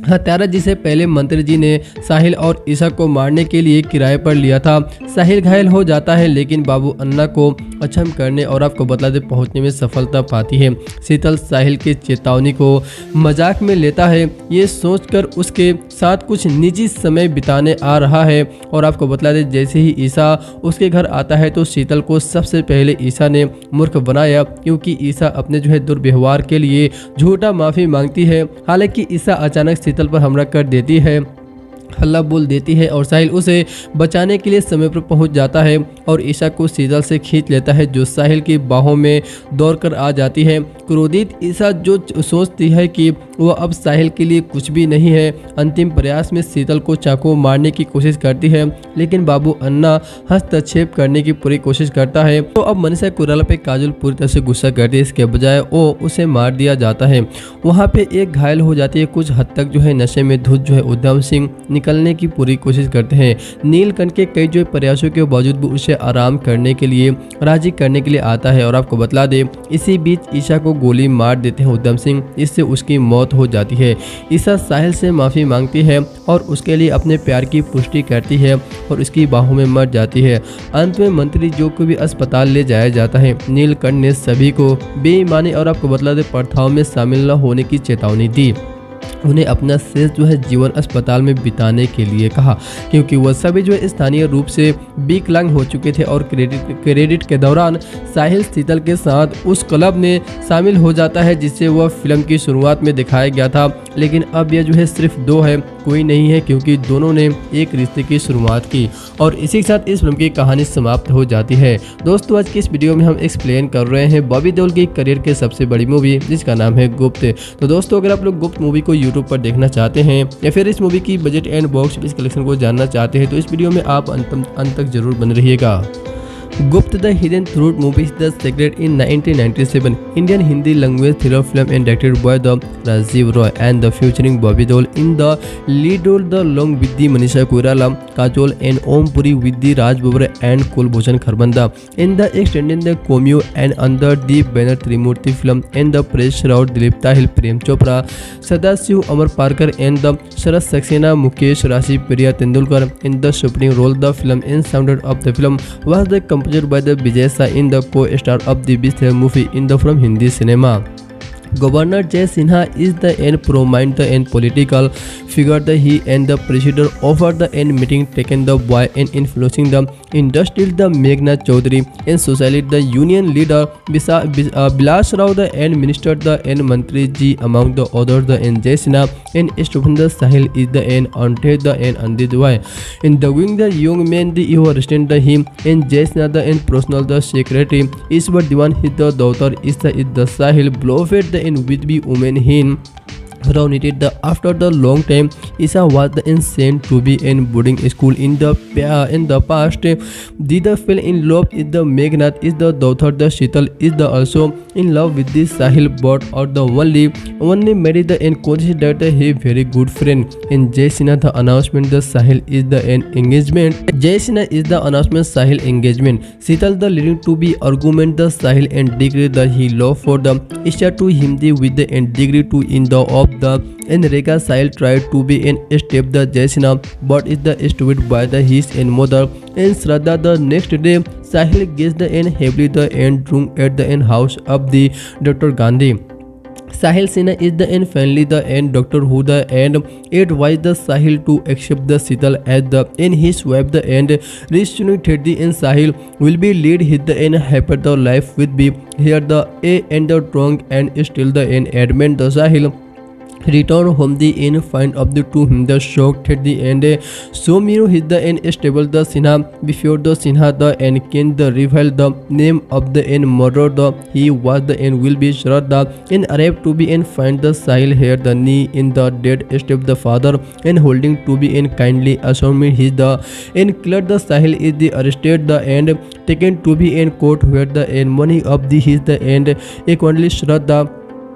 हत्यारा जिसे पहले मंत्री जी ने साहिल और ईशा को मारने के लिए किराए पर लिया था। साहिल घायल हो जाता है लेकिन बाबू अन्ना को अक्षम करने और आपको बतला दे पहुंचने में सफलता पाती है। शीतल साहिल की चेतावनी को मजाक में लेता है, ये सोचकर उसके साथ कुछ निजी समय बिताने आ रहा है। और आपको बतला दे जैसे ही ईशा उसके घर आता है तो शीतल को सबसे पहले ईशा ने मूर्ख बनाया, क्योंकि ईशा अपने जो है दुर्व्यवहार के लिए झूठा माफी मांगती है। हालांकि ईशा अचानक शीतल पर हमला कर देती है, हल्ला बोल देती है और साहिल उसे बचाने के लिए समय पर पहुंच जाता है और ईशा को शीतल से खींच लेता है, जो साहिल की बाहों में दौड़कर आ जाती है। क्रोधित ईशा जो सोचती है कि वह अब साहिल के लिए कुछ भी नहीं है, अंतिम प्रयास में शीतल को चाकू मारने की कोशिश करती है, लेकिन बाबू अन्ना हस्तक्षेप करने की पूरी कोशिश करता है। तो अब मनीषा कोइराला पे काजल पूरी तरह से गुस्सा करती है, इसके बजाय वो उसे मार दिया जाता है। वहाँ पे एक घायल हो जाती है, कुछ हद तक जो है नशे में धुत जो है उधम सिंह निकलने की पूरी कोशिश करते हैं। नीलकंठ के कई जो प्रयासों के बावजूद भी उसे आराम करने के लिए राजी करने के लिए आता है। और आपको बतला दे इसी बीच ईशा को गोली मार देते हैं उधम सिंह, इससे उसकी मौत हो जाती है। ईशा साहिल से माफी मांगती है और उसके लिए अपने प्यार की पुष्टि करती है और उसकी बाहों में मर जाती है। अंत में मंत्री जो को भी अस्पताल ले जाया जाता है। नीलकंठ ने सभी को बेईमानी और आपको बतला दे प्रथाओं में शामिल न होने की चेतावनी दी। उन्हें अपना शेष जो है जीवन अस्पताल में बिताने के लिए कहा, क्योंकि वह सभी जो है स्थानीय रूप से विकलांग हो चुके थे। और क्रेडिट क्रेडिट के दौरान साहिल शीतल के साथ उस क्लब में शामिल हो जाता है जिससे वह फिल्म की शुरुआत में दिखाया गया था, लेकिन अब यह जो है सिर्फ दो है, कोई नहीं है, क्योंकि दोनों ने एक रिश्ते की शुरुआत की। और इसी के साथ इस फिल्म की कहानी समाप्त हो जाती है। दोस्तों आज की इस वीडियो में हम एक्सप्लेन कर रहे हैं बॉबी देओल की करियर के सबसे बड़ी मूवी जिसका नाम है गुप्त। तो दोस्तों अगर आप लोग गुप्त मूवी को यूट्यूब पर देखना चाहते हैं या फिर इस मूवी की budget and box office collection को जानना चाहते हैं तो इस वीडियो में आप अंत अंत तक जरूर बने रहिएगा। Gupt the hidden truth movie the secret in nineteen ninety seven Indian Hindi language thriller film and directed by the Rajiv Roy and the featuring Bobby Deol in the lead role the long with the Manisha Koirala, Kajol and Om Puri with the Raj Babbar and Kulbhushan Kharbanda in the extended the cameo and under the banner Trimurti film and the press route Dilip Tahil, Prem Chopra, Sadashiv, Amar Parkar and the Sharad Saxena, Mukesh Rashi, Priya Tendulkar in the supporting role. The film and soundtrack of the film was the composed by the Vijay Shah in the co-star of the Beast movie in the from Hindi cinema. Governor Jay Sinha is the and prominent and political figure. The he and the president offered the end meeting taken the boy and influencing the industry. The Meghna Chaudhary and society the union leader Bisa uh, Bilas Rao the and minister the and Mantri Ji among the others. The and Jay Sinha and Stephen the Sahil is the and Ante the and Andit Wai. In the wing the young man the you resident the him and Jay Sinha the and personal the secretary is but the one his the daughter is the is the Sahil Blofeld the in with be women hin Rao needed the after the long time Isha was the insane to be in boarding school in the uh, in the past. Did the fell in love is the Meghnad is the daughter the Sheetal is the also in love with the Sahil but or the only only married the and considered that he very good friend. In Jay Sinha the announcement the Sahil is the an engagement. Jay Sinha is the announcement Sahil engagement. Sheetal the leading to be argument the Sahil and degree the he love for the Isha to him the with the and degree to in the of the and Rekha Sahil tried to be an step the Jay Sinha but is the stupid by the his and mother and Shraddha. The next day Sahil gets the end heavily the end drunk at the end house of the Doctor Gandhi. Sahil Sinha is the end finally the end Doctor who the end advised the Sahil to accept the Sheetal as the in his wife the end reunited the end Sahil will be lead his the end happy the life with be here the a and the wrong and still the end admit the Sahil return home the end find of the two him the shocked at the end so Miro hit the end stable the Sinha before the Sinha the end can the reveal the name of the end murder the he was the end will be Shraddha and arrived to be and find the Sahil here the knee in the dead step the father and holding to be in kindly assuming his the and cleared the Sahil is the arrested the end taken to be in court where the end money of the his the end equally Shraddha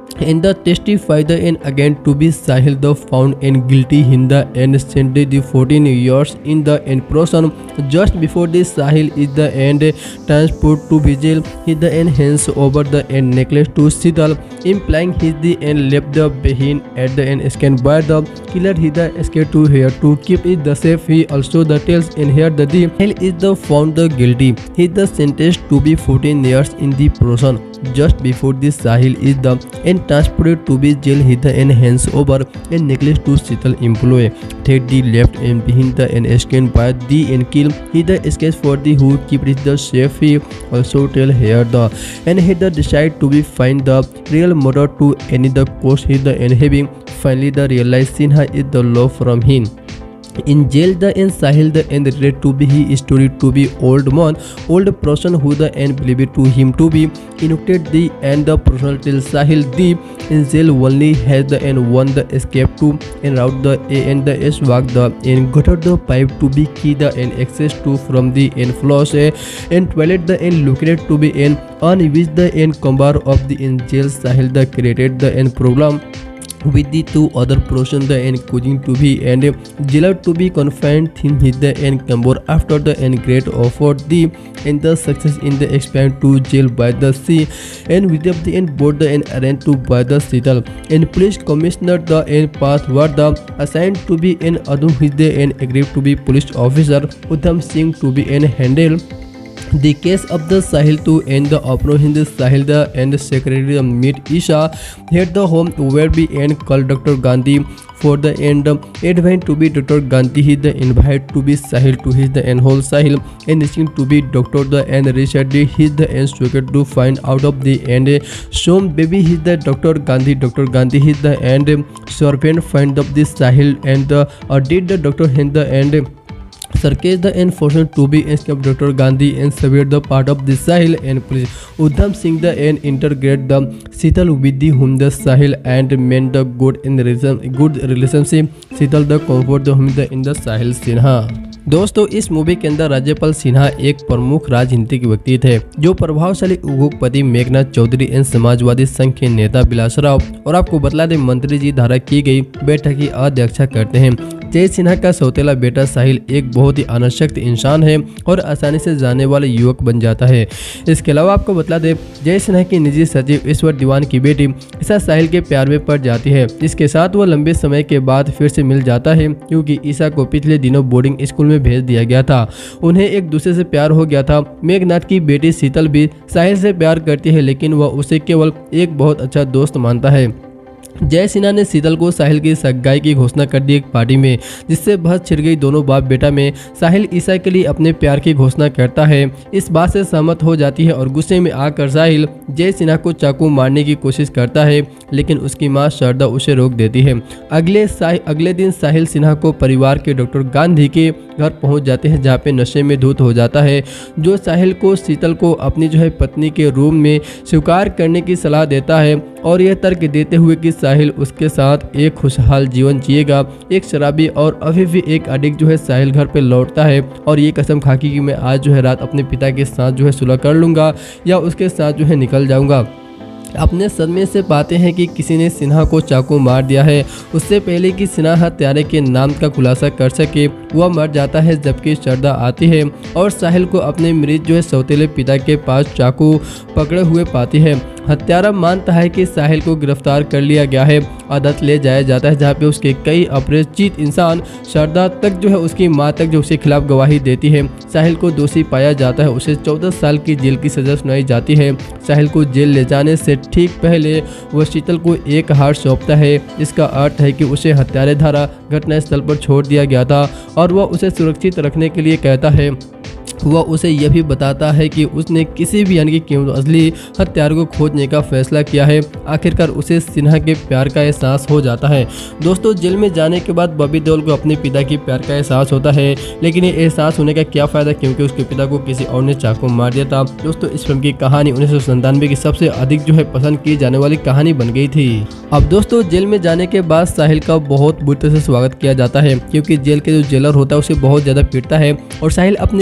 and the testify the and again to be Sahil the found and guilty in the and sentenced the fourteen years in the end prison. Just before this Sahil is the end transport to vigil he the end hands over the end necklace to Sital, implying he the end left the behind at the end scanned by the killer he the escape to here to keep it the safe. He also the tells in here that the Sahil is the found the guilty he the sentenced to be fourteen years in the prison. Just before this Sahil is the and transported to be jail he the and hands over a necklace to Sital employee. Take the left and behind the and scanned by the and kill he the escapes for the who keep it the safe. He also tell here the and he the decide to be find the real murder to any the cost he the and having finally the realize Sinha is the law from him. In jail the and Sahil the and related to be he story to be old man old person who the and believed to him to be inoculated the and the person till Sahil the in jail only has the and one the escape to and route the A and the S walk the and gutter the pipe to be key the and access to from the and floss a and toilet the and located to be in on which the and combar of the in jail Sahil the created the and program with the two other person the and causing to be and jailer to be confined in his the and Kambor after the and great offered the and the success in the expand to jail by the sea and with the and board the and arranged to by the Sital and police commissioner the and path were the assigned to be an Adum his the and agreed to be police officer Udham Singh to be an handle the case of the Sahil to end the opera in the Sahil the and the secretary meet Isha at the home where be and called Doctor Gandhi for the end advent to be Doctor Gandhi he the invite to be Sahil to his the and whole Sahil and listening to be Doctor the and Richard his the and struggling to find out of the end shown baby his the Doctor Gandhi Doctor Gandhi his the and serpent find of this Sahil and the uh, did the doctor in the end Sarkej the enforcement to be escape Doctor Gandhi and severe the part of the Sahil and police. Udham Singh the and integrate the Sital with the whom the Sahil and mend the good in relation good relationship Sital the comfort the whom the in the Sahil Sinha. दोस्तों इस movie के अंदर राज्यपाल सिन्हा एक प्रमुख राजनीतिक व्यक्ति थे जो प्रभावशाली उद्योगपति मेघनाथ चौधरी एवं समाजवादी संघ के नेता बिलास राव और आपको बतला दें मंत्री जी द्वारा की गई बैठक की अध्यक्षता करते हैं। जय सिन्हा का सौतेला बेटा साहिल एक बहुत ही अनासक्त इंसान है और आसानी से जाने वाले युवक बन जाता है। इसके अलावा आपको बतला दें जय सिन्हा की निजी सचिव ईश्वर दीवान की बेटी ईशा साहिल के प्यार में पड़ जाती है, जिसके साथ वह लंबे समय के बाद फिर से मिल जाता है क्योंकि ईशा को पिछले दिनों बोर्डिंग स्कूल में भेज दिया गया था। उन्हें एक दूसरे से प्यार हो गया था। मेघनाथ की बेटी शीतल भी साहिल से प्यार करती है लेकिन वह उसे केवल एक बहुत अच्छा दोस्त मानता है। जय सिन्हा ने शीतल को साहिल की सगाई की घोषणा कर दी एक पार्टी में, जिससे बहस छिड़ गई दोनों बाप बेटा में। साहिल ईशा के लिए अपने प्यार की घोषणा करता है, इस बात से सहमत हो जाती है और गुस्से में आकर साहिल जय सिन्हा को चाकू मारने की कोशिश करता है लेकिन उसकी मां शारदा उसे रोक देती है। अगले अगले दिन साहिल सिन्हा को परिवार के डॉक्टर गांधी के घर पहुंच जाते हैं जहां पे नशे में धुत हो जाता है, जो साहिल को शीतल को अपनी जो है पत्नी के रूम में स्वीकार करने की सलाह देता है और यह तर्क देते हुए कि साहिल उसके साथ एक खुशहाल जीवन जिएगा। एक शराबी और अभी भी एक एडिक्ट जो है साहिल घर पे लौटता है और ये कसम खाकी कि मैं आज जो है रात अपने पिता के साथ जो है सुलह कर लूँगा या उसके साथ जो है निकल जाऊँगा। अपने सदमे से पाते हैं कि किसी ने सिन्हा को चाकू मार दिया है। उससे पहले कि सिन्हा हत्यारे के नाम का खुलासा कर सके वह मर जाता है, जबकि शारदा आती है और साहिल को अपने मृत जो है सौतेले पिता के पास चाकू पकड़े हुए पाती है। हत्यारा मानता है कि साहिल को गिरफ्तार कर लिया गया है, अदालत ले जाया जाता है जहां पे उसके कई अपरिचित इंसान शारदा तक जो है उसकी मां तक जो उसके खिलाफ गवाही देती है। साहिल को दोषी पाया जाता है, उसे चौदह साल की जेल की सजा सुनाई जाती है। साहिल को जेल ले जाने से ठीक पहले वह शीतल को एक हार सौंपता है। इसका अर्थ है कि उसे हत्यारे धारा घटनास्थल पर छोड़ दिया गया था और वह उसे सुरक्षित रखने के लिए कहता है। वह उसे यह भी बताता है कि उसने किसी भी यानी कि क्यों असली हत्यारे को खोजने का फैसला किया है। आखिरकार उसे सिन्हा के प्यार का एहसास हो जाता है। दोस्तों जेल में जाने के बाद बॉबी देओल को अपने पिता की प्यार का एहसास होता है, लेकिन ये एहसास होने का क्या फ़ायदा क्योंकि उसके पिता को किसी और ने चाकू मार दिया था। दोस्तों इस फिल्म की कहानी उन्नीस सौ संतानवे की सबसे अधिक जो है पसंद की जाने वाली कहानी बन गई थी। अब दोस्तों जेल में जाने के बाद साहिल का बहुत बुरी तरह से स्वागत किया जाता है क्योंकि जेल के जो जेलर होता है उसे बहुत ज़्यादा पीटता है और साहिल अपनी कहानी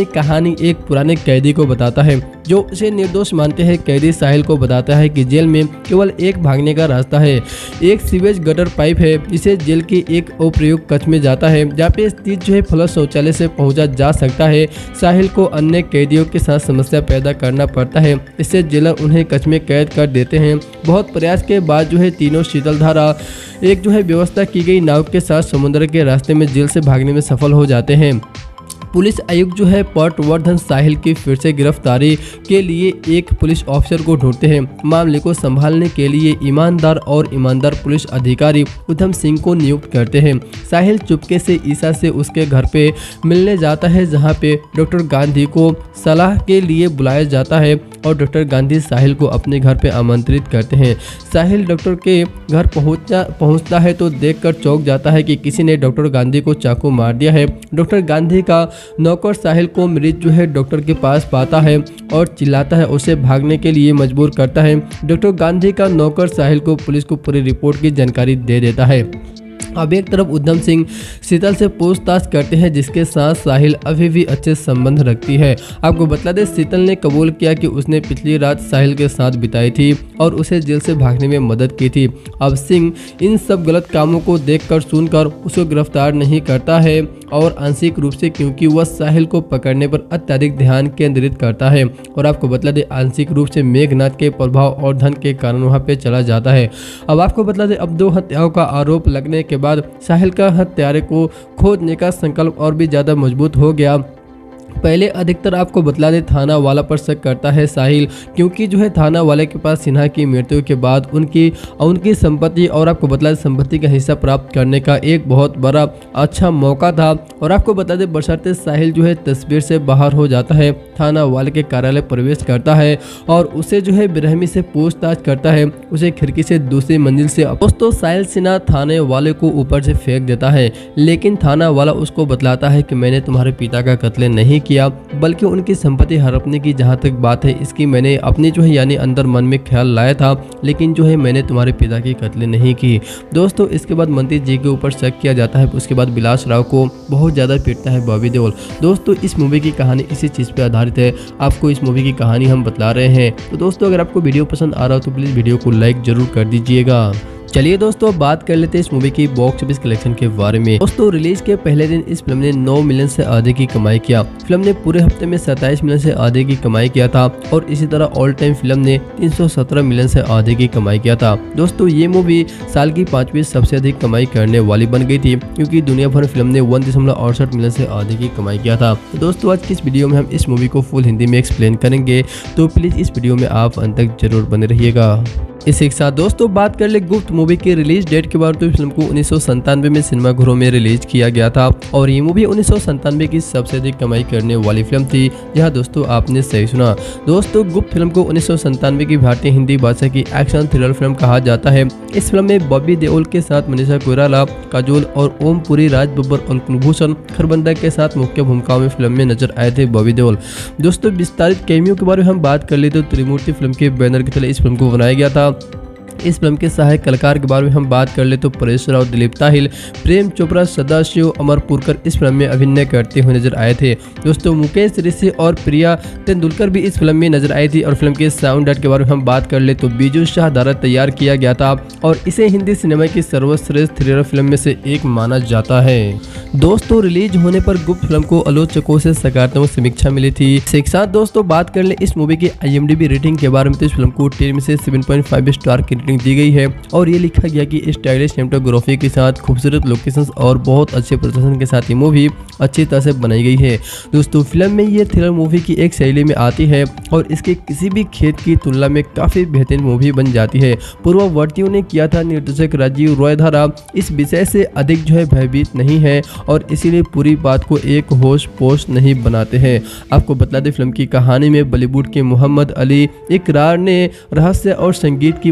कहानी एक पुराने कैदी को बताता है जो उसे निर्दोष मानते हैं। कैदी साहिल को बताता है कि जेल में केवल एक भागने का रास्ता है। एक सीवेज गटर पाइप है जिसे जेल के एक अप्रयुक्त कक्ष में जाता है जहाँ पे स्थित जो है फ्लश शौचालय से पहुंचा जा सकता है। साहिल को अन्य कैदियों के साथ समस्या पैदा करना पड़ता है, इससे जेलर उन्हें कक्ष में कैद कर देते हैं। बहुत प्रयास के बाद जो है तीनों शीतल धारा एक जो है व्यवस्था की गई नाव के साथ समुद्र के रास्ते में जेल से भागने में सफल हो जाते हैं। पुलिस आयुक्त जो है पटवर्धन साहिल की फिर से गिरफ्तारी के लिए एक पुलिस ऑफिसर को ढूंढते हैं। मामले को संभालने के लिए ईमानदार और ईमानदार पुलिस अधिकारी उधम सिंह को नियुक्त करते हैं। साहिल चुपके से ईसा से उसके घर पे मिलने जाता है जहां पे डॉक्टर गांधी को सलाह के लिए बुलाया जाता है और डॉक्टर गांधी साहिल को अपने घर पे आमंत्रित करते हैं। साहिल डॉक्टर के घर पहुंचा पहुंचता है तो देखकर चौंक जाता है कि किसी ने डॉक्टर गांधी को चाकू मार दिया है। डॉक्टर गांधी का नौकर साहिल को मरीज जो है डॉक्टर के पास पाता है और चिल्लाता है, उसे भागने के लिए मजबूर करता है। डॉक्टर गांधी का नौकर साहिल को पुलिस को पूरी रिपोर्ट की जानकारी दे देता है। अब एक तरफ उधम सिंह शीतल से पूछताछ करते हैं जिसके साथ साहिल अभी भी अच्छे संबंध रखती है। आपको बता दें शीतल ने कबूल किया कि उसने पिछली रात साहिल के साथ बिताई थी और उसे जेल से भागने में मदद की थी। अब सिंह इन सब गलत कामों को देखकर सुनकर उसको गिरफ्तार नहीं करता है और आंशिक रूप से क्योंकि वह साहिल को पकड़ने पर अत्यधिक ध्यान केंद्रित करता है और आपको बतला दें आंशिक रूप से मेघनाथ के प्रभाव और धन के कारण वहां पे चला जाता है। अब आपको बतला दें अब दो हत्याओं का आरोप लगने के बाद साहिल का हत्यारे को खोजने का संकल्प और भी ज्यादा मजबूत हो गया। पहले अधिकतर आपको बतला दे थाना वाला पर शक करता है साहिल क्योंकि जो है थाना वाले के पास सिन्हा की मृत्यु के बाद उनकी उनकी संपत्ति और आपको बतला दे संपत्ति का हिस्सा प्राप्त करने का एक बहुत बड़ा अच्छा मौका था। और आपको बता दे बशर्ते साहिल जो है तस्वीर से बाहर हो जाता है, थाना वाले के कार्यालय प्रवेश करता है और उसे जो है बेरहमी से पूछताछ करता है। उसे खिड़की से दूसरी मंजिल से दोस्तों साहिल सिन्हा थाने वाले को ऊपर से फेंक देता है, लेकिन थाना वाला उसको बतलाता है कि मैंने तुम्हारे पिता का कत्ल नहीं किया बल्कि उनकी संपत्ति हड़पने की जहां तक बात है इसकी मैंने अपनी जो है यानी अंदर मन में ख्याल लाया था, लेकिन जो है मैंने तुम्हारे पिता की कत्ल नहीं की। दोस्तों इसके बाद मंत्री जी के ऊपर शक किया जाता है। उसके बाद विलास राव को बहुत ज्यादा पीटता है बॉबी देओल। दोस्तों इस मूवी की कहानी इसी चीज पे आधारित है, आपको इस मूवी की कहानी हम बतला रहे हैं। तो दोस्तों अगर आपको वीडियो पसंद आ रहा हो तो प्लीज वीडियो को लाइक जरूर कर दीजिएगा। चलिए दोस्तों बात कर लेते हैं इस मूवी की बॉक्स ऑफिस कलेक्शन के बारे में। दोस्तों रिलीज के पहले दिन इस फिल्म ने नौ मिलियन से अधिक की कमाई किया। फिल्म ने पूरे हफ्ते में सत्ताईस मिलियन से अधिक की कमाई किया था और इसी तरह ऑल टाइम फिल्म ने तीन सौ सत्रह मिलियन से अधिक की कमाई किया था। दोस्तों ये मूवी साल की पांचवी सबसे अधिक कमाई करने वाली बन गई थी क्योंकि दुनिया भर फिल्म ने वन दशमलव अड़सठ मिलियन से अधिक की कमाई किया था। तो दोस्तों आज की इस वीडियो में हम इस मूवी को फुल हिंदी में एक्सप्लेन करेंगे, तो प्लीज इस वीडियो में आप अंत तक जरूर बने रहिएगा। इसी के साथ दोस्तों बात कर ले गुप्त मूवी की रिलीज डेट के बाद तो फिल्म को उन्नीस सौ संतानवे में सिनेमाघरों में रिलीज किया गया था और ये मूवी उन्नीस सौ संतानवे की सबसे अधिक कमाई करने वाली फिल्म थी। जहां दोस्तों आपने सही सुना। दोस्तों गुप्त फिल्म को उन्नीस सौ संतानवे की भारतीय हिंदी भाषा की एक्शन थ्रिलर फिल्म कहा जाता है। इस फिल्म में बॉबी देओल के साथ मनीषा कोइराला, काजोल और ओम पुरी, राज बब्बर और कुलभूषण खरबंदा के साथ मुख्य भूमिकाओं में फिल्म में नजर आए थे बॉबी देओल। दोस्तों विस्तारित कैमियो के बारे में हम बात कर ले तो त्रिमूर्ति फिल्म के बैनर के तले इस फिल्म को बनाया गया था। इस फिल्म के सहायक कलाकार के बारे में हम बात कर ले तो परेश राव, दिलीप ताहिल, प्रेम चोपड़ा, सदाशिव, अमरपुरकर इस फिल्म में अभिनय करते हुए नजर आए थे। दोस्तों मुकेश ऋषि और प्रिया तेंदुलकर भी इस फिल्म में नजर आई थी। और फिल्म के साउंड ट्रैक के बारे में हम बात कर ले तो बीजू शाह द्वारा तैयार किया गया था और इसे हिंदी सिनेमा की सर्वश्रेष्ठ थ्रिलर फिल्म में से एक माना जाता है। दोस्तों रिलीज होने पर गुप्त फिल्म को आलोचकों से सकारात्मक समीक्षा मिली थी। इसके साथ दोस्तों बात कर ले इस मूवी की I M D B rating के बारे में तो इस फिल्म को टेन में से सेवन पॉइंट फाइव स्टार की रेटिंग दी गई है और ये लिखा गया कि स्टाइलिश सिनेमेटोग्राफी के साथ खूबसूरत लोकेशंस और बहुत अच्छे प्रदर्शन के साथ ये मूवी अच्छी तरह से बनाई गई है। दोस्तों फिल्म में ये थ्रिलर मूवी की एक शैली में आती है और इसके किसी भी खेत की तुलना में काफी बेहतरीन मूवी बन जाती है। पूर्ववर्तियों ने किया था, निर्देशक राजीव रॉय द्वारा इस विषय से अधिक जो है भयभीत नहीं है और इसीलिए पूरी बात को एक होश पोश नहीं बनाते हैं। आपको बता दें फिल्म की कहानी में बॉलीवुड के मोहम्मद अली इकरार ने रहस्य और संगीत की प्रशंसा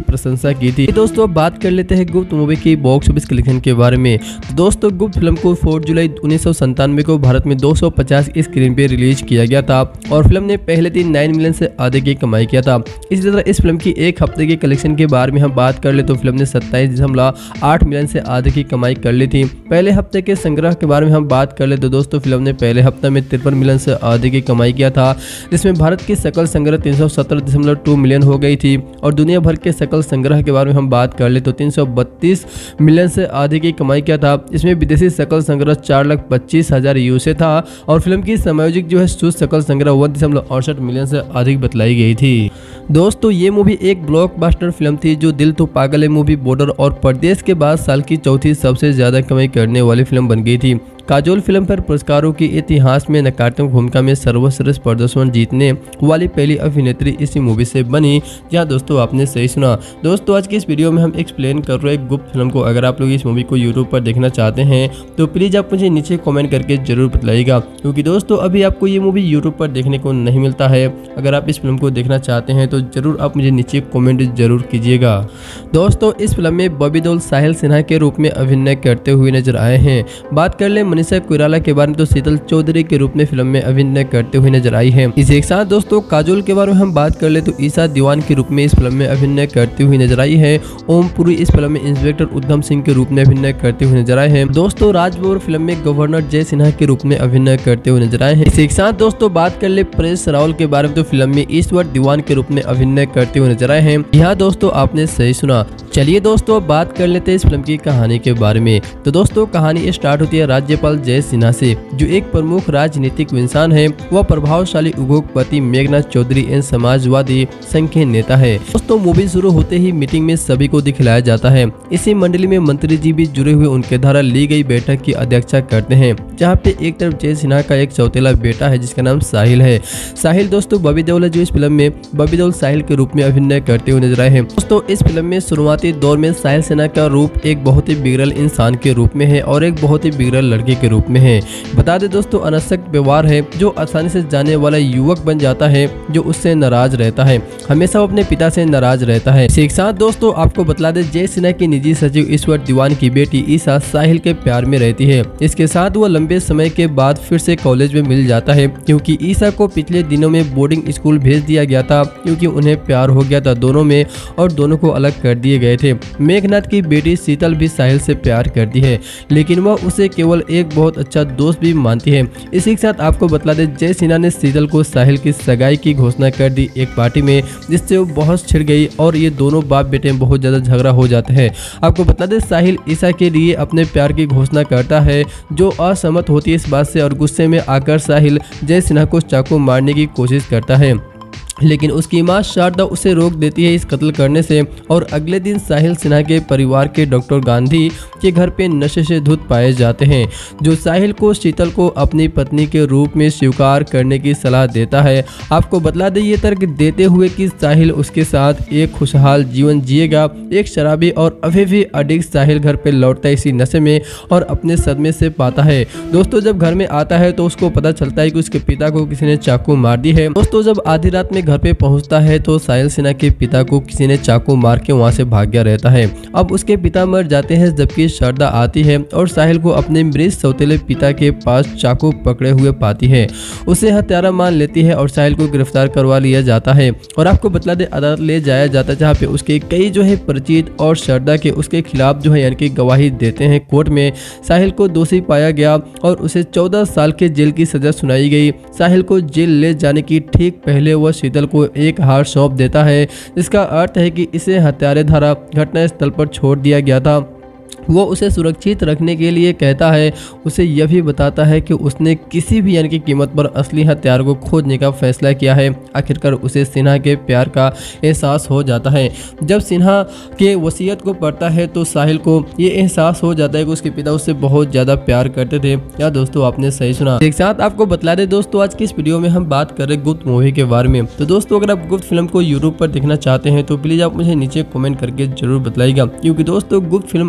प्रशंसा की थी। दोस्तों बात कर लेते हैं गुप्त मूवी की बॉक्स ऑफिस कलेक्शन के बारे में। दोस्तों गुप्त फिल्म को चार जुलाई उन्नीस सौ संतानवे को भारत में दो सौ पचास स्क्रीन पे रिलीज किया गया था और फिल्म ने पहले दिन नौ मिलियन से अधिक की कमाई किया था। इसी तरह इस फिल्म की एक हफ्ते के कलेक्शन के बारे में हम बात कर ले तो फिल्म ने सत्ताईस दशमलव आठ मिलियन से अधिक की कमाई कर ली थी। पहले हफ्ते के संग्रह के बारे में हम बात कर ले तो दोस्तों फिल्म ने पहले हफ्ते में तिरपन मिलियन से अधिक की कमाई किया था, जिसमें भारत की सकल संग्रह तीन सौ सत्रह दशमलव दो मिलियन हो गई थी। और दुनिया भर के सकल संग्रह के बारे में हम बात कर ले तो तीन सौ बत्तीस मिलियन से अधिक की कमाई किया था। इसमें विदेशी सकल संग्रह चार लाख पच्चीस हजार यूएसए था और फिल्म की समायोजिक जो है शुद्ध सकल संग्रह वन दशमलव अड़सठ मिलियन से अधिक बतलाई गई थी। दोस्तों ये मूवी एक ब्लॉकबस्टर फिल्म थी जो दिल तो पागल है मूवी, बॉर्डर और परदेश के बाद साल की चौथी सबसे ज्यादा कमाई करने वाली फिल्म बन गई थी। काजोल फिल्म पर पुरस्कारों के इतिहास में नकारात्मक भूमिका में सर्वश्रेष्ठ प्रदर्शन जीतने वाली पहली अभिनेत्री इसी मूवी से बनी। जहां दोस्तों आपने सही सुना। दोस्तों आज की इस वीडियो में हम एक्सप्लेन कर रहे हैं गुप्त फिल्म को। अगर आप लोग इस मूवी को यूट्यूब पर देखना चाहते हैं तो प्लीज आप मुझे नीचे कमेंट करके जरूर बतलाइएगा, क्योंकि दोस्तों अभी आपको ये मूवी यूट्यूब पर देखने को नहीं मिलता है। अगर आप इस फिल्म को देखना चाहते हैं तो जरूर आप मुझे नीचे कॉमेंट जरूर कीजिएगा। दोस्तों इस फिल्म में बॉबी देओल साहिल सिन्हा के रूप में अभिनय करते हुए नजर आए हैं। बात कर ले मनीषा कोइराला के बारे में तो शीतल चौधरी के रूप में फिल्म में अभिनय करते हुए नजर आई है। इसी एक साथ दोस्तों काजोल के बारे में हम बात कर ले तो ईशा दीवान के रूप में इस फिल्म में अभिनय करती हुई नजर आई है। ओम पुरी इस फिल्म में इंस्पेक्टर उद्धम सिंह के रूप में अभिनय करते हुए नजर आए हैं। दोस्तों राजबोर फिल्म में गवर्नर जय सिन्हा के रूप में अभिनय करते हुए नजर आए हैं। इसी एक साथ दोस्तों बात कर ले परेश रावल के बारे में तो फिल्म में ईश्वर दीवान के रूप में अभिनय करते हुए नजर आए हैं। यहाँ दोस्तों आपने सही सुना। चलिए दोस्तों बात कर लेते हैं इस फिल्म की कहानी के बारे में। तो दोस्तों कहानी स्टार्ट होती है राज्यपाल जय सिन्हा से, जो एक प्रमुख राजनीतिक इंसान है। वह प्रभावशाली उद्योगपति मेघनाथ चौधरी एवं समाजवादी संघ के नेता है। दोस्तों मूवी शुरू होते ही मीटिंग में सभी को दिखलाया जाता है। इसी मंडली में मंत्री जी भी जुड़े हुए उनके द्वारा ली गई बैठक की अध्यक्षता करते हैं, जहाँ पे एक तरफ जय सिन्हा का एक चौथेला बेटा है जिसका नाम साहिल है। साहिल दोस्तों बॉबी देओल है, जो इस फिल्म में बॉबी देओल साहिल के रूप में अभिनय करते हुए नजर आए हैं। दोस्तों इस फिल्म में शुरुआती दौर में साहिल सिन्हा का रूप एक बहुत ही बिगड़ल इंसान के रूप में है और एक बहुत ही बिगड़ल लड़के के रूप में है। बता दें दोस्तों अनसक व्यवहार है, जो आसानी से जाने वाला युवक बन जाता है, जो उससे नाराज रहता है, हमेशा वो अपने पिता से नाराज रहता है। इसी के साथ दोस्तों आपको बतला दे जय सिन्हा की निजी सचिव ईश्वर दीवान की बेटी ईशा साहिल के प्यार में रहती है। इसके साथ वो लंबे समय के बाद फिर से कॉलेज में मिल जाता है, क्योंकि ईशा को पिछले दिनों में बोर्डिंग स्कूल भेज दिया गया था, क्योंकि उन्हें प्यार हो गया था दोनों में और दोनों को अलग कर दिए गए थे। मेघनाथ की बेटी शीतल भी साहिल से प्यार करती है, लेकिन वह उसे केवल एक बहुत अच्छा दोस्त भी मानती है। इसी के साथ आपको बतला दे जय सिन्हा ने शीतल को साहिल की सगाई की घोषणा कर दी एक पार्टी में, जिससे वो बहुत छिड़ गई और ये दोनों बाप बेटे में बहुत ज्यादा झगड़ा हो जाता है। आपको बता दे साहिल ईशा के लिए अपने प्यार की घोषणा करता है, जो असहमत होती है इस बात से और गुस्से में आकर साहिल जय सिन्हा को चाकू मारने की कोशिश करता है, लेकिन उसकी मां शारदा उसे रोक देती है इस कत्ल करने से। और अगले दिन साहिल सिन्हा के परिवार के डॉक्टर गांधी के घर पे नशे से धुत पाए जाते हैं, जो साहिल को शीतल को अपनी पत्नी के रूप में स्वीकार करने की सलाह देता है। आपको बतला दे ये तर्क देते हुए कि साहिल उसके साथ एक खुशहाल जीवन जिएगा। एक शराबी और अभी भी अडिक्ट साहिल घर पे लौटता है इसी नशे में और अपने सदमे से पाता है। दोस्तों जब घर में आता है तो उसको पता चलता है कि उसके पिता को किसी ने चाकू मार दी है। दोस्तों जब आधी रात में घर पे पहुंचता है तो साहिल सिन्हा के पिता को किसी ने चाकू मार के वहां से भाग गया रहता है। अब उसके पिता मर जाते हैं, जबकि शारदा आती है और साहिल को अपने मृत सौतेले पिता के पास चाकू पकड़े हुए पाती है। उसे हत्यारा मान लेती है और साहिल को गिरफ्तार करवा लिया जाता है और आपको बतला दे अदालत ले जाया जाता है, जहाँ पे उसके कई जो है परिचित और शारदा के उसके खिलाफ जो है यानी कि गवाही देते हैं कोर्ट में। साहिल को दोषी पाया गया और उसे चौदह साल के जेल की सजा सुनाई गई। साहिल को जेल ले जाने की ठीक पहले वह शीतल को एक हार सौंप देता है, जिसका अर्थ है कि इसे हत्यारे धारा घटना स्थल पर छोड़ दिया गया था। वो उसे सुरक्षित रखने के लिए कहता है, उसे यह भी बताता है कि उसने किसी भी यानी कि कीमत पर असली हथियार को खोजने का फैसला किया है। आखिरकार उसे सिन्हा के प्यार का एहसास हो जाता है। जब सिन्हा के वसीयत को पढ़ता है तो साहिल को ये एहसास हो जाता है कि उसके पिता उससे बहुत ज़्यादा प्यार करते थे। या दोस्तों आपने सही सुना। एक साथ आपको बतला दे दोस्तों आज की इस वीडियो में हम बात कर रहे गुप्त मूवी के बारे में। तो दोस्तों अगर आप गुप्त फिल्म को यूट्यूब पर देखना चाहते हैं तो प्लीज़ आप मुझे नीचे कॉमेंट करके जरूर बताइएगा, क्योंकि दोस्तों गुप्त फिल्म आपको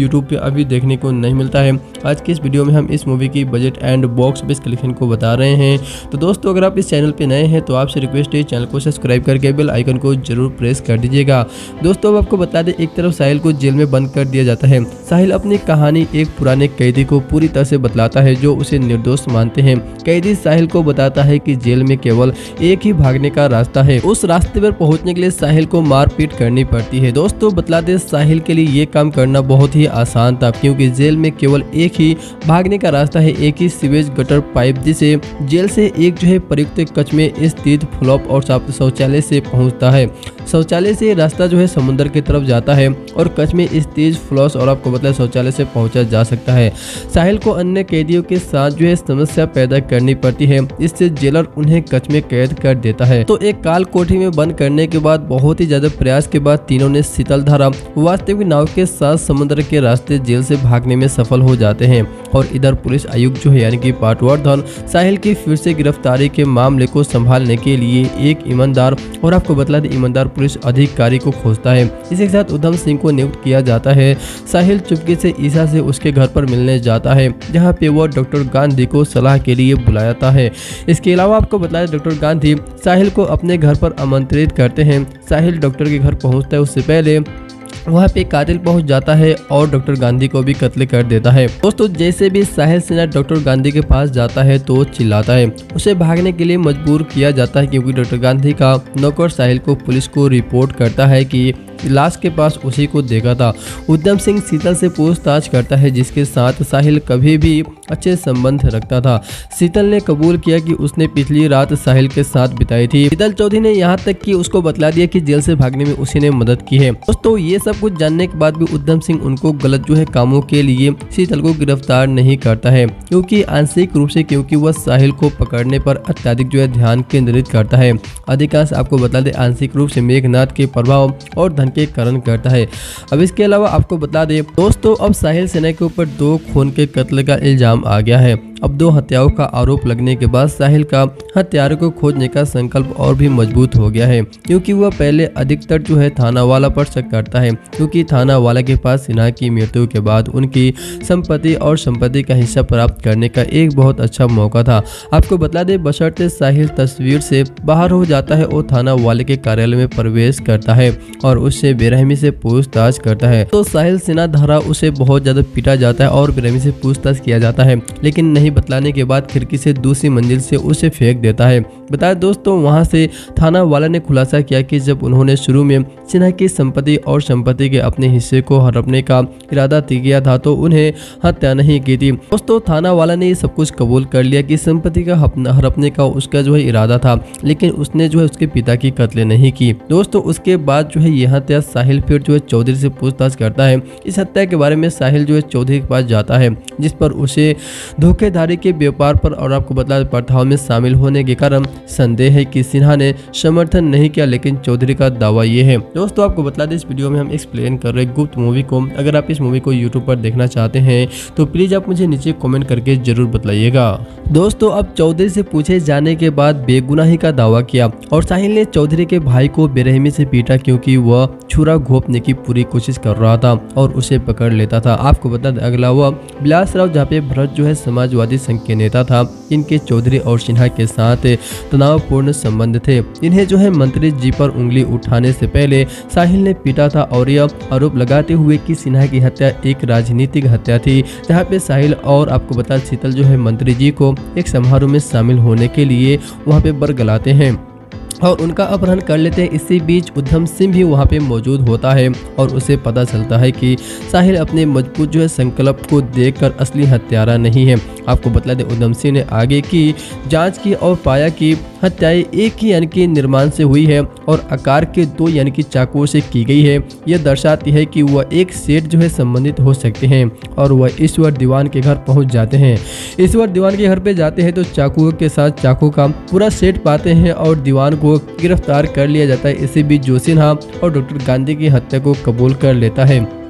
यूट्यूब पे अभी देखने को नहीं मिलता है। आज की इस वीडियो में हम इस मूवी की budget and box office collection को बता रहे हैं। तो दोस्तों अगर आप इस चैनल पे नए हैं तो आपसे रिक्वेस्ट है चैनल को सब्सक्राइब करके बेल आइकन को जरूर प्रेस कर दीजिएगा। दोस्तों अब आपको बता दें, एक तरफ साहिल को जेल में बंद कर दिया जाता है। साहिल अपनी कहानी एक पुराने कैदी को पूरी तरह से बतलाता है जो उसे निर्दोष मानते हैं। कैदी साहिल को बताता है कि जेल में केवल एक ही भागने का रास्ता है। उस रास्ते पर पहुंचने के लिए साहिल को मारपीट करनी पड़ती है। दोस्तों बतला दें, साहिल के लिए ये काम करना बहुत ही आसान था क्योंकि जेल में केवल एक ही भागने का रास्ता है, एक ही सीवेज गटर पाइप जिसे जेल से एक जो है प्रयुक्त कक्ष में स्थित फ्लॉप और शौचालय से पहुंचता है। शौचालय से रास्ता जो है समुद्र की तरफ जाता है और कक्ष में स्थित फ्लॉस और आपको बतला शौचालय से पहुंचा जा सकता है। साहिल को अन्य कैदियों के साथ जो है समस्या पैदा करनी पड़ती है, इससे जेलर उन्हें कक्ष में कैद कर देता है। तो एक काल कोठरी में बंद करने के बाद बहुत ही ज्यादा प्रयास के बाद तीनों ने शीतल धारा वास्तविक नाव के साथ समुद्र के रास्ते जेल से भागने में सफल हो जाते हैं। और इधर पुलिस आयुक्त जो है यानी कि पाटवर्धन साहिल की फिर से गिरफ्तारी के मामले को संभालने के लिए एक ईमानदार और आपको बतला दें ईमानदार पुलिस अधिकारी को खोजता है। इसी के साथ उधम सिंह को नियुक्त किया जाता है। साहिल चुपके से ईसा से उसके घर पर मिलने जाता है जहाँ पे वो डॉक्टर गांधी को सलाह के लिए बुलाता है। इसके अलावा आपको बताया डॉक्टर गांधी साहिल को अपने घर पर आमंत्रित करते हैं। साहिल डॉक्टर के घर पहुँचता है उससे पहले वहाँ पे कातिल पहुंच जाता है और डॉक्टर गांधी को भी कत्ल कर देता है। दोस्तों जैसे भी साहिल सिन्हा डॉक्टर गांधी के पास जाता है तो चिल्लाता है, उसे भागने के लिए मजबूर किया जाता है क्योंकि डॉक्टर गांधी का नौकर साहिल को पुलिस को रिपोर्ट करता है कि लाश के पास उसी को देखा था। उधम सिंह शीतल से पूछताछ करता है जिसके साथ साहिल कभी भी अच्छे संबंध रखता था। शीतल ने कबूल किया कि उसने पिछली रात साहिल के साथ बिताई थी। शीतल चौधरी ने यहाँ तक कि उसको बतला दिया कि जेल से भागने में उसी ने मदद की है। दोस्तों ये सब कुछ जानने के बाद भी उधम सिंह उनको गलत जो है कामों के लिए शीतल को गिरफ्तार नहीं करता है क्योंकि आंशिक रूप से क्योंकि वह साहिल को पकड़ने पर अत्यधिक जो है ध्यान केंद्रित करता है। अधिकांश आपको बता दे आंशिक रूप से मेघनाथ के प्रभाव और धन के कारण करता है। अब इसके अलावा आपको बता दें दोस्तों, अब साहिल सिन्हा के ऊपर दो खून के कत्ल का इल्जाम आ गया है। अब दो हत्याओं का आरोप लगने के बाद साहिल का हत्यारों को खोजने का संकल्प और भी मजबूत हो गया है क्योंकि वह पहले अधिकतर जो है थाना वाला पर शक करता है क्योंकि थाना वाला के पास सिन्हा की मृत्यु के बाद उनकी संपत्ति और संपत्ति का हिस्सा प्राप्त करने का एक बहुत अच्छा मौका था। आपको बता दें बशर्ते साहिल तस्वीर से बाहर हो जाता है और थाना वाले के कार्यालय में प्रवेश करता है और उससे बेरहमी से पूछताछ करता है तो साहिल सिन्हा धारा उसे बहुत ज्यादा पीटा जाता है और बेरहमी से पूछताछ किया जाता है, लेकिन नहीं बतलाने के बाद खिड़की से दूसरी मंजिल से उसे फेंक देता है। बताया दोस्तों वहां से थाना वाला ने खुलासा किया कि जब उन्होंने शुरू में सिन्हा की संपत्ति और संपत्ति के अपने हिस्से को हड़पने का इरादा किया था तो उन्हें हत्या नहीं की थी। दोस्तों थाना वाला ने ये सब कुछ कबूल कर लिया कि संपत्ति का हड़पने का उसका जो है इरादा था, लेकिन उसने जो है उसके पिता की कत्ल नहीं की। दोस्तों उसके बाद जो है यह हत्या साहिल फिर जो है चौधरी से पूछताछ करता है। इस हत्या के बारे में साहिल जो है चौधरी के पास जाता है जिस पर उसे धोखेधारी के व्यापार पर और आपको बता प्रथाओं में शामिल होने के कारण संदेह है कि सिन्हा ने समर्थन नहीं किया, लेकिन चौधरी का दावा ये है। दोस्तों आपको बता दें इस वीडियो में हम एक्सप्लेन कर रहे हैं गुप्त मूवी को। अगर आप इस मूवी को यूट्यूब पर देखना चाहते हैं तो प्लीज आप मुझे नीचे कमेंट करके जरूर बताइएगा। दोस्तों अब चौधरी से पूछे जाने के बाद बेगुनाही का दावा किया और साहिल ने चौधरी के भाई को बेरहमी से पीटा क्योंकि वह छुरा घोंपने की पूरी कोशिश कर रहा था और उसे पकड़ लेता था। आपको बता दें अगला हुआ बिलास राव जहाँ पे भरत जो है समाजवादी संघ के नेता था। इनके चौधरी और सिन्हा के साथ तनावपूर्ण संबंध थे। इन्हें जो है मंत्री जी पर उंगली उठाने से पहले साहिल ने पीटा था और यह आरोप लगाते हुए कि सिन्हा की हत्या एक राजनीतिक हत्या थी, जहाँ पे साहिल और आपको बता शीतल जो है मंत्री जी को एक समारोह में शामिल होने के लिए वहाँ पे बरगलाते हैं और उनका अपहरण कर लेते हैं। इसी बीच उधम सिंह भी वहाँ पे मौजूद होता है और उसे पता चलता है कि साहिल अपने मजबूत जो है संकल्प को देखकर असली हत्यारा नहीं है। आपको बता दें उधम सिंह ने आगे की जांच की और पाया कि हत्याएं एक ही यानी कि निर्माण से हुई है और आकार के दो यानी कि चाकुओं से की गई है। यह दर्शाती है कि वह एक सेठ जो है संबंधित हो सकते हैं और वह ईश्वर दीवान के घर पहुंच जाते हैं। ईश्वर दीवान के घर पे जाते हैं तो चाकुओं के साथ चाकू का पूरा सेट पाते हैं और दीवान को गिरफ्तार कर लिया जाता है। इसी बीच जो सिन्हा और डॉक्टर गांधी की हत्या को कबूल कर लेता है।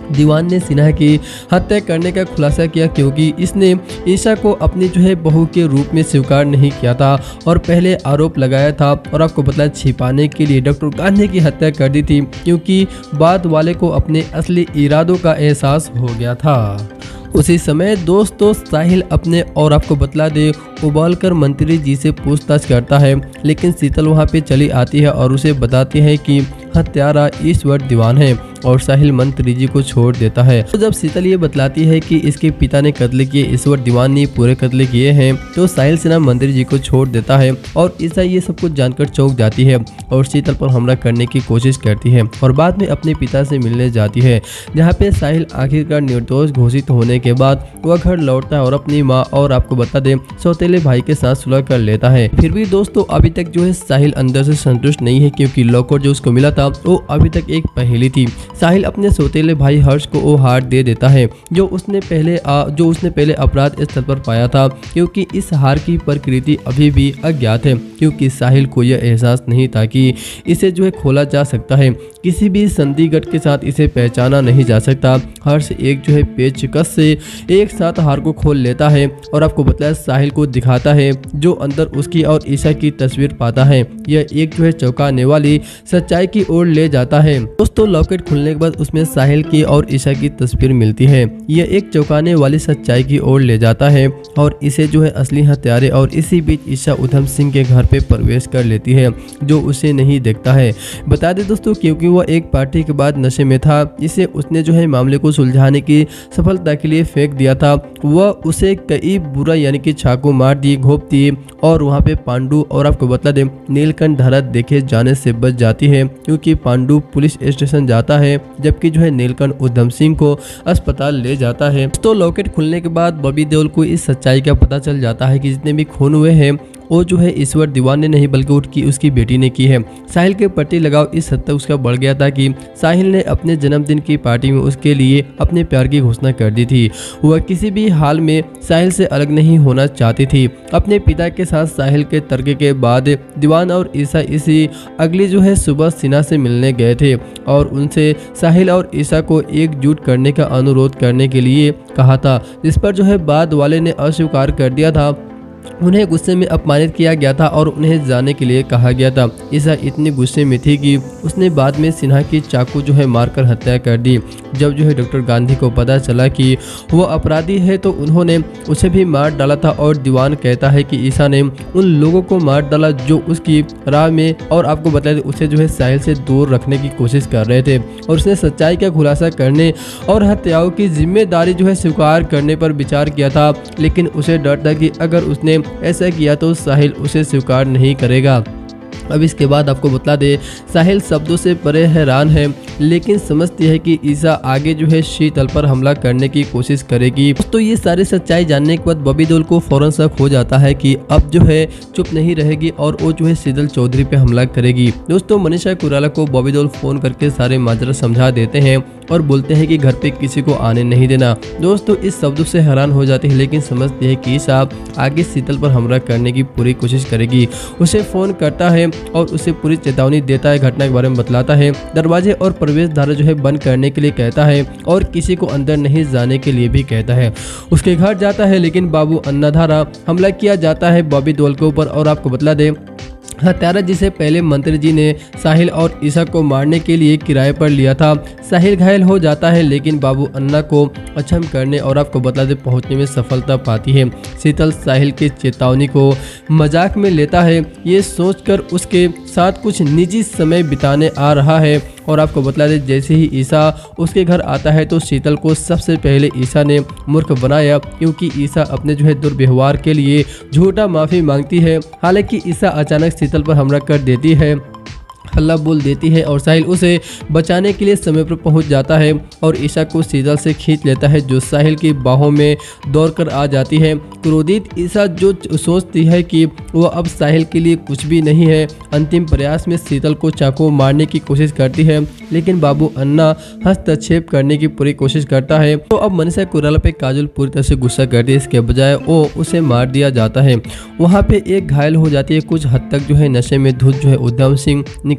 दीवान ने सिन्हा की हत्या करने का खुलासा किया क्योंकि इसने ईशा को अपनी जो है बहू के रूप में स्वीकार नहीं किया था और पहले आरोप लगाया था और आपको पता छिपाने के लिए डॉक्टर गांधी की हत्या कर दी थी क्योंकि बाद वाले को अपने असली इरादों का एहसास हो गया था। उसी समय दोस्तों साहिल अपने और आपको बतला दे उबालकर मंत्री जी से पूछताछ करता है, लेकिन शीतल वहां पे चली आती है और उसे बताती है कि हत्यारा ईश्वर दीवान है और साहिल मंत्री जी को छोड़ देता है। तो जब शीतल ये बतलाती है कि इसके पिता ने कत्ल किए, ईश्वर दीवान ने पूरे कत्ल किए हैं, तो साहिल सिन्हा मंत्री जी को छोड़ देता है और ईशा ये सब कुछ जानकर चौंक जाती है और शीतल पर हमला करने की कोशिश करती है और बाद में अपने पिता से मिलने जाती है, जहाँ पे साहिल आखिरकार निर्दोष घोषित होने के बाद वह घर लौटता है और अपनी माँ और आपको बता दे सौतेले भाई के साथ सुलह कर लेता है। फिर भी दोस्तों अभी तक जो है साहिल अंदर से संतुष्ट नहीं है क्योंकि लॉकर जो उसको मिला था वो अभी तक एक पहेली थी। साहिल अपने सौतेले भाई हर्ष को वो हार दे देता है जो उसने पहले आ, जो उसने पहले अपराध स्थल पर पाया था, क्योंकि इस हार की प्रकृति अभी भी अज्ञात है क्योंकि साहिल को यह एहसास नहीं था कि इसे जो है खोला जा सकता है। किसी भी संदिग्ध के साथ इसे पहचाना नहीं जा सकता। हर्ष एक जो है पेचकस से एक साथ हार को खोल लेता है और आपको बताया साहिल को दिखाता है जो अंदर उसकी और ईशा की तस्वीर पाता है। यह एक जो है चौंकाने वाली सच्चाई की ओर ले जाता है। दोस्तों लॉकेट खुलने के बाद उसमें साहिल की और ईशा की तस्वीर मिलती है। यह एक चौंकाने वाली सच्चाई की ओर ले जाता है और इसे जो है असली हत्यारे और इसी बीच ईशा उधम सिंह के घर पे प्रवेश कर लेती है जो उसे नहीं देखता है। बता दे दोस्तों क्योंकि वह एक पार्टी के बाद नशे में था, इसे उसने जो है मामले को सुलझाने की सफलता के लिए फेंक दिया था। वह उसे कई बुरा यानी कि चाकू मार दिए, घोप दिए और वहाँ पे पांडु और आपको बता दे नीलकंठ धरा देखे जाने से बच जाती है क्योंकि पांडु पुलिस स्टेशन जाता है जबकि जो है नीलकंठ उधम सिंह को अस्पताल ले जाता है। तो लॉकेट खुलने के बाद बॉबी देओल को इस सच्चाई का पता चल जाता है कि जितने भी खून हुए हैं वो जो है ईश्वर दीवान ने नहीं बल्कि उसकी उसकी बेटी ने की है। साहिल के प्रति लगाव इस हद तक उसका बढ़ गया था कि साहिल ने अपने जन्मदिन की पार्टी में उसके लिए अपने प्यार की घोषणा कर दी थी। वह किसी भी हाल में साहिल से अलग नहीं होना चाहती थी। अपने पिता के साथ साहिल के तर्क के बाद दीवान और ईशा इसी अगली जो है सुबह सिन्हा से मिलने गए थे और उनसे साहिल और ईशा को एकजुट करने का अनुरोध करने के लिए कहा था, जिस पर जो है बाद वाले ने अस्वीकार कर दिया था। उन्हें गुस्से में अपमानित किया गया था और उन्हें जाने के लिए कहा गया था। ईशा इतनी गुस्से में थी कि उसने बाद में सिन्हा की चाकू जो है मारकर हत्या कर दी। जब जो है डॉक्टर गांधी को पता चला कि वो अपराधी है तो उन्होंने उसे भी मार डाला था और दीवान कहता है कि ईशा ने उन लोगों को मार डाला जो उसकी राह में और आपको बताया उसे जो है साहिल से दूर रखने की कोशिश कर रहे थे और उसने सच्चाई का खुलासा करने और हत्याओं की जिम्मेदारी जो है स्वीकार करने पर विचार किया था, लेकिन उसे डर था कि अगर उसने ऐसा किया तो साहिल उसे स्वीकार नहीं करेगा। अब इसके बाद आपको बतला दे साहिल शब्दों से परे हैरान है लेकिन समझती है कि ईशा आगे जो है शीतल पर हमला करने की कोशिश करेगी। तो ये सारी सच्चाई जानने के बाद बॉबी देओल को फौरन शक हो जाता है कि अब जो है चुप नहीं रहेगी और वो जो है शीतल चौधरी पे हमला करेगी। दोस्तों मनीषा कुराला को बॉबी देओल फोन करके सारे माजरा समझा देते हैं और बोलते हैं कि घर पे किसी को आने नहीं देना। दोस्तों इस शब्दों से हैरान हो जाती है लेकिन समझती है कि ईशा आगे शीतल पर हमला करने की पूरी कोशिश करेगी। उसे फोन करता है और उसे पूरी चेतावनी देता है, घटना के बारे में बतलाता है, दरवाजे और प्रवेश द्वार जो है बंद करने के लिए कहता है और किसी को अंदर नहीं जाने के लिए भी कहता है। उसके घर जाता है लेकिन बाबू अन्ना द्वारा हमला किया जाता है बॉबी देओल के ऊपर और आपको बतला दे हत्यारा जिसे पहले मंत्री जी ने साहिल और ईशा को मारने के लिए किराए पर लिया था। साहिल घायल हो जाता है लेकिन बाबू अन्ना को अक्षम करने और आपको बता दे पहुंचने में सफलता पाती है। शीतल साहिल की चेतावनी को मजाक में लेता है, ये सोचकर उसके साथ कुछ निजी समय बिताने आ रहा है और आपको बतला दे जैसे ही ईशा उसके घर आता है तो शीतल को सबसे पहले ईशा ने मूर्ख बनाया क्योंकि ईशा अपने जो है दुर्व्यवहार के लिए झूठा माफी मांगती है। हालांकि ईशा अचानक शीतल पर हमला कर देती है, हल्ला बोल देती है और साहिल उसे बचाने के लिए समय पर पहुंच जाता है और ईशा को शीतल से खींच लेता है जो साहिल की बाहों में दौड़कर आ जाती है। क्रोधित ईशा जो सोचती है कि वह अब साहिल के लिए कुछ भी नहीं है, अंतिम प्रयास में शीतल को चाकू मारने की कोशिश करती है लेकिन बाबू अन्ना हस्तक्षेप करने की पूरी कोशिश करता है। तो अब मनीषा कुराला पे काजल पूरी तरह से गुस्सा करती है, इसके बजाय वो उसे मार दिया जाता है। वहाँ पे एक घायल हो जाती है, कुछ हद तक जो है नशे में धुत जो है उधम सिंह निकल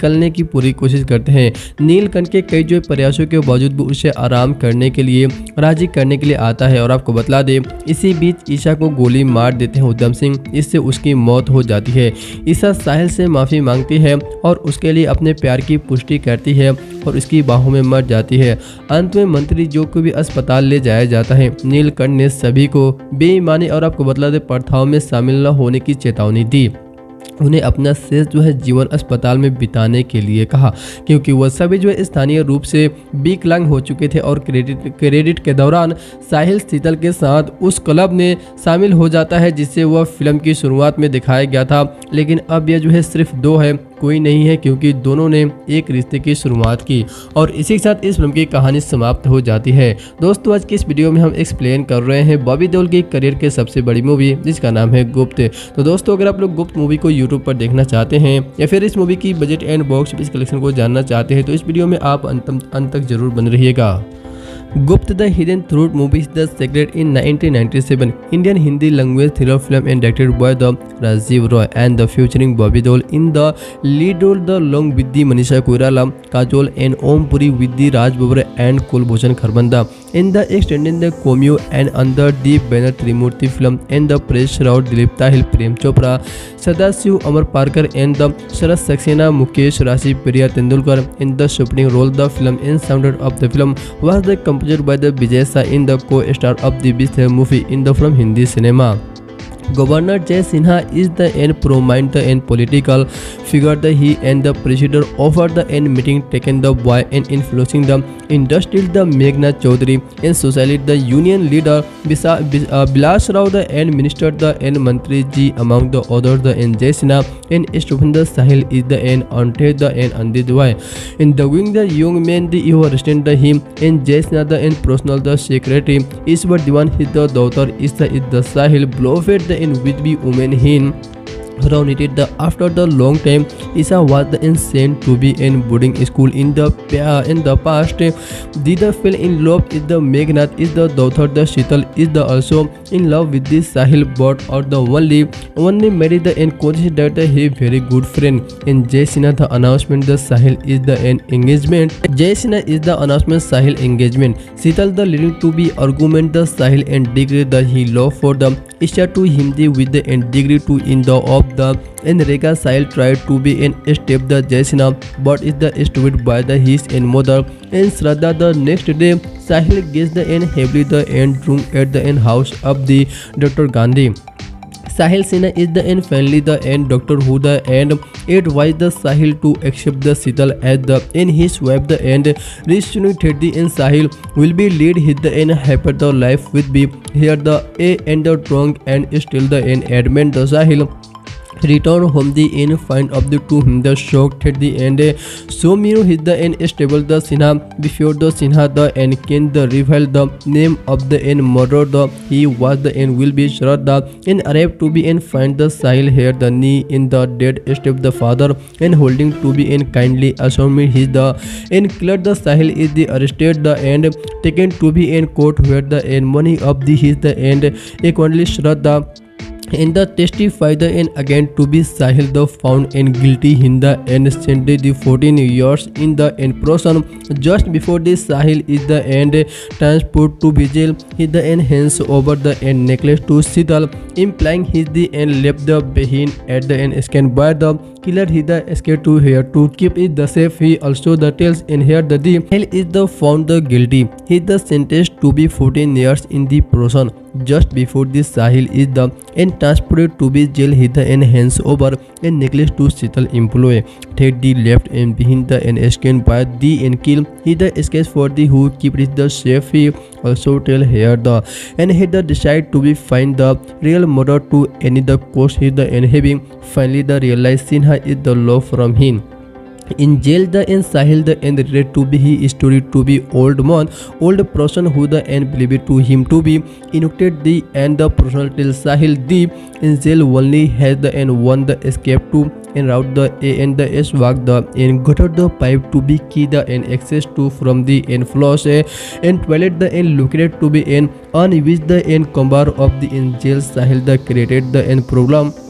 निकलने की पूरी कोशिश करते हैं। नीलकंठ के कई जो प्रयासों के बावजूद भी उसे आराम करने के लिए राजी करने के लिए आता है और आपको बतला दे इसी बीच ईशा को गोली मार देते हैं उद्यम सिंह, इससे उसकी मौत हो जाती है। ईशा साहिल से माफ़ी मांगती है और उसके लिए अपने प्यार की पुष्टि करती है और उसकी बाहों में मर जाती है। अंत में मंत्री जो को भी अस्पताल ले जाया जाता है। नीलकंठ ने सभी को बेईमानी और आपको बतला दे प्रथाओं में शामिल न होने की चेतावनी दी। उन्हें अपना शेष जो है जीवन अस्पताल में बिताने के लिए कहा, क्योंकि वह सभी जो है स्थानीय रूप से विकलांग हो चुके थे। और क्रेडिट क्रेडिट के दौरान साहिल शीतल के साथ उस क्लब में शामिल हो जाता है जिससे वह फिल्म की शुरुआत में दिखाया गया था। लेकिन अब यह जो है सिर्फ दो है, कोई नहीं है, क्योंकि दोनों ने एक रिश्ते की शुरुआत की। और इसी के साथ इस फिल्म की कहानी समाप्त हो जाती है। दोस्तों आज की इस वीडियो में हम एक्सप्लेन कर रहे हैं बॉबी देओल की करियर के सबसे बड़ी मूवी जिसका नाम है गुप्त। तो दोस्तों अगर आप लोग गुप्त मूवी को यूट्यूब पर देखना चाहते हैं या फिर इस मूवी की budget and box office collection को जानना चाहते हैं तो इस वीडियो में आप अंत अंत तक जरूर बन रहिएगा। Gupt the hidden truth movie is the secret in nineteen ninety seven Indian Hindi language thriller film and directed by the Rajiv Roy and the featuring Bobby Deol in the lead role the long with the Manisha Koirala, Kajol and Om Puri with the Raj Babbar and Kulbhushan Kharbanda in the extended the Comeo and under the banner Trimurti film and the press route Dilip Tahil, Prem Chopra, Sadasiv, Amar Parkar and the Sharat Saxena, Mukesh, Rashi, Priya Tendulkar in the supporting role. The film and soundtrack of the film was the composed by the Vijay Shah in the co-star of the Beast movie in the film Hindi cinema. Governor Jay Sinha is the and prominent and political figure. The he and the president offered the end meeting taken the boy and influencing the industry. The Meghna Chaudhary and society the union leader Bisa uh, Bilas Rao the and minister the and Mantri Ji among the others. The and Jay Sinha and Stupenda Sahil is the and ante the and Andit Boy. In the wing the young man the you understand the him and Jay Sinha the and personal the secretary is but the one his the daughter is the is the Sahil Blofeld the in with be women hin Rao needed the after the long time Isa was the insane to be in boarding school in the uh, in the past. Did the fell in love with the Meghnad is the daughter the Sheetal is the also in love with the Sahil but or the only only married the and considered the he very good friend. In Jay Sinha the announcement the Sahil is the an engagement. Jay Sinha is the announcement Sahil engagement. Sheetal the leading to be argument the Sahil and degree the he love for the Isha to him the with the and degree to in the of the and Reka Sahil tried to be an step the Jay Sinha but is the stupid by the his and mother and Shraddha. The next day Sahil gets the end heavily the end room at the end house of the Doctor Gandhi. Sahil Sinha is the end finally the end Doctor who the end advised the Sahil to accept the Sheetal as the in his wife the end reunited the end Sahil will be lead his the end happy the life with be here the a and the wrong and still the end admit the Sahil return home the end find of the two him the shocked at the end so Miro hit the end stable the Sinha before the Sinha the end can the reveal the name of the end murder the he was the end will be Shraddha and arrived to be and find the Sahil here the knee in the dead step the father and holding to be in kindly assuming his the and cleared the Sahil is the arrested the end taken to be in court where the end money of the his the end equally Shraddha in the testify the and again to be Sahil the found and guilty in the and sentenced the fourteen years in the in prison. Just before this Sahil is the end transport to be jail he the and hands over the end necklace to Sheetal implying he the and left the behind at the end scanned by the killer he the escape to here to keep it the safe. He also the tells in here that the hell is the found the guilty he the sentenced to be fourteen years in the prison. Just before this Sahil is the and transported to be jail he the and hands over and necklace to Sheetal employee take the left and behind the and scanned by the and kill he the escapes for the who keep it the safe. He also tell here the and he the decide to be find the real murder to any the cost he the and having finally the realized Sinha is the law from him. In jail the and Sahil the and related to be he story to be old man old person who the and believed to him to be inoculated the and the person till Sahil the in jail only has the and one the escape to and route the A and the S walk the and gutter the pipe to be key the and access to from the and floss a and toilet the and located to be in on which the and combar of the in jail Sahil the created the and problem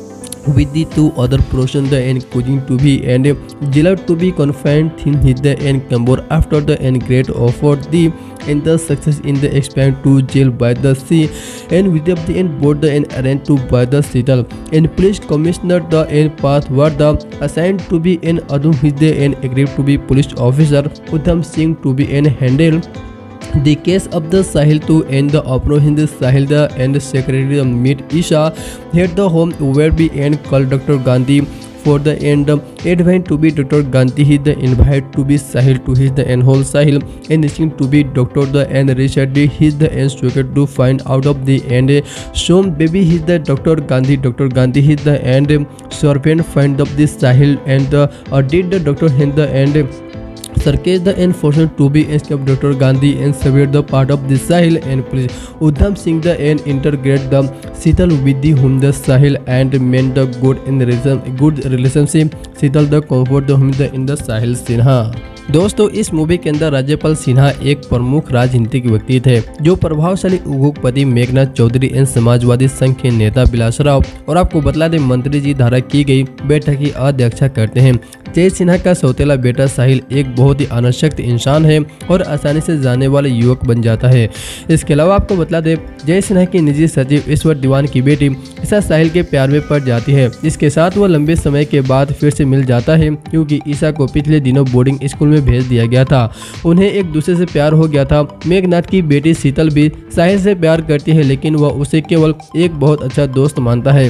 with the two other persons and causing to be and jailer to be confined in his and Cambor after the and great offered the and the success in the expand to jail by the sea and with the and board the and arranged to by the Seattle and police commissioner the and path were the assigned to be an Adum with the and agreed to be police officer Udham Singh to be an handle the case of the Sahil to end the operation the Sahil the and secretary meet Isha here the home where be and call Doctor Gandhi for the end advent to be Doctor Gandhi he the invite to be Sahil to his the and whole Sahil and listening to be Doctor the and Richard his the and secret to find out of the end shown baby his the Doctor Gandhi Doctor Gandhi his the and serpent find of this Sahil and the uh, did the Doctor in the end Sarkej the enforcement to be escape Doctor Gandhi and severe the part of the Sahil and police Udham Singh the and integrate the Seattle with the whom the Sahil and mend the good in the good relationship Seattle the comfort the whom the in the Sahil Sinha। दोस्तों इस movie के अंदर राज्यपाल सिन्हा एक प्रमुख राजनीतिक व्यक्ति थे जो प्रभावशाली उद्योगपति मेघनाथ चौधरी एवं समाजवादी संघ के नेता बिलास राव और आपको बतला दें मंत्री जी द्वारा की गई बैठक की अध्यक्षता करते हैं। जय सिन्हा का सौतेला बेटा साहिल एक बहुत ही अनशक्त इंसान है और आसानी से जाने वाले युवक बन जाता है। इसके अलावा आपको बतला दें जय सिन्हा की निजी सचिव ईश्वर दीवान की बेटी ईशा साहिल के प्यार में पड़ जाती है। इसके साथ वह लंबे समय के बाद फिर से मिल जाता है क्योंकि ईशा को पिछले दिनों बोर्डिंग स्कूल में भेज दिया गया था। उन्हें एक दूसरे से प्यार हो गया था। मेघनाथ की बेटी शीतल भी साहिल से प्यार करती है लेकिन वह उसे केवल एक बहुत अच्छा दोस्त मानता है।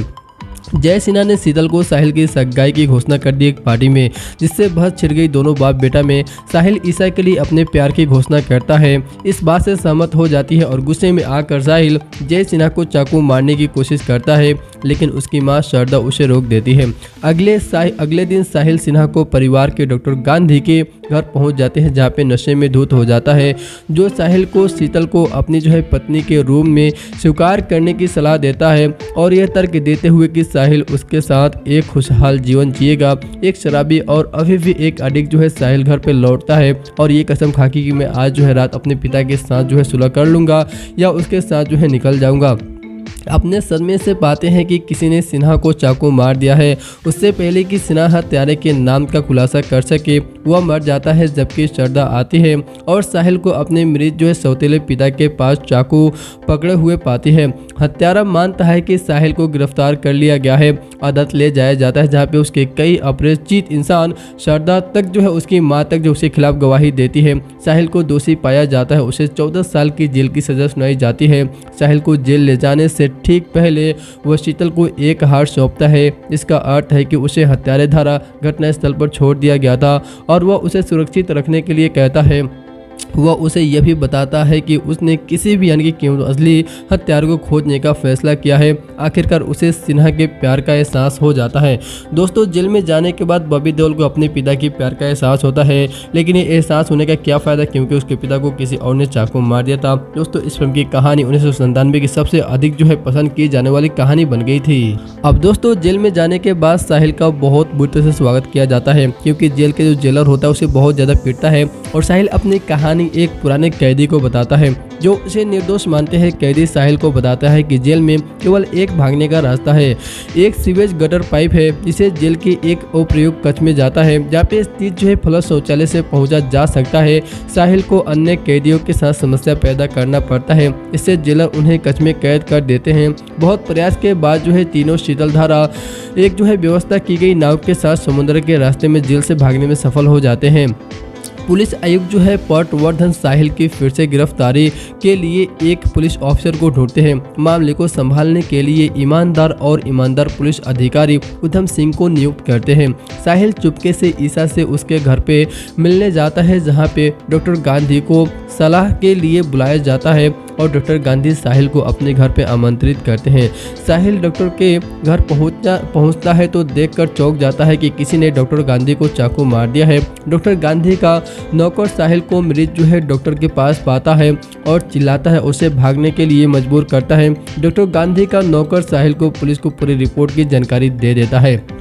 जय सिन्हा ने शीतल को साहिल की सगाई की घोषणा कर दी एक पार्टी में जिससे बहस छिड़ गई दोनों बाप बेटा में। साहिल ईशा के लिए अपने प्यार की घोषणा करता है। इस बात से सहमत हो जाती है और गुस्से में आकर साहिल जय सिन्हा को चाकू मारने की कोशिश करता है लेकिन उसकी मां शारदा उसे रोक देती है। अगले अगले दिन साहिल सिन्हा को परिवार के डॉक्टर गांधी के घर पहुंच जाते हैं जहां पे नशे में धुत हो जाता है जो साहिल को शीतल को अपनी जो है पत्नी के रूम में स्वीकार करने की सलाह देता है और यह तर्क देते हुए कि साहिल उसके साथ एक खुशहाल जीवन जिएगा। एक शराबी और अभी भी एक एडिक्ट जो है साहिल घर पे लौटता है और ये कसम खाकी कि मैं आज जो है रात अपने पिता के साथ जो है सुलह कर लूँगा या उसके साथ जो है निकल जाऊँगा। अपने सदमे से पाते हैं कि किसी ने सिन्हा को चाकू मार दिया है। उससे पहले कि सिन्हा हत्यारे के नाम का खुलासा कर सके वह मर जाता है जबकि शारदा आती है और साहिल को अपने मृत जो है सौतेले पिता के पास चाकू पकड़े हुए पाती है। हत्यारा मानता है कि साहिल को गिरफ्तार कर लिया गया है। अदालत ले जाया जाता है जहाँ पे उसके कई अपरिचित इंसान शारदा तक जो है उसकी माँ तक जो उसके खिलाफ गवाही देती है। साहिल को दोषी पाया जाता है। उसे चौदह साल की जेल की सजा सुनाई जाती है। साहिल को जेल ले जाने से ठीक पहले वह शीतल को एक हार सौंपता है। इसका अर्थ है कि उसे हत्यारे धारा घटनास्थल पर छोड़ दिया गया था और वह उसे सुरक्षित रखने के लिए कहता है। वह उसे यह भी बताता है कि उसने किसी भी यानी कि क्यों असली हत्यारे को खोजने का फैसला किया है। आखिरकार उसे सिन्हा के प्यार का एहसास हो जाता है। दोस्तों जेल में जाने के बाद बॉबी देओल को अपने पिता की प्यार का एहसास होता है लेकिन ये एहसास होने का क्या फ़ायदा क्योंकि उसके पिता को किसी और ने चाकू मार दिया था। दोस्तों इस फिल्म की कहानी उन्नीस सौ संतानवे की सबसे अधिक जो है पसंद की जाने वाली कहानी बन गई थी। अब दोस्तों जेल में जाने के बाद साहिल का बहुत बुरी तरह से स्वागत किया जाता है क्योंकि जेल के जो जेलर होता है उसे बहुत ज़्यादा पीटता है और साहिल अपनी कहानी एक पुराने कैदी को बताता है जो उसे निर्दोष मानते हैं। कैदी साहिल को बताता है कि जेल में केवल एक भागने का रास्ता है। एक सीवेज गटर पाइप है जिसे जेल के एक अप्रयुक्त कक्ष में जाता है जहाँ पे स्थित जो है फ्लश शौचालय से पहुंचा जा सकता है। साहिल को अन्य कैदियों के साथ समस्या पैदा करना पड़ता है। इससे जेलर उन्हें कक्ष में कैद कर देते हैं। बहुत प्रयास के बाद जो है तीनों शीतल धारा एक जो है व्यवस्था की गई नाव के साथ समुद्र के रास्ते में जेल से भागने में सफल हो जाते हैं। पुलिस आयुक्त जो है पटवर्धन साहिल की फिर से गिरफ्तारी के लिए एक पुलिस ऑफिसर को ढूंढते हैं। मामले को संभालने के लिए ईमानदार और ईमानदार पुलिस अधिकारी उधम सिंह को नियुक्त करते हैं। साहिल चुपके से ईशा से उसके घर पे मिलने जाता है जहां पे डॉक्टर गांधी को सलाह के लिए बुलाया जाता है और डॉक्टर गांधी साहिल को अपने घर पे आमंत्रित करते हैं। साहिल डॉक्टर के घर पहुंचना पहुंचता है तो देखकर चौंक जाता है कि किसी ने डॉक्टर गांधी को चाकू मार दिया है। डॉक्टर गांधी का नौकर साहिल को मृत जो है डॉक्टर के पास पाता है और चिल्लाता है, उसे भागने के लिए मजबूर करता है। डॉक्टर गांधी का नौकर साहिल को पुलिस को पूरी रिपोर्ट की जानकारी दे देता है।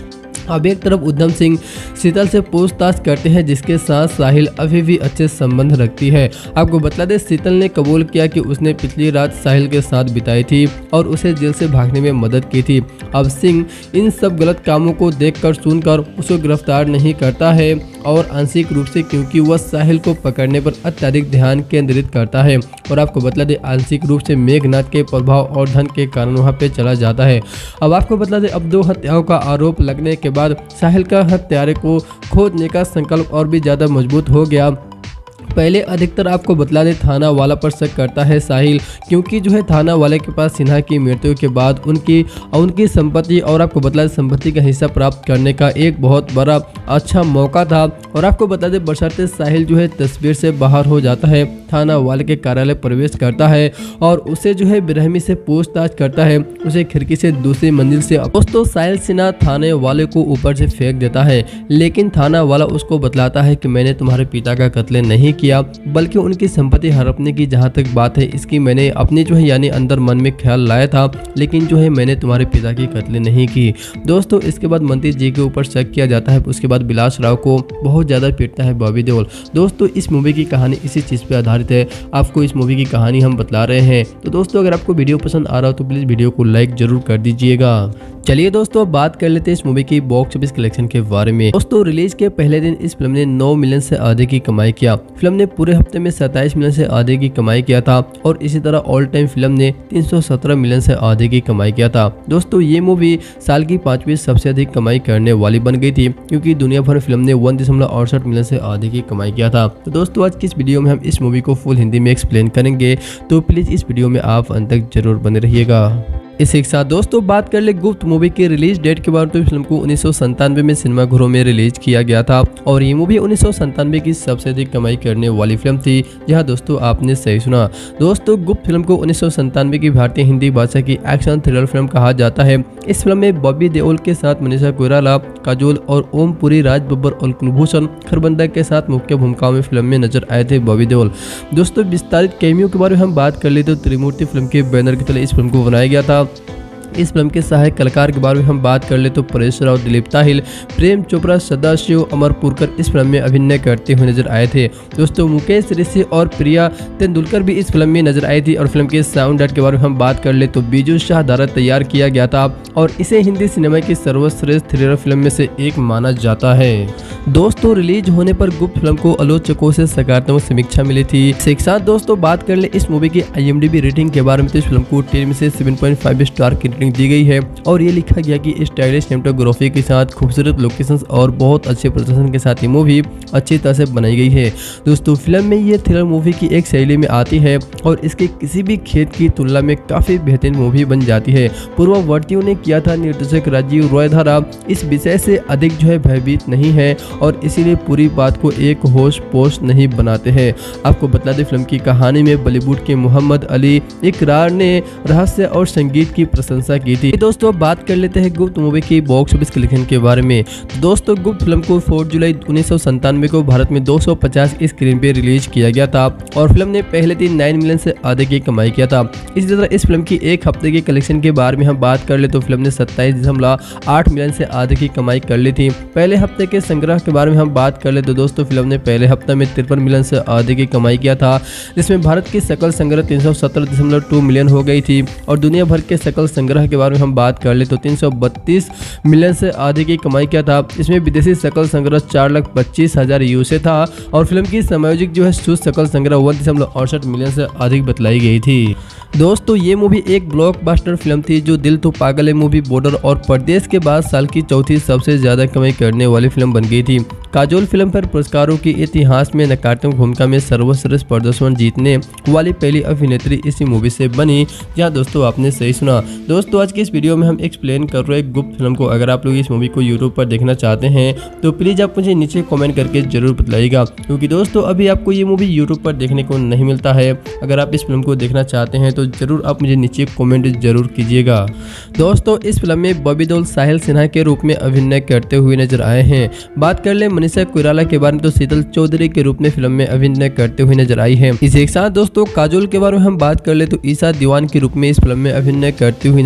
अब एक तरफ उधम सिंह शीतल से पूछताछ करते हैं, जिसके साथ साहिल अभी भी अच्छे संबंध रखती है। आपको बता दें, शीतल ने कबूल किया कि उसने पिछली रात साहिल के साथ बिताई थी और उसे जेल से भागने में मदद की थी। अब सिंह इन सब गलत कामों को देखकर सुनकर उसे गिरफ्तार नहीं करता है, और आंशिक रूप से क्योंकि वह साहिल को पकड़ने पर अत्यधिक ध्यान केंद्रित करता है। और आपको बता दें, आंशिक रूप से मेघनाथ के प्रभाव और धन के कारण वहां पे चला जाता है। अब आपको बता दें, अब दो हत्याओं का आरोप लगने के बाद साहिल का हत्यारे को खोजने का संकल्प और भी ज्यादा मजबूत हो गया। पहले अधिकतर आपको बतला दे, थाना वाला पर शक करता है साहिल, क्योंकि जो है थाना वाले के पास सिन्हा की मृत्यु के बाद उनकी उनकी संपत्ति और आपको बतला दे संपत्ति का हिस्सा प्राप्त करने का एक बहुत बड़ा अच्छा मौका था। और आपको बता दें, बशर्ते साहिल जो है तस्वीर से बाहर हो जाता है, थाना वाले के कार्यालय प्रवेश करता है और उसे जो है बेरहमी से पूछताछ करता है, उसे खिड़की से दूसरी मंजिल से। दोस्तों, साहिल सिन्हा थाने वाले को ऊपर से फेंक देता है, लेकिन थाना वाला उसको बतलाता है कि मैंने तुम्हारे पिता का कत्ल नहीं किया, बल्कि उनकी संपत्ति हड़पने की जहां तक बात है, इसकी मैंने अपने जो है यानी अंदर मन में ख्याल लाया था, लेकिन जो है मैंने तुम्हारे पिता की कत्ल नहीं की। दोस्तों, इसके बाद मंत्री जी के ऊपर शक किया जाता है। उसके बाद विलास राव को बहुत ज्यादा पीटता है बॉबी देओल। दोस्तों, इस मूवी की कहानी इसी चीज पे आधारित है। आपको इस मूवी की कहानी हम बतला रहे हैं। तो दोस्तों, अगर आपको वीडियो पसंद आ रहा हो तो प्लीज वीडियो को लाइक जरूर कर दीजिएगा। चलिए दोस्तों, अब बात कर लेते हैं इस मूवी की बॉक्स ऑफिस कलेक्शन के बारे में। दोस्तों, रिलीज के पहले दिन इस फिल्म ने नौ मिलियन से अधिक की कमाई किया। फिल्म ने पूरे हफ्ते में सत्ताईस मिलियन से अधिक की कमाई किया था और इसी तरह ऑल टाइम फिल्म ने तीन सौ सत्रह मिलियन से अधिक की कमाई किया था। दोस्तों, ये मूवी साल की पांचवी सबसे अधिक कमाई करने वाली बन गई थी, क्योंकि दुनिया भर फिल्म ने वन दशमलव अड़सठ मिलियन से अधिक की कमाई किया था। तो दोस्तों, आज की इस वीडियो में हम इस मूवी को फुल हिंदी में एक्सप्लेन करेंगे, तो प्लीज इस वीडियो में आप अंत तक जरूर बने रहिएगा। इसी के साथ दोस्तों, बात कर ले गुप्त मूवी की रिलीज डेट के बारे में। तो फिल्म को उन्नीस सौ संतानवे में सिनेमाघरों में रिलीज किया गया था और ये मूवी उन्नीस सौ संतानवे की सबसे अधिक कमाई करने वाली फिल्म थी। जहां दोस्तों, आपने सही सुना। दोस्तों, गुप्त फिल्म को उन्नीस सौ संतानवे की भारतीय हिंदी भाषा की एक्शन थ्रिलर फिल्म कहा जाता है। इस फिल्म में बॉबी देओल के साथ मनीषा कोइराला, काजोल और ओम पुरी, राज बब्बर और कुलभूषण खरबंदा के साथ मुख्य भूमिकाओं में फिल्म में नजर आए थे बॉबी देओल। दोस्तों, विस्तारित कैमियो के बारे में हम बात कर ले तो त्रिमूर्ति फिल्म के बैनर के तले इस फिल्म को बनाया गया था। इस फिल्म के सहायक कलाकार के बारे में हम बात कर ले तो परेश राव, दिलीप ताहिल, प्रेम चोपड़ा, सदाशिव, अमरपुरकर इस फिल्म में अभिनय करते हुए नजर आए थे। दोस्तों, मुकेश ऋषि और प्रिया तेंदुलकर भी इस फिल्म में नजर आई थी। और फिल्म के साउंड ट्रैक के बारे में हम बात कर ले तो बीजू शाह द्वारा तैयार किया गया था और इसे हिंदी सिनेमा की सर्वश्रेष्ठ थ्रिलर फिल्म में से एक माना जाता है। दोस्तों, रिलीज होने पर गुप्त फिल्म को आलोचकों से सकारात्मक समीक्षा मिली थी। इसके साथ दोस्तों, बात कर ले इस मूवी की I M D B rating के बारे में। तो इस फिल्म को टेन में से सेवन पॉइंट फाइव स्टार की रेटिंग दी गई है और ये लिखा गया कि स्टाइलिश सिनेमेटोग्राफी के साथ खूबसूरत लोकेशंस और बहुत अच्छे प्रदर्शन के साथ ये मूवी अच्छी तरह से बनाई गई है। दोस्तों, फिल्म में ये थ्रिलर मूवी की एक शैली में आती है और इसके किसी भी खेत की तुलना में काफी बेहतरीन मूवी बन जाती है। पूर्ववर्तियों ने किया था, निर्देशक राजीव रॉय द्वारा इस विषय से अधिक जो है भयभीत नहीं है और इसीलिए पूरी बात को एक होश पोश नहीं बनाते हैं। आपको बता दें, फिल्म की कहानी में बॉलीवुड के मोहम्मद अली इकरार ने रहस्य और संगीत की प्रशंसा की थी। दोस्तों, बात कर लेते हैं गुप्त मूवी की बॉक्स ऑफिस कलेक्शन के बारे में। तो दोस्तों, गुप्त फिल्म को चार जुलाई उन्नीस सौ संतानवे को भारत में दो सौ पचास स्क्रीन पे रिलीज किया गया था और फिल्म ने पहले दिन नौ मिलियन से अधिक की कमाई किया था। इसी तरह इस फिल्म की एक हफ्ते की कलेक्शन के बारे में हम बात कर ले तो फिल्म ने सत्ताईस दशमलव आठ मिलियन से अधिक की कमाई कर ली थी। पहले हफ्ते के संग्रह के बारे में हम बात कर ले तो दोस्तों, फिल्म ने पहले हफ्ते में तिरपन मिलियन से अधिक की कमाई किया था, जिसमें भारत की सकल संग्रह तीन सौ सत्रह दशमलव दो मिलियन हो गई थी और दुनिया भर के सकल संग्रह के बारे में हम बात कर ले तो तीन सौ बत्तीस मिलियन से अधिक की कमाई किया था। इसमें विदेशी सकल संग्रह चार लाख पच्चीस हजार यू से था और फिल्म की समायोजिक जो है शुद्ध सकल संग्रह वन दशमलव अड़सठ मिलियन से अधिक बतलाई गई थी। दोस्तों, ये मूवी एक ब्लॉकबस्टर फिल्म थी जो दिल तो पागल है मूवी, बॉर्डर और परदेश के बाद साल की चौथी सबसे ज्यादा कमाई करने वाली फिल्म बन गई थी। काजोल फिल्म पर पुरस्कारों के इतिहास में नकारात्मक भूमिका में सर्वश्रेष्ठ प्रदर्शन जीतने वाली पहली अभिनेत्री इसी मूवी से बनी। जहाँ दोस्तों, आपने सही सुना। दोस्तों, आज की इस वीडियो में हम एक्सप्लेन कर रहे हैं गुप्त फिल्म को। अगर आप लोग इस मूवी को यूट्यूब पर देखना चाहते हैं तो प्लीज आप मुझे नीचे कमेंट करके जरूर बतलाइएगा, क्योंकि दोस्तों अभी आपको ये मूवी यूट्यूब पर देखने को नहीं मिलता है। अगर आप इस फिल्म को देखना चाहते हैं तो जरूर आप मुझे नीचे कमेंट जरूर कीजिएगा। दोस्तों, इस फिल्म में बॉबी देओल साहिल सिन्हा के रूप में अभिनय करते हुए नजर आए हैं। बात कर ले मनीषा कोइराला के बारे में तो शीतल चौधरी के रूप में फिल्म में अभिनय करते हुए नजर आई है। इसी के साथ दोस्तों, काजोल के बारे में हम बात कर ले तो ईशा दीवान के रूप में इस फिल्म में अभिनय करती हुई नजर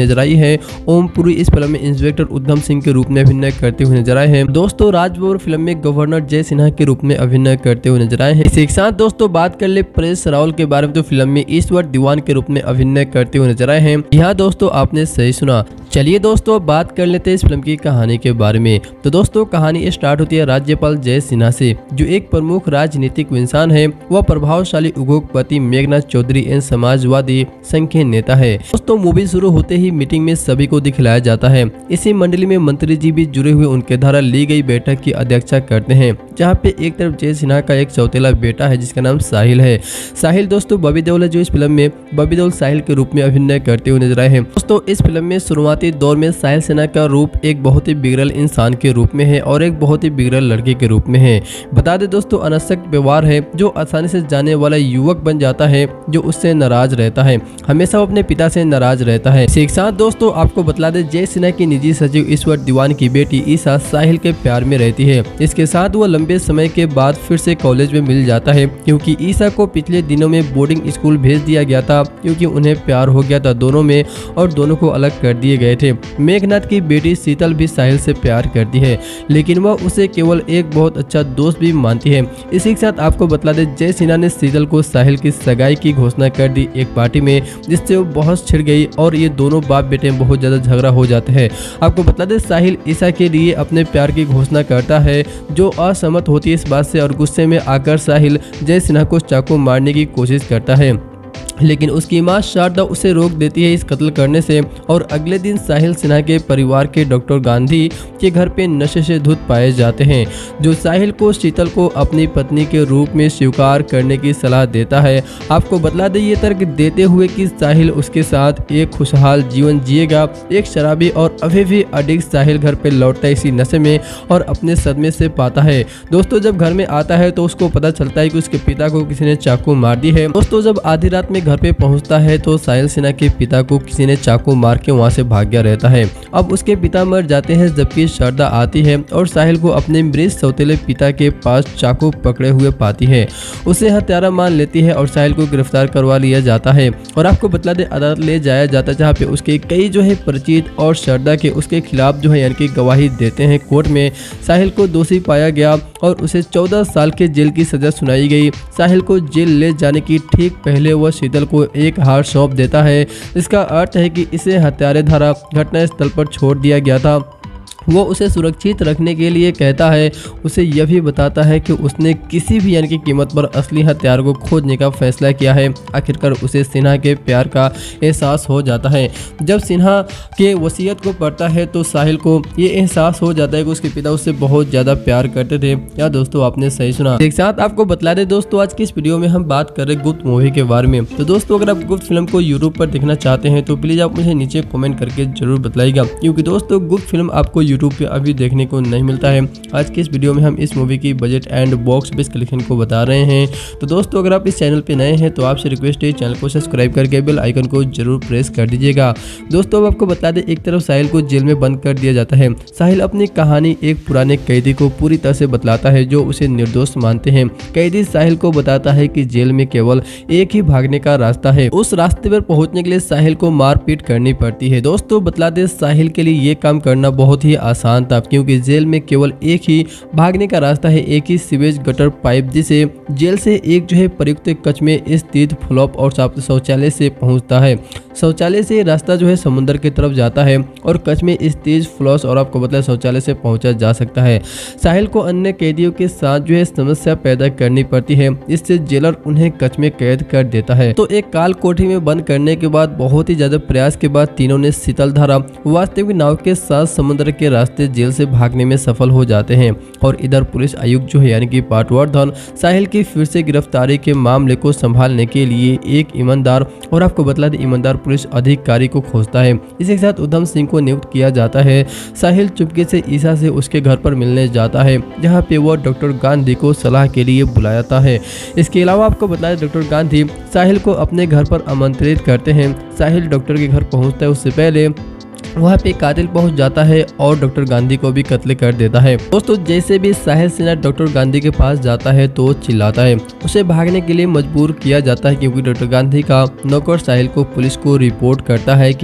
नजर आई है। ओम पुरी इस फिल्म में इंस्पेक्टर उधम सिंह के रूप में अभिनय करते हुए नजर आए हैं। दोस्तों राज बब्बर फिल्म में गवर्नर जय सिन्हा के रूप में अभिनय करते हुए नजर आए हैं। इसी के साथ दोस्तों बात कर ले परेश रावल के बारे में, तो फिल्म में ईश्वर दीवान के रूप में अभिनय करते हुए नजर आए हैं। यहाँ दोस्तों आपने सही सुना। चलिए दोस्तों अब बात कर लेते हैं इस फिल्म की कहानी के बारे में। तो दोस्तों कहानी स्टार्ट होती है राज्यपाल जय सिन्हा से, जो एक प्रमुख राजनीतिक इंसान है। वह प्रभावशाली उद्योगपति मेघनाथ चौधरी एवं समाजवादी संघ के नेता है। दोस्तों मूवी शुरू होते ही मीटिंग में सभी को दिखलाया जाता है। इसी मंडली में मंत्री जी भी जुड़े हुए उनके द्वारा ली गई बैठक की अध्यक्षता करते हैं, जहाँ पे एक तरफ जय सिन्हा का एक चौतेला बेटा है जिसका नाम साहिल है। साहिल दोस्तों बॉबी देओल है, जो इस फिल्म में बॉबी देओल साहिल के रूप में अभिनय करते हुए नजर आए हैं। दोस्तों इस फिल्म में शुरुआती दौर में साहिल सिन्हा का रूप एक बहुत ही बिगड़ल इंसान के रूप में है और एक बहुत ही बिगड़ल लड़के के रूप में है। बता दें दोस्तों अनासक्त व्यवहार है, जो आसानी से जाने वाला युवक बन जाता है, जो उससे नाराज रहता है, हमेशा वो अपने पिता से नाराज रहता है। इसी के साथ दोस्तों आपको बतला दे जय सिन्हा की निजी सचिव ईश्वर दीवान की बेटी ईसा साहिल के प्यार में रहती है। इसके साथ वो लंबे समय के बाद फिर से कॉलेज में मिल जाता है, क्योंकि ईसा को पिछले दिनों में बोर्डिंग स्कूल भेज दिया गया था, क्योंकि उन्हें प्यार हो गया था दोनों में और दोनों को अलग कर दिए गए थे। मेघनाथ की बेटी शीतल भी साहिल से प्यार करती है, लेकिन वह उसे केवल एक बहुत अच्छा दोस्त भी मानती है। इसी के साथ आपको बतला दे जय सिन्हा ने शीतल को साहिल की सगाई की घोषणा कर दी एक पार्टी में, जिससे वो बहुत छिड़ गई और ये दोनों बाप बेटे बहुत ज्यादा झगड़ा हो जाते हैं। आपको बता दे साहिल ईसा के लिए अपने प्यार की घोषणा करता है, जो असहमत होती है इस बात से और गुस्से में आकर साहिल जय सिन्हा को चाकू मारने की कोशिश करता है, लेकिन उसकी मां शारदा उसे रोक देती है इस कत्ल करने से। और अगले दिन साहिल सिन्हा के परिवार के डॉक्टर गांधी के घर पे नशे से धुत पाए जाते हैं, जो साहिल को शीतल को अपनी पत्नी के रूप में स्वीकार करने की सलाह देता है। आपको बतला दे ये तर्क देते हुए कि साहिल उसके साथ एक खुशहाल जीवन जिएगा। एक शराबी और अभी भी एडिक्ट साहिल घर पे लौटता है इसी नशे में और अपने सदमे से पाता है। दोस्तों जब घर में आता है तो उसको पता चलता है कि उसके पिता को किसी ने चाकू मार दी है। दोस्तों जब आधी रात में घर पे पहुंचता है तो साहिल सिन्हा के पिता को किसी ने चाकू मार के वहां से भाग गया रहता है। अब उसके पिता मर जाते हैं, जबकि शारदा आती है और साहिल को अपने मृत सौतेले पिता के पास चाकू पकड़े हुए पाती है। उसे हत्यारा मान लेती है और साहिल को गिरफ्तार करवा लिया जाता है और आपको बतला दे अदालत ले जाया जाता है, जहाँ पे उसके कई जो है परिचित और शारदा के उसके खिलाफ जो है यानी कि गवाही देते हैं कोर्ट में। साहिल को दोषी पाया गया और उसे चौदह साल के जेल की सजा सुनाई गई। साहिल को जेल ले जाने की ठीक पहले वह शीतल को एक हार सौंप देता है। इसका अर्थ है कि इसे हत्यारे धारा घटना स्थल पर छोड़ दिया गया था। वो उसे सुरक्षित रखने के लिए कहता है, उसे यह भी बताता है कि उसने किसी भी यानी कि कीमत पर असली हथियार को खोजने का फैसला किया है। आखिरकार उसे सिन्हा के प्यार का एहसास हो जाता है। जब सिन्हा के वसीयत को पढ़ता है तो साहिल को ये एहसास हो जाता है कि उसके पिता उससे बहुत ज़्यादा प्यार करते थे। या दोस्तों आपने सही सुना। एक साथ आपको बतला दे दोस्तों आज की इस वीडियो में हम बात कर रहे गुप्त मूवी के बारे में। तो दोस्तों अगर आप गुप्त फिल्म को यूट्यूब पर देखना चाहते हैं तो प्लीज़ आप मुझे नीचे कॉमेंट करके जरूर बताइएगा, क्योंकि दोस्तों गुप्त फिल्म आपको यूट्यूब पे अभी देखने को नहीं मिलता है। आज की इस वीडियो में हम इस मूवी की budget and box office collection को बता रहे हैं। तो दोस्तों अगर आप इस चैनल पे नए हैं तो आपसे रिक्वेस्ट है चैनल को सब्सक्राइब करके बेल आइकन को जरूर प्रेस कर दीजिएगा। दोस्तों अब आपको बता दें एक तरफ साहिल को जेल में बंद कर दिया जाता है। साहिल अपनी कहानी एक पुराने कैदी को पूरी तरह से बतलाता है जो उसे निर्दोष मानते हैं। कैदी साहिल को बताता है कि जेल में केवल एक ही भागने का रास्ता है। उस रास्ते पर पहुंचने के लिए साहिल को मारपीट करनी पड़ती है। दोस्तों बतला दे साहिल के लिए ये काम करना बहुत ही आसान था, क्योंकि जेल में केवल एक ही भागने का रास्ता है, एक ही सीवेज गटर पाइप, जिसे जेल से एक जो है प्रयुक्त कक्ष में स्थित फ्लॉप और शौचालय से पहुंचता है। शौचालय से रास्ता जो है समुद्र की तरफ जाता है और कक्ष में स्थित फ्लॉस और आपको बतला शौचालय से पहुंचा जा सकता है। साहिल को अन्य कैदियों के साथ जो है समस्या पैदा करनी पड़ती है, इससे जेलर उन्हें कक्ष में कैद कर देता है। तो एक काल कोठरी में बंद करने के बाद बहुत ही ज्यादा प्रयास के बाद तीनों ने शीतल धारा वास्तविक नाव के साथ समुद्र के रास्ते जेल से भागने में सफल हो जाते हैं। और इधर पुलिस आयुक्त जो है यानी कि पाटवर्धन साहिल की फिर से गिरफ्तारी के मामले को संभालने के लिए एक ईमानदार और आपको बतला दे ईमानदार पुलिस अधिकारी को खोजता है। इसी के साथ उधम सिंह को नियुक्त किया जाता है। साहिल चुपके से ईसा से उसके घर पर मिलने जाता है, जहाँ पे वो डॉक्टर गांधी को सलाह के लिए बुलाता है। इसके अलावा आपको बताया डॉक्टर गांधी साहिल को अपने घर पर आमंत्रित करते हैं। साहिल डॉक्टर के घर पहुँचता है उससे पहले वहाँ पे कातिल पहुंच जाता है और डॉक्टर गांधी को भी कत्ल कर देता है। दोस्तों जैसे भी साहिल सिन्हा डॉक्टर गांधी के पास जाता है तो चिल्लाता है, उसे भागने के लिए मजबूर किया जाता है, क्योंकि डॉक्टर गांधी का नौकर साहिल को पुलिस को रिपोर्ट करता है कि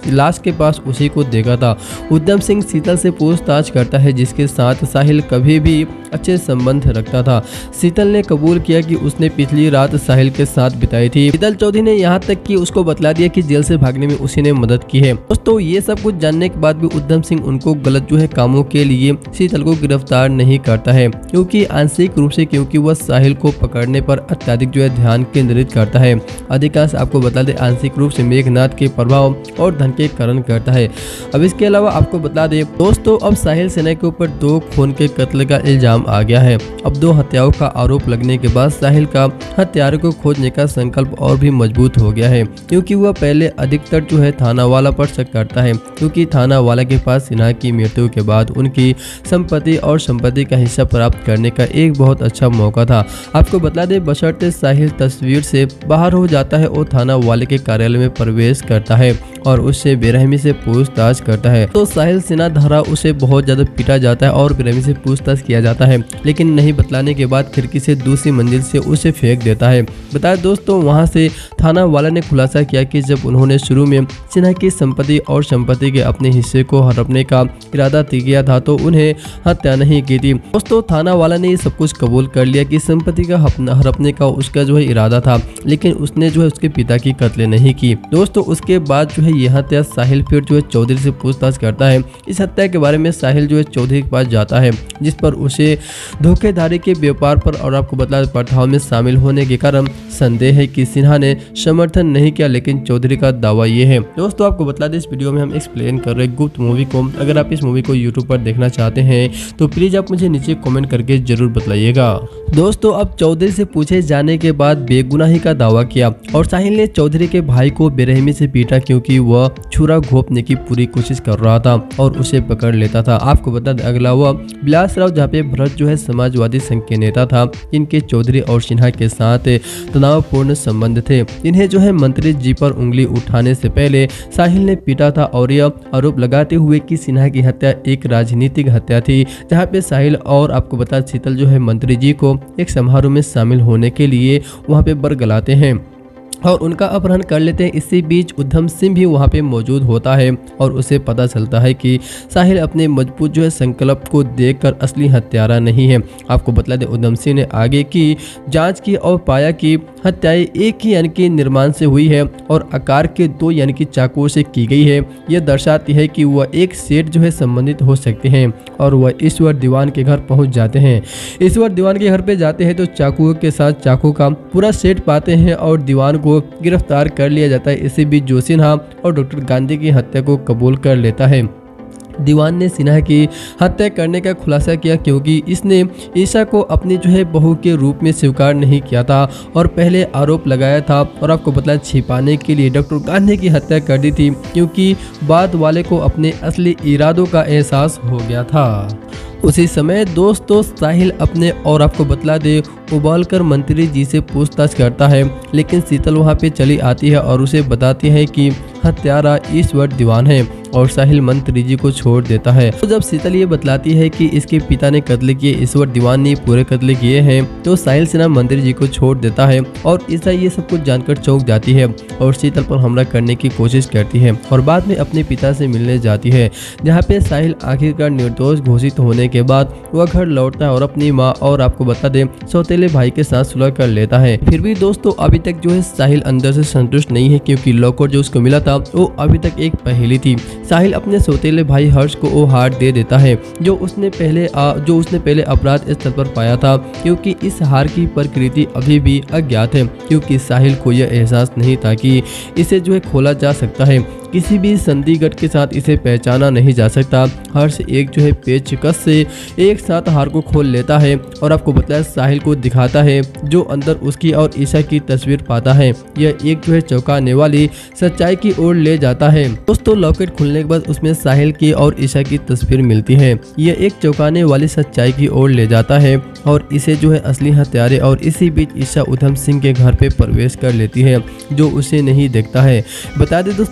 लाश के पास उसी को देखा था। उधम सिंह शीतल से पूछताछ करता है जिसके साथ साहिल कभी भी अच्छे संबंध रखता था। शीतल ने कबूल किया कि उसने पिछली रात साहिल के साथ बिताई थी। शीतल चौधरी ने यहाँ तक कि उसको बतला दिया कि जेल से भागने में उसी ने मदद की है। दोस्तों ये सब कुछ जानने के बाद भी उधम सिंह उनको गलत जो है कामों के लिए शीतल को गिरफ्तार नहीं करता है, क्योंकि आंशिक रूप से क्योंकि वह साहिल को पकड़ने पर अत्यधिक जो है ध्यान केंद्रित करता है। अधिकांश आपको बता दें आंशिक रूप से मेघनाथ के प्रभाव और धन के कारण करता है। अब इसके अलावा आपको बता दें दोस्तों, अब साहिल सेना के ऊपर दो खून के कत्ल का इल्जाम आ गया है। अब दो हत्याओं का आरोप लगने के बाद साहिल का हत्यारों को खोजने का संकल्प और भी मजबूत हो गया है, क्योंकि वह पहले अधिकतर जो है थाना वाला पर शक करता है, क्योंकि थाना वाला के पास सिन्हा की मृत्यु के बाद उनकी संपत्ति और संपत्ति का हिस्सा प्राप्त करने का एक बहुत अच्छा मौका था। आपको बता दें बशर्ते साहिल तस्वीर से बाहर हो जाता है और थाना वाले के कार्यालय में प्रवेश करता है और उससे बेरहमी से पूछताछ करता है, तो साहिल सिन्हा धारा उसे बहुत ज्यादा पीटा जाता है और बेरहमी से पूछताछ किया जाता है, लेकिन नहीं बतलाने के बाद खिड़की से दूसरी मंजिल से उसे फेंक देता है। बताया दोस्तों वहां से थाना वाला ने खुलासा किया कि जब उन्होंने शुरू में सिन्हा की संपत्ति और संपत्ति के अपने हिस्से को हड़पने का इरादा किया था तो उन्हें हत्या नहीं की थी। दोस्तों थाना वाला ने ये सब कुछ कबूल कर लिया कि संपत्ति का हड़पने का उसका जो है इरादा था, लेकिन उसने जो है उसके पिता की कत्ल नहीं की। दोस्तों उसके बाद जो है यह हत्या साहिल फिर जो है चौधरी से पूछताछ करता है। इस हत्या के बारे में साहिल जो है चौधरी के पास जाता है, जिस पर उसे धोखेधारी के व्यापार पर और आपको बता प्रथाओं में शामिल होने के कारण संदेह है कि सिन्हा ने समर्थन नहीं किया, लेकिन चौधरी का दावा ये है। दोस्तों आपको बता दें इस वीडियो में हम एक्सप्लेन कर रहे हैं गुप्त मूवी को। अगर आप इस मूवी को यूट्यूब पर देखना चाहते हैं तो प्लीज आप मुझे नीचे कमेंट करके जरूर बताइएगा। दोस्तों अब चौधरी से पूछे जाने के बाद बेगुनाही का दावा किया और साहिल ने चौधरी के भाई को बेरहमी से पीटा, क्योंकि वह छुरा घोंपने की पूरी कोशिश कर रहा था और उसे पकड़ लेता था। आपको बता दें अगला हुआ बिलास राव, जहाँ पे भरत जो है समाजवादी संघ के नेता था। इनके चौधरी और सिन्हा के साथ तनावपूर्ण संबंध थे। इन्हें जो है मंत्री जी पर उंगली उठाने से पहले साहिल ने पीटा था और यह आरोप लगाते हुए कि सिन्हा की हत्या एक राजनीतिक हत्या थी, जहाँ पे साहिल और आपको बता शीतल जो है मंत्री जी को एक समारोह में शामिल होने के लिए वहाँ पे बरगलाते हैं और उनका अपहरण कर लेते हैं। इसी बीच उधम सिंह भी वहाँ पे मौजूद होता है और उसे पता चलता है कि साहिल अपने मजबूत जो है संकल्प को देखकर असली हत्यारा नहीं है। आपको बता दें उधम सिंह ने आगे की जांच की और पाया कि हत्याएं एक ही यानी कि निर्माण से हुई है और आकार के दो यानी कि चाकुओं से की गई है। यह दर्शाती है कि वह एक सेठ जो है संबंधित हो सकते हैं और वह ईश्वर दीवान के घर पहुँच जाते हैं। ईश्वर दीवान के घर पे जाते हैं तो चाकुओं के साथ चाकू का पूरा सेट पाते हैं और दीवान को गिरफ्तार कर लिया जाता है। इसी बीच जो सिन्हा और डॉक्टर गांधी की हत्या को कबूल कर लेता है। दीवान ने सिन्हा की हत्या करने का खुलासा किया, क्योंकि इसने ईशा को अपनी जो है बहू के रूप में स्वीकार नहीं किया था और पहले आरोप लगाया था और आपको बतला छिपाने के लिए डॉक्टर गांधी की हत्या कर दी थी, क्योंकि बाद वाले को अपने असली इरादों का एहसास हो गया था। उसी समय दोस्तों साहिल अपने और आपको बतला दे उबालकर मंत्री जी से पूछताछ करता है, लेकिन शीतल वहां पे चली आती है और उसे बताती है कि हत्यारा ईश्वर दीवान है और साहिल मंत्री जी को छोड़ देता है। तो जब शीतल ये बतलाती है कि इसके पिता ने कत्ल किए, ईश्वर दीवान ने पूरे कत्ल किए हैं, तो साहिल सिन्हा मंत्री जी को छोड़ देता है और ईशा ये सब कुछ जानकर चौंक जाती है और शीतल पर हमला करने की कोशिश करती है और बाद में अपने पिता से मिलने जाती है, जहाँ पे साहिल आखिरकार निर्दोष घोषित होने के बाद वह घर लौटता है और अपनी माँ और आपको बता दे सौतेले भाई के साथ सुलह कर लेता है। फिर भी दोस्तों अभी तक जो है साहिल अंदर से संतुष्ट नहीं है, क्योंकि लॉकर जो उसको मिला था वो अभी तक एक पहेली थी। साहिल अपने सौतेले भाई हर्ष को वो हार दे देता है जो उसने पहले आ, जो उसने पहले अपराध स्थल पर पाया था, क्योंकि इस हार की प्रकृति अभी भी अज्ञात है, क्योंकि साहिल को यह एहसास नहीं था कि इसे जो है खोला जा सकता है। किसी भी संदिग्ध के साथ इसे पहचाना नहीं जा सकता। हर्ष एक जो है पेचकस से एक साथ हार को खोल लेता है और आपको बताया साहिल को दिखाता है, जो अंदर उसकी और ईशा की तस्वीर पाता है। यह एक जो है चौंकाने वाली सच्चाई की ओर ले जाता है। दोस्तों लॉकेट खुलने के बाद उसमें साहिल की और ईशा की तस्वीर मिलती है। यह एक चौंकाने वाली सच्चाई की ओर ले जाता है और इसे जो है असली हत्यारे और इसी बीच ईशा उधम सिंह के घर पे प्रवेश कर लेती है, जो उसे नहीं देखता है। बता दें दोस्तों क्योंकि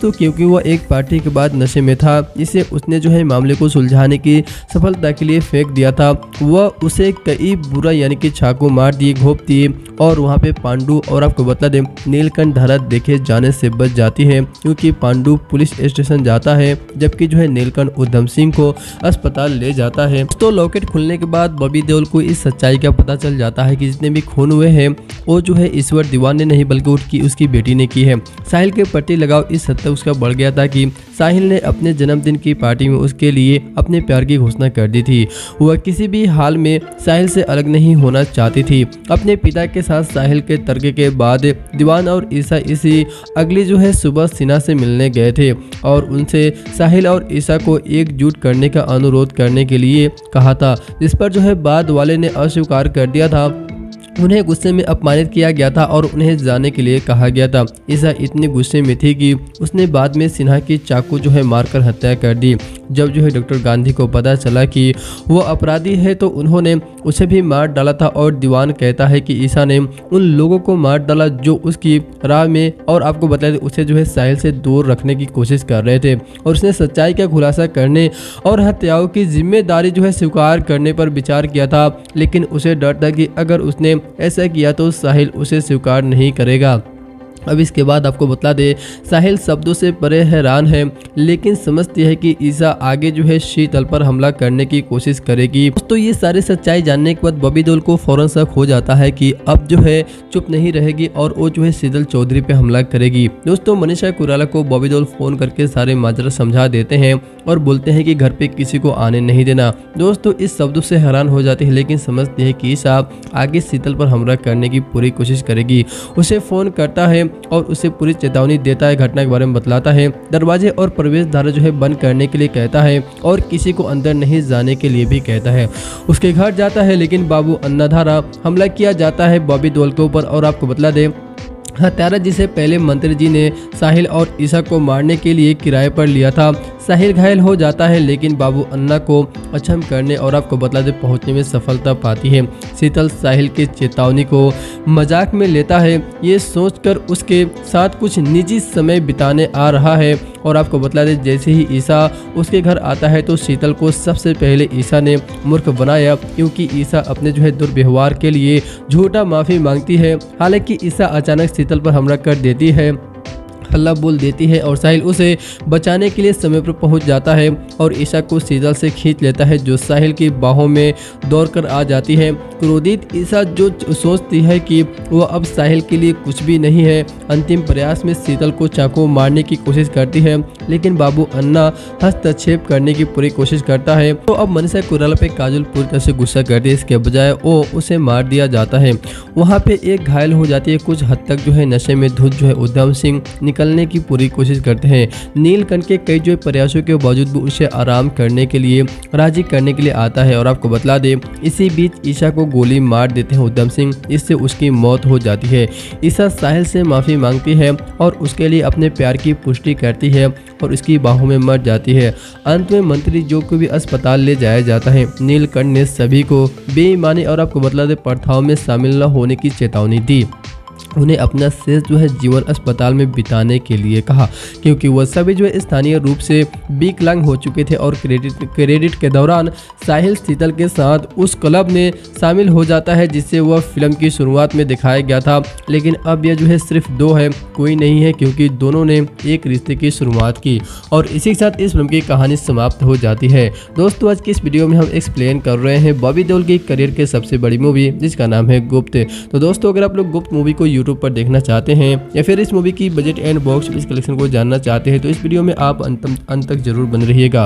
वह एक पार्टी के बाद नशे में था, इसे उसने जो है मामले को सुलझाने की सफलता के लिए फेंक दिया था। वह उसे कई बुरा यानी कि चाकू मार दिए, घोंप दिए और वहाँ पे पांडु और आपको बता दें नीलकंठ धारा देखे जाने से बच जाती है, क्योंकि पांडु पुलिस स्टेशन जाता है जबकि जो है नीलकंठ उधम सिंह को अस्पताल ले जाता है। तो लॉकेट खुलने के बाद बॉबी देओल को इस सच्चाई का पता चल जाता है कि जितने भी खून हुए हैं वो जो है ईश्वर दीवान ने नहीं बल्कि उसकी उसकी बेटी ने की है। साहिल के प्रति लगाव इस हद तक उसका बढ़ गया था कि साहिल ने अपने जन्मदिन की पार्टी में उसके लिए अपने प्यार की घोषणा कर दी थी। वह किसी भी हाल में साहिल से अलग नहीं होना चाहती थी। अपने पिता के साथ साहिल के तर्क के बाद दीवान और ईसा इसी अगली जो है सुबह सिन्हा से मिलने गए थे और उनसे साहिल और ईसा को एकजुट करने का अनुरोध करने के लिए कहा था, जिस पर जो है बाद वाले ने अस्वीकार कर दिया था। उन्हें गुस्से में अपमानित किया गया था और उन्हें जाने के लिए कहा गया था। ईसा इतने गुस्से में थी कि उसने बाद में सिन्हा की चाकू जो है मारकर हत्या कर दी। जब जो है डॉक्टर गांधी को पता चला कि वो अपराधी है तो उन्होंने उसे भी मार डाला था और दीवान कहता है कि ईसा ने उन लोगों को मार डाला जो उसकी राह में और आपको बताया उसे जो है साहिल से दूर रखने की कोशिश कर रहे थे और उसने सच्चाई का खुलासा करने और हत्याओं की जिम्मेदारी जो है स्वीकार करने पर विचार किया था, लेकिन उसे डर था कि अगर उसने ऐसा किया तो साहिल उसे स्वीकार नहीं करेगा। अब इसके बाद आपको बता दे साहिल शब्दों से परे हैरान है, लेकिन समझती है कि ईसा आगे जो है शीतल पर हमला करने की कोशिश करेगी। तो ये सारी सच्चाई जानने के बाद बॉबी देओल को फौरन शक हो जाता है कि अब जो है चुप नहीं रहेगी और वो जो है शीतल चौधरी पे हमला करेगी। दोस्तों मनीषा कुराला को बॉबी देओल फोन करके सारे माजरा समझा देते हैं और बोलते हैं कि घर पे किसी को आने नहीं देना। दोस्तों इस शब्दों से हैरान हो जाती है, लेकिन समझती है कि ईसा आगे शीतल पर हमला करने की पूरी कोशिश करेगी। उसे फोन करता है और उसे पूरी चेतावनी देता है, घटना के बारे में बतलाता है, दरवाजे और प्रवेश द्वार जो है बंद करने के लिए कहता है और किसी को अंदर नहीं जाने के लिए भी कहता है। उसके घर जाता है लेकिन बाबू अन्ना द्वारा हमला किया जाता है बॉबी देओल के ऊपर। और आपको बतला दे हत्यारा जिसे पहले मंत्री जी ने साहिल और ईसा को मारने के लिए किराए पर लिया था। साहिल घायल हो जाता है लेकिन बाबू अन्ना को अक्षम करने और आपको बतला दे पहुंचने में सफलता पाती है। शीतल साहिल के चेतावनी को मजाक में लेता है, ये सोचकर उसके साथ कुछ निजी समय बिताने आ रहा है। और आपको बतला दे जैसे ही ईसा उसके घर आता है तो शीतल को सबसे पहले ईसा ने मूर्ख बनाया, क्योंकि ईसा अपने जो है दुर्व्यवहार के लिए झूठा माफी मांगती है। हालांकि ईसा अचानक शीतल पर हमला कर देती है, हल्ला बोल देती है और साहिल उसे बचाने के लिए समय पर पहुंच जाता है और ईसा को शीतल से खींच लेता है जो साहिल की बाहों में दौड़कर आ जाती है। क्रोधित ईसा जो सोचती है कि वह अब साहिल के लिए कुछ भी नहीं है, अंतिम प्रयास में शीतल को चाकू मारने की कोशिश करती है, लेकिन बाबू अन्ना हस्तक्षेप करने की पूरी कोशिश करता है। तो अब मनीषा कुराला पे काजल पूरी तरह से गुस्सा करती है, इसके बजाय वो उसे मार दिया जाता है। वहाँ पे एक घायल हो जाती है, कुछ हद तक जो है नशे में धुत जो है उधम सिंह निकलने की पूरी कोशिश करते हैं। नीलकंठ के कई जो प्रयासों के बावजूद भी उसे आराम करने के लिए राजी करने के लिए आता है। और आपको बतला दे इसी बीच ईसा को गोली मार देते हैं उधम सिंह, इससे उसकी मौत हो जाती है। ईसा साहिल से माफी मांगती है और उसके लिए अपने प्यार की पुष्टि करती है और उसकी बाहों में मर जाती है। अंत में मंत्री जो को भी अस्पताल ले जाया जाता है। नीलकंठ ने सभी को बेईमानी और आपको बतला दे प्रथाओं में शामिल न होने की चेतावनी दी। उन्हें अपना शेष जो है जीवन अस्पताल में बिताने के लिए कहा, क्योंकि वह सभी जो है स्थानीय रूप से विकलांग हो चुके थे। और क्रेडिट क्रेडिट के दौरान साहिल शीतल के साथ उस क्लब में शामिल हो जाता है जिससे वह फिल्म की शुरुआत में दिखाया गया था, लेकिन अब यह जो है सिर्फ दो है, कोई नहीं है, क्योंकि दोनों ने एक रिश्ते की शुरुआत की। और इसी के साथ इस फिल्म की कहानी समाप्त हो जाती है। दोस्तों आज की इस वीडियो में हम एक्सप्लेन कर रहे हैं बॉबी देओल की करियर के सबसे बड़ी मूवी जिसका नाम है गुप्त। तो दोस्तों अगर आप लोग गुप्त मूवी को यूट्यूब पर देखना चाहते हैं या फिर इस मूवी की budget and box office collection को जानना चाहते हैं तो इस वीडियो में आप अंत अंत तक जरूर बने रहिएगा।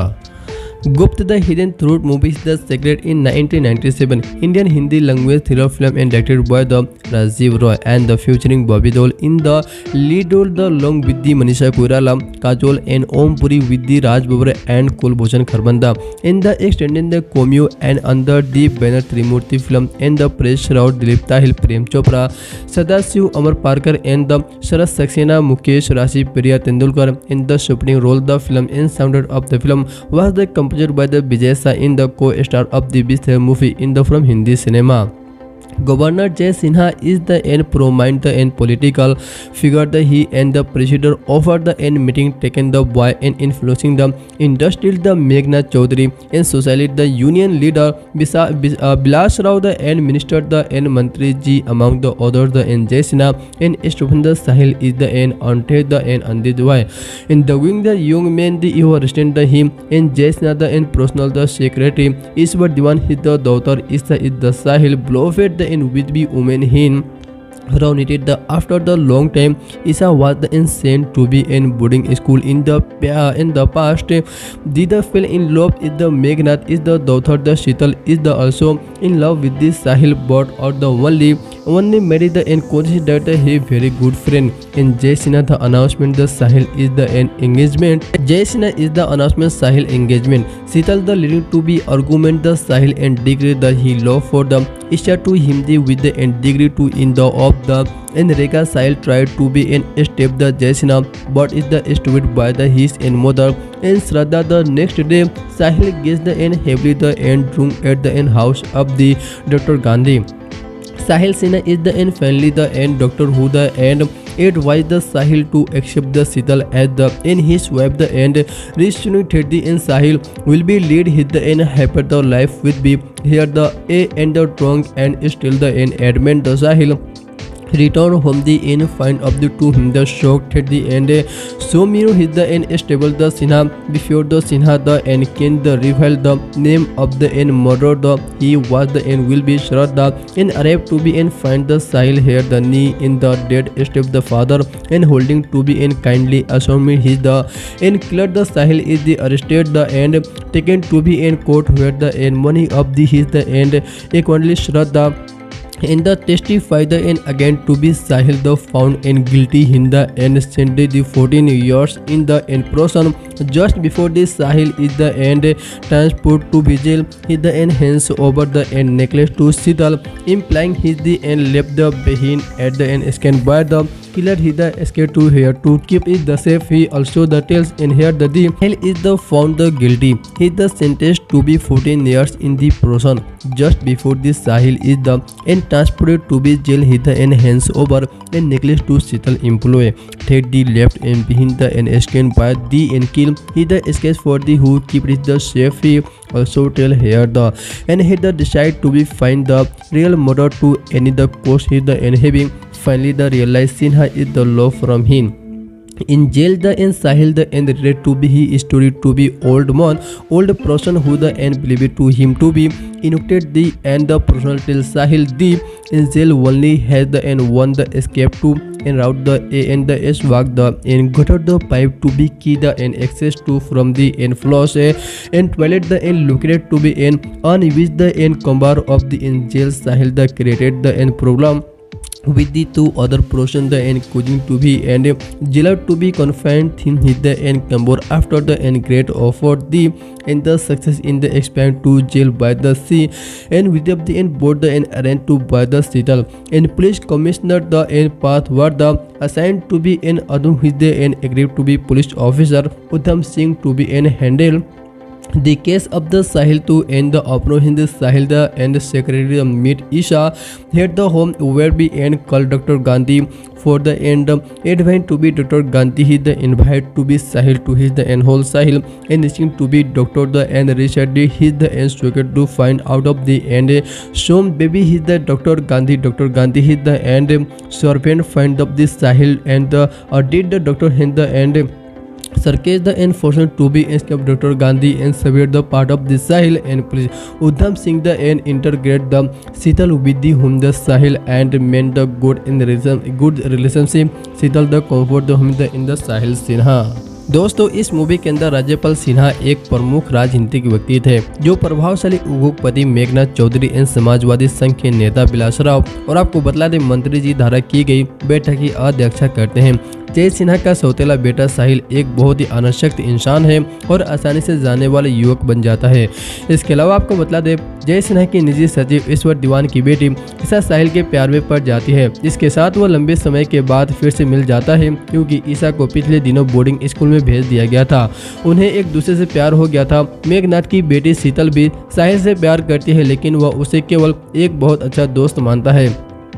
Gupt the hidden truth movie is the secret in nineteen ninety seven Indian Hindi language thriller film and directed by the Rajiv Roy and the featuring Bobby Deol in the lead role the long with the Manisha Koirala, Kajol and Om Puri with the Raj Babbar and Kulbhushan Kharbanda in the extended the cameo and under the banner Trimurti film and the press route Dilip Tahil, Prem Chopra, Sadashiv, Amar Parkar and the Sharad Saxena, Mukesh Rashi, Priya Tendulkar in the supreme role the film in sound of the film was the composed by the Vijay Shah in the co-star of the Beast movie in the from Hindi cinema. Governor Jay Sinha is the end prominent the end political figure. The he and the president offered the end meeting taken the by and influencing the industrial the Meghna Chaudhary and society the union leader Bisa uh, Bilas Rao the end minister the end Mantri Ji among the others the end Jay Sinha and Stupenda Sahil is the end ante the end Andidwai. In the wing the young man the you resident the him and Jay Sinha the end personal the secretary Iswar Diwan his the daughter is the is the Sahil Blofeld the in with be women hin reunited the after the long time. Isa was the insane to be in boarding school in the uh, in the past. Dida fell in love with the Meghnad is the daughter. The Shital is the also in love with this Sahil but or the only only married the and considered he very good friend. In Jay Sinha the announcement the Sahil is the an engagement. Jay Sinha is the announcement Sahil engagement. Shital the leading to be argument the Sahil and degree the he love for them. Isha to him the with the and degree to in the of the and Rekha Sahil tried to be an step the Jay Sinha but is the stupid by the his and mother and Shraddha. The next day Sahil gets the end heavily the end room at the end house of the Doctor Gandhi. Sahil Sinha is the end finally the end Doctor who the end advised the Sahil to accept the Shital as the in his wife the end restoring thirty and Sahil will be lead his the end happy the life with be here the A and the wrong and still the end admit the Sahil return home the end find of the two him the shocked at the end so Miro hit the end stable the Sinha before the Sinha the end can the reveal the name of the end murder the he was the end will be Shraddha and arrived to be and find the Sahil here the knee in the dead step the father and holding to be in kindly assuming his the and cleared the Sahil is the arrested the end taken to be in court where the end money of the his the end equally Shraddha in the testify the end again to be Sahil the found and guilty in the end sentenced the fourteen years in the end prison. Just before this Sahil is the end transport to vigil he the end hands over the end necklace to Shital implying he the end left the behind at the end scanned by the killer he the escape to here to keep it the safe. He also the tells in here that the hell is the found the guilty he the sentenced to be fourteen years in the prison. Just before this Sahil is the end transported to be jail he the end hands over and necklace to Shital employee take the left and behind the and scanned by the and kill he the escape for the who keep it the safe. He also tell here the and he the decide to be find the real murder to any the cost he the and having finally the realized Sinha is the law from him. In jail the end Sahil the end related to be he story to be old man old person who the end believed to him to be inoculated the and the personal till Sahil the in jail only has the end one the escape to and route the A and the S walk the and got out the pipe to be key the and access to from the end floors a and toilet the end located to be in on which the end combar of the in jail Sahil the created the end problem with the two other person the end causing to be and jailer to be confined in his the end Kambor after the end great offer the and the success in the expand to jail by the sea and with the end board the end arranged to by the Shital and police commissioner the end path were the assigned to be in Adum his the end agreed to be police officer Udham Singh to be in handle the case of the Sahil to end the operation. The Sahil the and the secretary meet Isha at the home where be and called Doctor Gandhi for the end advent to be Doctor Gandhi he the invite to be Sahil to his the end whole Sahil and listening to be Doctor the and Richard his the end secret to find out of the end shown baby his the Doctor Gandhi Doctor Gandhi his the end servant find up this Sahil and the uh, did the doctor in the end Sarkis the enforcement to be escape Doctor Gandhi and severe the part of the Sahil and police. Udham Singh the and integrate the Shital with the whom the Sahil and mend the good in the relation good relationship Shital the comfort the whom the in the Sahil Sinha. दोस्तों इस movie के अंदर राज्यपाल सिन्हा एक प्रमुख राजनीतिक व्यक्ति थे जो प्रभावशाली उद्योगपति मेघनाथ चौधरी एवं समाजवादी संघ के नेता बिलास राव और आपको बतला दें मंत्री जी द्वारा की गई बैठक की अध्यक्षता करते हैं। जय सिन्हा का सौतेला बेटा साहिल एक बहुत ही अनशक्त इंसान है और आसानी से जाने वाला युवक बन जाता है। इसके अलावा आपको बता दें, जय सिन्हा की निजी सचिव ईश्वर दीवान की बेटी ईशा साहिल के प्यार में पड़ जाती है, जिसके साथ वो लंबे समय के बाद फिर से मिल जाता है, क्योंकि ईशा को पिछले दिनों बोर्डिंग स्कूल में भेज दिया गया था। उन्हें एक दूसरे से प्यार हो गया था। मेघनाथ की बेटी शीतल भी साहिल से प्यार करती है, लेकिन वह उसे केवल एक बहुत अच्छा दोस्त मानता है।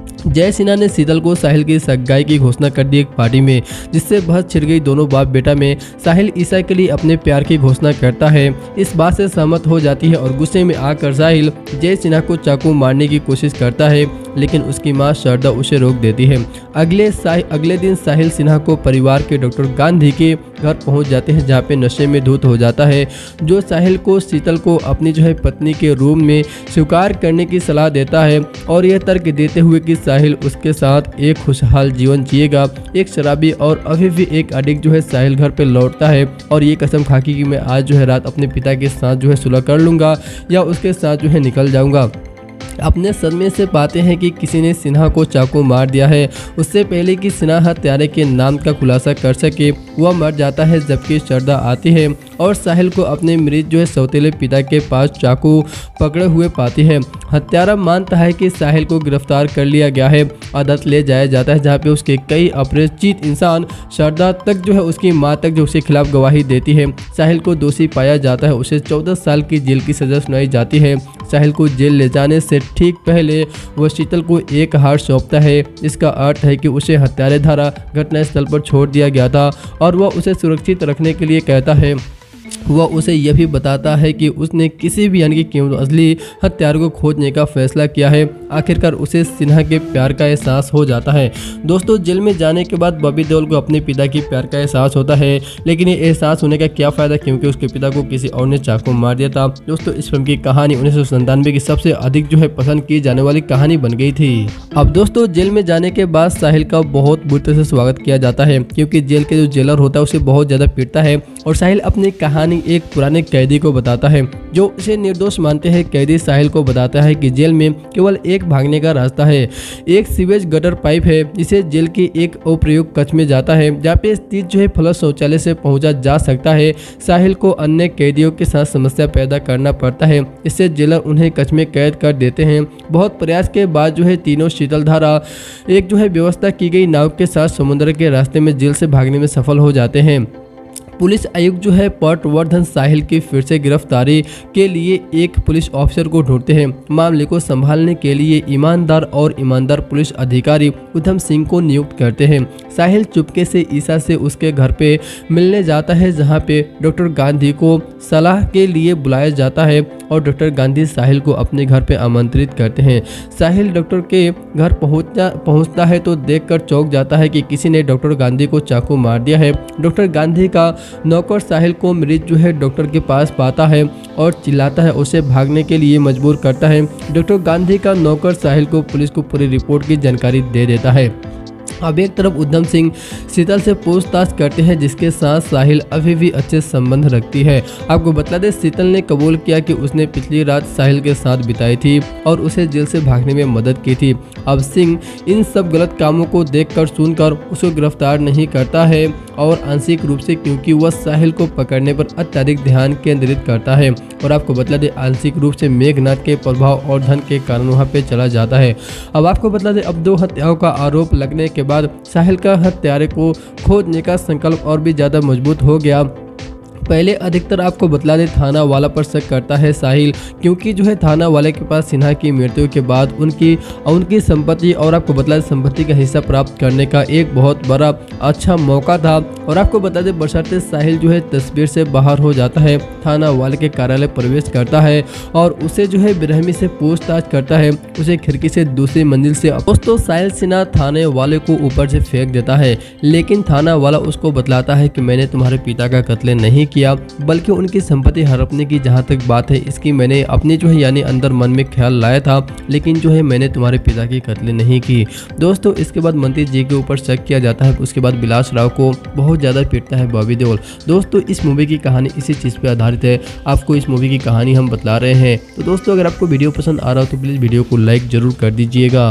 जय सिन्हा ने शीतल को साहिल की सगाई की घोषणा कर दी एक पार्टी में, जिससे बहस छिड़ गई दोनों बाप बेटा में। साहिल ईशा के लिए अपने प्यार की घोषणा करता है, इस बात से सहमत हो जाती है और गुस्से में आकर साहिल जय सिन्हा को चाकू मारने की कोशिश करता है, लेकिन उसकी मां शारदा उसे रोक देती है। अगले अगले दिन साहिल सिन्हा को परिवार के डॉक्टर गांधी के घर पहुंच जाते हैं, जहां पे नशे में धुत हो जाता है, जो साहिल को शीतल को अपनी जो है पत्नी के रूम में स्वीकार करने की सलाह देता है और यह तर्क देते हुए कि साहिल उसके साथ एक खुशहाल जीवन जिएगा। एक शराबी और अभी भी एक एडिक्ट जो है साहिल घर पे लौटता है और ये कसम खाकी कि मैं आज जो है रात अपने पिता के साथ जो है सुलह कर लूँगा या उसके साथ जो है निकल जाऊँगा। अपने सदमे से पाते हैं कि किसी ने सिन्हा को चाकू मार दिया है। उससे पहले कि सिन्हा हत्यारे के नाम का खुलासा कर सके, वह मर जाता है, जबकि शारदा आती है और साहिल को अपने मृत जो है सौतेले पिता के पास चाकू पकड़े हुए पाती है। हत्यारा मानता है कि साहिल को गिरफ्तार कर लिया गया है, अदालत ले जाया जाता है, जहाँ पे उसके कई अपरिचित इंसान, शारदा तक जो है उसकी माँ तक जो उसके खिलाफ गवाही देती है। साहिल को दोषी पाया जाता है, उसे चौदह साल की जेल की सजा सुनाई जाती है। साहिल को जेल ले जाने से ठीक पहले वह शीतल को एक हार सौंपता है। इसका अर्थ है कि उसे हत्यारे द्वारा घटनास्थल पर छोड़ दिया गया था और वह उसे सुरक्षित रखने के लिए कहता है। वह उसे यह भी बताता है कि उसने किसी भी यानी कि क्यों असली हत्यारे को खोजने का फैसला किया है। आखिरकार उसे सिन्हा के प्यार का एहसास हो जाता है। दोस्तों, जेल में जाने के बाद बॉबी देओल को अपने पिता की प्यार का एहसास होता है, लेकिन ये एहसास होने का क्या फ़ायदा, क्योंकि उसके पिता को किसी और ने चाकू मार दिया था। दोस्तों, इस फिल्म की कहानी उन्नीस सौ संतानवे की सबसे अधिक जो है पसंद की जाने वाली कहानी बन गई थी। अब दोस्तों, जेल में जाने के बाद साहिल का बहुत बुरी तरह से स्वागत किया जाता है, क्योंकि जेल के जो जेलर होता है उसे बहुत ज़्यादा पीटता है और साहिल अपनी कहानी एक पुराने कैदी को बताता है, जो उसे निर्दोष मानते हैं। कैदी साहिल को बताता है कि जेल में केवल एक भागने का रास्ता है। एक सीवेज गटर पाइप है, जिसे जेल के एक अप्रयुक्त कक्ष में जाता है, जहाँ पे स्थित जो है फ्लश शौचालय से पहुंचा जा सकता है। साहिल को अन्य कैदियों के साथ समस्या पैदा करना पड़ता है, इससे जेलर उन्हें कक्ष में कैद कर देते हैं। बहुत प्रयास के बाद जो है तीनों शीतल धारा एक जो है व्यवस्था की गई नाव के साथ समुद्र के रास्ते में जेल से भागने में सफल हो जाते हैं। पुलिस आयुक्त जो है पटवर्धन साहिल की फिर से गिरफ्तारी के लिए एक पुलिस ऑफिसर को ढूंढते हैं। मामले को संभालने के लिए ईमानदार और ईमानदार पुलिस अधिकारी उधम सिंह को नियुक्त करते हैं। साहिल चुपके से ईशा से उसके घर पे मिलने जाता है, जहां पे डॉक्टर गांधी को सलाह के लिए बुलाया जाता है और डॉक्टर गांधी साहिल को अपने घर पे आमंत्रित करते हैं। साहिल डॉक्टर के घर पहुंचता पहुंचता है तो देखकर चौंक जाता है कि किसी ने डॉक्टर गांधी को चाकू मार दिया है। डॉक्टर गांधी का नौकर साहिल को मृत जो है डॉक्टर के पास पाता है और चिल्लाता है, उसे भागने के लिए मजबूर करता है। डॉक्टर गांधी का नौकर साहिल को पुलिस को पूरी रिपोर्ट की जानकारी दे देता है। अब एक तरफ उधम सिंह शीतल से पूछताछ करते हैं, जिसके साथ साहिल अभी भी अच्छे संबंध रखती है। आपको बता दें, शीतल ने कबूल किया कि उसने पिछली रात साहिल के साथ बिताई थी और उसे जेल से भागने में मदद की थी। अब सिंह इन सब गलत कामों को देखकर सुनकर उसको गिरफ्तार नहीं करता है, और आंशिक रूप से क्योंकि वह साहिल को पकड़ने पर अत्यधिक ध्यान केंद्रित करता है। और आपको बता दें, आंशिक रूप से मेघनाथ के प्रभाव और धन के कारण वहाँ पे चला जाता है। अब आपको बता दें, अब दो हत्याओं का आरोप लगने के बाद साहिल का हत्यारे को खोजने का संकल्प और भी ज्यादा मजबूत हो गया। पहले अधिकतर आपको बतला दे थाना वाला पर शक करता है साहिल, क्योंकि जो है थाना वाले के पास सिन्हा की मृत्यु के बाद उनकी उनकी संपत्ति और आपको बतला दे संपत्ति का हिस्सा प्राप्त करने का एक बहुत बड़ा अच्छा मौका था। और आपको बता दें, बशर्ते साहिल जो है तस्वीर से बाहर हो जाता है, थाना वाले के कार्यालय प्रवेश करता है और उसे जो है बेरहमी से पूछताछ करता है, उसे खिड़की से दूसरी मंजिल से। दोस्तों, साहिल सिन्हा थाने वाले को ऊपर से फेंक देता है, लेकिन थाना वाला उसको बतलाता है कि मैंने तुम्हारे पिता का कत्ल नहीं किया, बल्कि उनकी संपत्ति हड़पने की जहां तक बात है, इसकी मैंने अपने जो है यानी अंदर मन में ख्याल लाया था, लेकिन जो है मैंने तुम्हारे पिता की कत्ल नहीं की। दोस्तों, इसके बाद मंत्री जी के ऊपर शक किया जाता है। उसके बाद बिलास राव को बहुत ज़्यादा पीटता है बॉबी देओल। दोस्तों, इस मूवी की कहानी इसी चीज़ पे आधारित है। आपको इस मूवी की कहानी हम बतला रहे हैं। तो दोस्तों, अगर आपको वीडियो पसंद आ रहा हो तो प्लीज़ वीडियो को लाइक जरूर कर दीजिएगा।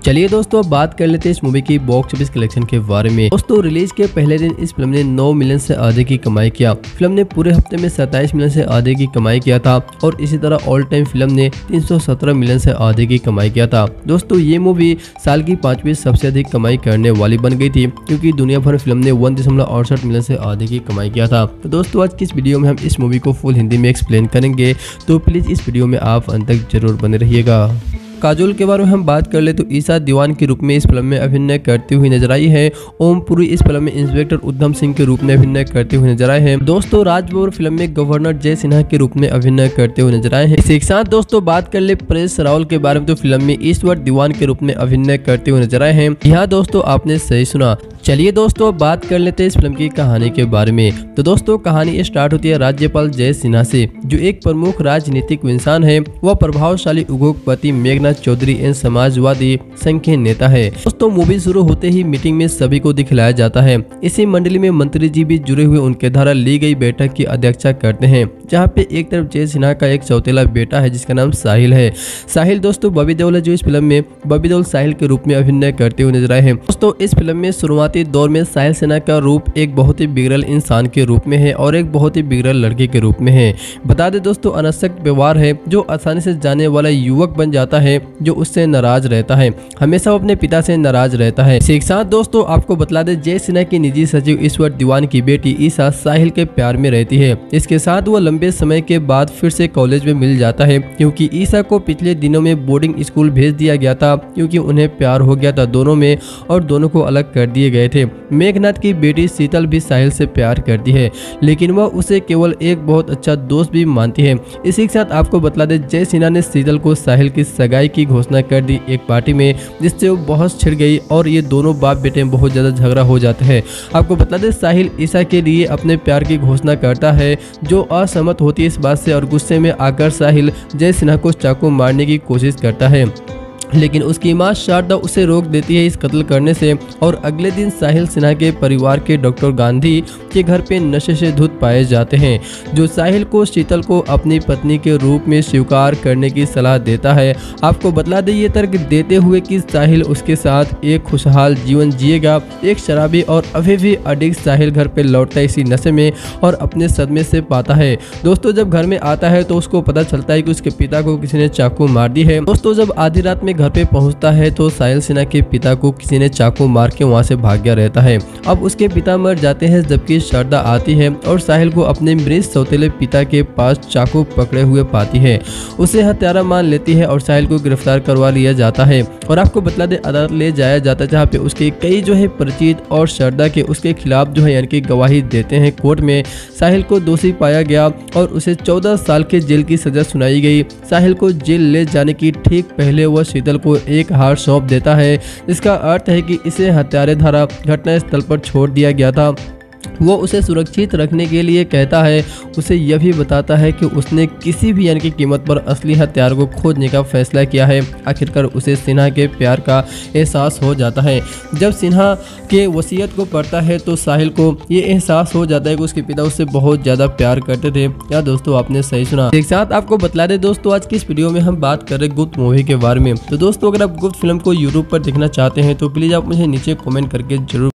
चलिए दोस्तों अब बात कर लेते हैं इस मूवी की बॉक्स ऑफिस कलेक्शन के बारे में। दोस्तों रिलीज के पहले दिन इस फिल्म ने नौ मिलियन से अधिक की कमाई किया। फिल्म ने पूरे हफ्ते में सत्ताईस मिलियन से अधिक की कमाई किया था और इसी तरह ऑल टाइम फिल्म ने तीन सौ सत्रह मिलियन से अधिक की कमाई किया था। दोस्तों ये मूवी साल की पांचवी सबसे अधिक कमाई करने वाली बन गई थी, क्योंकि दुनिया भर फिल्म ने वन दशमलव अड़सठ मिलियन से अधिक की कमाई किया था। तो दोस्तों आज की इस वीडियो में हम इस मूवी को फुल हिंदी में एक्सप्लेन करेंगे, तो प्लीज इस वीडियो में आप अंत तक जरूर बने रहिएगा। काजोल के बारे में हम बात कर ले तो ईशा दीवान के रूप में इस फिल्म में अभिनय करती हुई नजर आई है। ओम पुरी इस फिल्म में इंस्पेक्टर उद्धम सिंह के रूप में अभिनय करते हुए नजर आए हैं। दोस्तों राज बब्बर फिल्म में गवर्नर जय सिन्हा के रूप में अभिनय करते हुए नजर आए हैं। इसी के साथ दोस्तों बात कर ले परेश रावल के बारे में तो फिल्म में ईश्वर दीवान के रूप में अभिनय करते हुए नजर आए हैं। यहाँ दोस्तों आपने सही सुना। चलिए दोस्तों अब बात कर लेते हैं इस फिल्म की कहानी के बारे में। तो दोस्तों कहानी स्टार्ट होती है राज्यपाल जय सिन्हा से, जो एक प्रमुख राजनीतिक इंसान है। वह प्रभावशाली उद्योगपति मेघनाथ चौधरी एवं समाजवादी संघ के नेता है। दोस्तों मूवी शुरू होते ही मीटिंग में सभी को दिखलाया जाता है। इसी मंडली में मंत्री जी भी जुड़े हुए उनके द्वारा ली गई बैठक की अध्यक्षता करते हैं, जहाँ पे एक तरफ जय सिन्हा का एक चौथेला बेटा है जिसका नाम साहिल है। साहिल दोस्तों बॉबी देओल है, जो इस फिल्म में बॉबी देओल साहिल के रूप में अभिनय करते हुए नजर आए हैं। दोस्तों इस फिल्म में शुरुआती दौर में साहिल सिन्हा का रूप एक बहुत ही बिगड़ल इंसान के रूप में है और एक बहुत ही बिगड़ल लड़के के रूप में है। बता दें दोस्तों अनासक्त व्यवहार है, जो आसानी से जाने वाला युवक बन जाता है, जो उससे नाराज रहता है, हमेशा अपने पिता से नाराज रहता है। इसी के साथ दोस्तों आपको बतला दे जय सिन्हा की निजी सचिव ईश्वर दीवान की बेटी ईशा साहिल के प्यार में रहती है। इसके साथ वो लंबे समय के बाद फिर से कॉलेज में मिल जाता है, क्योंकि ईशा को पिछले दिनों में बोर्डिंग स्कूल भेज दिया गया था, क्योंकि उन्हें प्यार हो गया था दोनों में और दोनों को अलग कर दिए गए थे। मेघनाथ की बेटी शीतल भी साहिल से प्यार करती है, लेकिन वह उसे केवल एक बहुत अच्छा दोस्त भी मानती है। इसी के साथ आपको बतला दे जय सिन्हा ने शीतल को साहिल की सगाई की घोषणा कर दी एक पार्टी में, जिससे वो बहुत छिड़ गई और ये दोनों बाप बेटे में बहुत ज्यादा झगड़ा हो जाता है। आपको बता दे साहिल ईशा के लिए अपने प्यार की घोषणा करता है, जो असहमत होती है इस बात से और गुस्से में आकर साहिल जय सिन्हा को चाकू मारने की कोशिश करता है, लेकिन उसकी मां शारदा उसे रोक देती है इस कत्ल करने से। और अगले दिन साहिल सिन्हा के परिवार के डॉक्टर गांधी के घर पे नशे से धुत पाए जाते हैं, जो साहिल को शीतल को अपनी पत्नी के रूप में स्वीकार करने की सलाह देता है। आपको बतला दे ये तर्क देते हुए कि साहिल उसके साथ एक खुशहाल जीवन जिएगा। एक शराबी और अभी भी अडिग साहिल घर पे लौटता है इसी नशे में और अपने सदमे से पाता है। दोस्तों जब घर में आता है तो उसको पता चलता है कि उसके पिता को किसी ने चाकू मार दी है। दोस्तों जब आधी रात में घर पे पहुंचता है तो साहिल सिन्हा के पिता को किसी ने चाकू मार के वहां से भाग गया रहता है। अब उसके पिता मर जाते हैं, जबकि शारदा आती है और साहिल को अपने मृत सौतेले पिता के पास चाकू पकड़े हुए पाती है। उसे हत्यारा मान लेती है और साहिल को गिरफ्तार करवा लिया जाता है और आपको बतला दे अदालत ले जाया जाता है, जहाँ पे उसके कई जो है परिचित और शारदा के उसके खिलाफ जो है यानी कि गवाही देते हैं कोर्ट में। साहिल को दोषी पाया गया और उसे चौदह साल के जेल की सजा सुनाई गई। साहिल को जेल ले जाने की ठीक पहले वह शीतल को एक हार सौंप देता है, जिसका अर्थ है कि इसे हत्यारे धारा घटना स्थल पर छोड़ दिया गया था। वो उसे सुरक्षित रखने के लिए कहता है, उसे यह भी बताता है कि उसने किसी भी यानी कि कीमत पर असली हथियार को खोजने का फैसला किया है। आखिरकार उसे सिन्हा के प्यार का एहसास हो जाता है। जब सिन्हा के वसीयत को पढ़ता है तो साहिल को ये एहसास हो जाता है कि उसके पिता उससे बहुत ज़्यादा प्यार करते थे। या दोस्तों आपने सही सुना। एक साथ आपको बतला दे दोस्तों आज की इस वीडियो में हम बात कर रहे हैं गुप्त मूवी के बारे में। तो दोस्तों अगर आप गुप्त फिल्म को यूट्यूब पर देखना चाहते हैं तो प्लीज़ आप मुझे नीचे कॉमेंट करके जरूर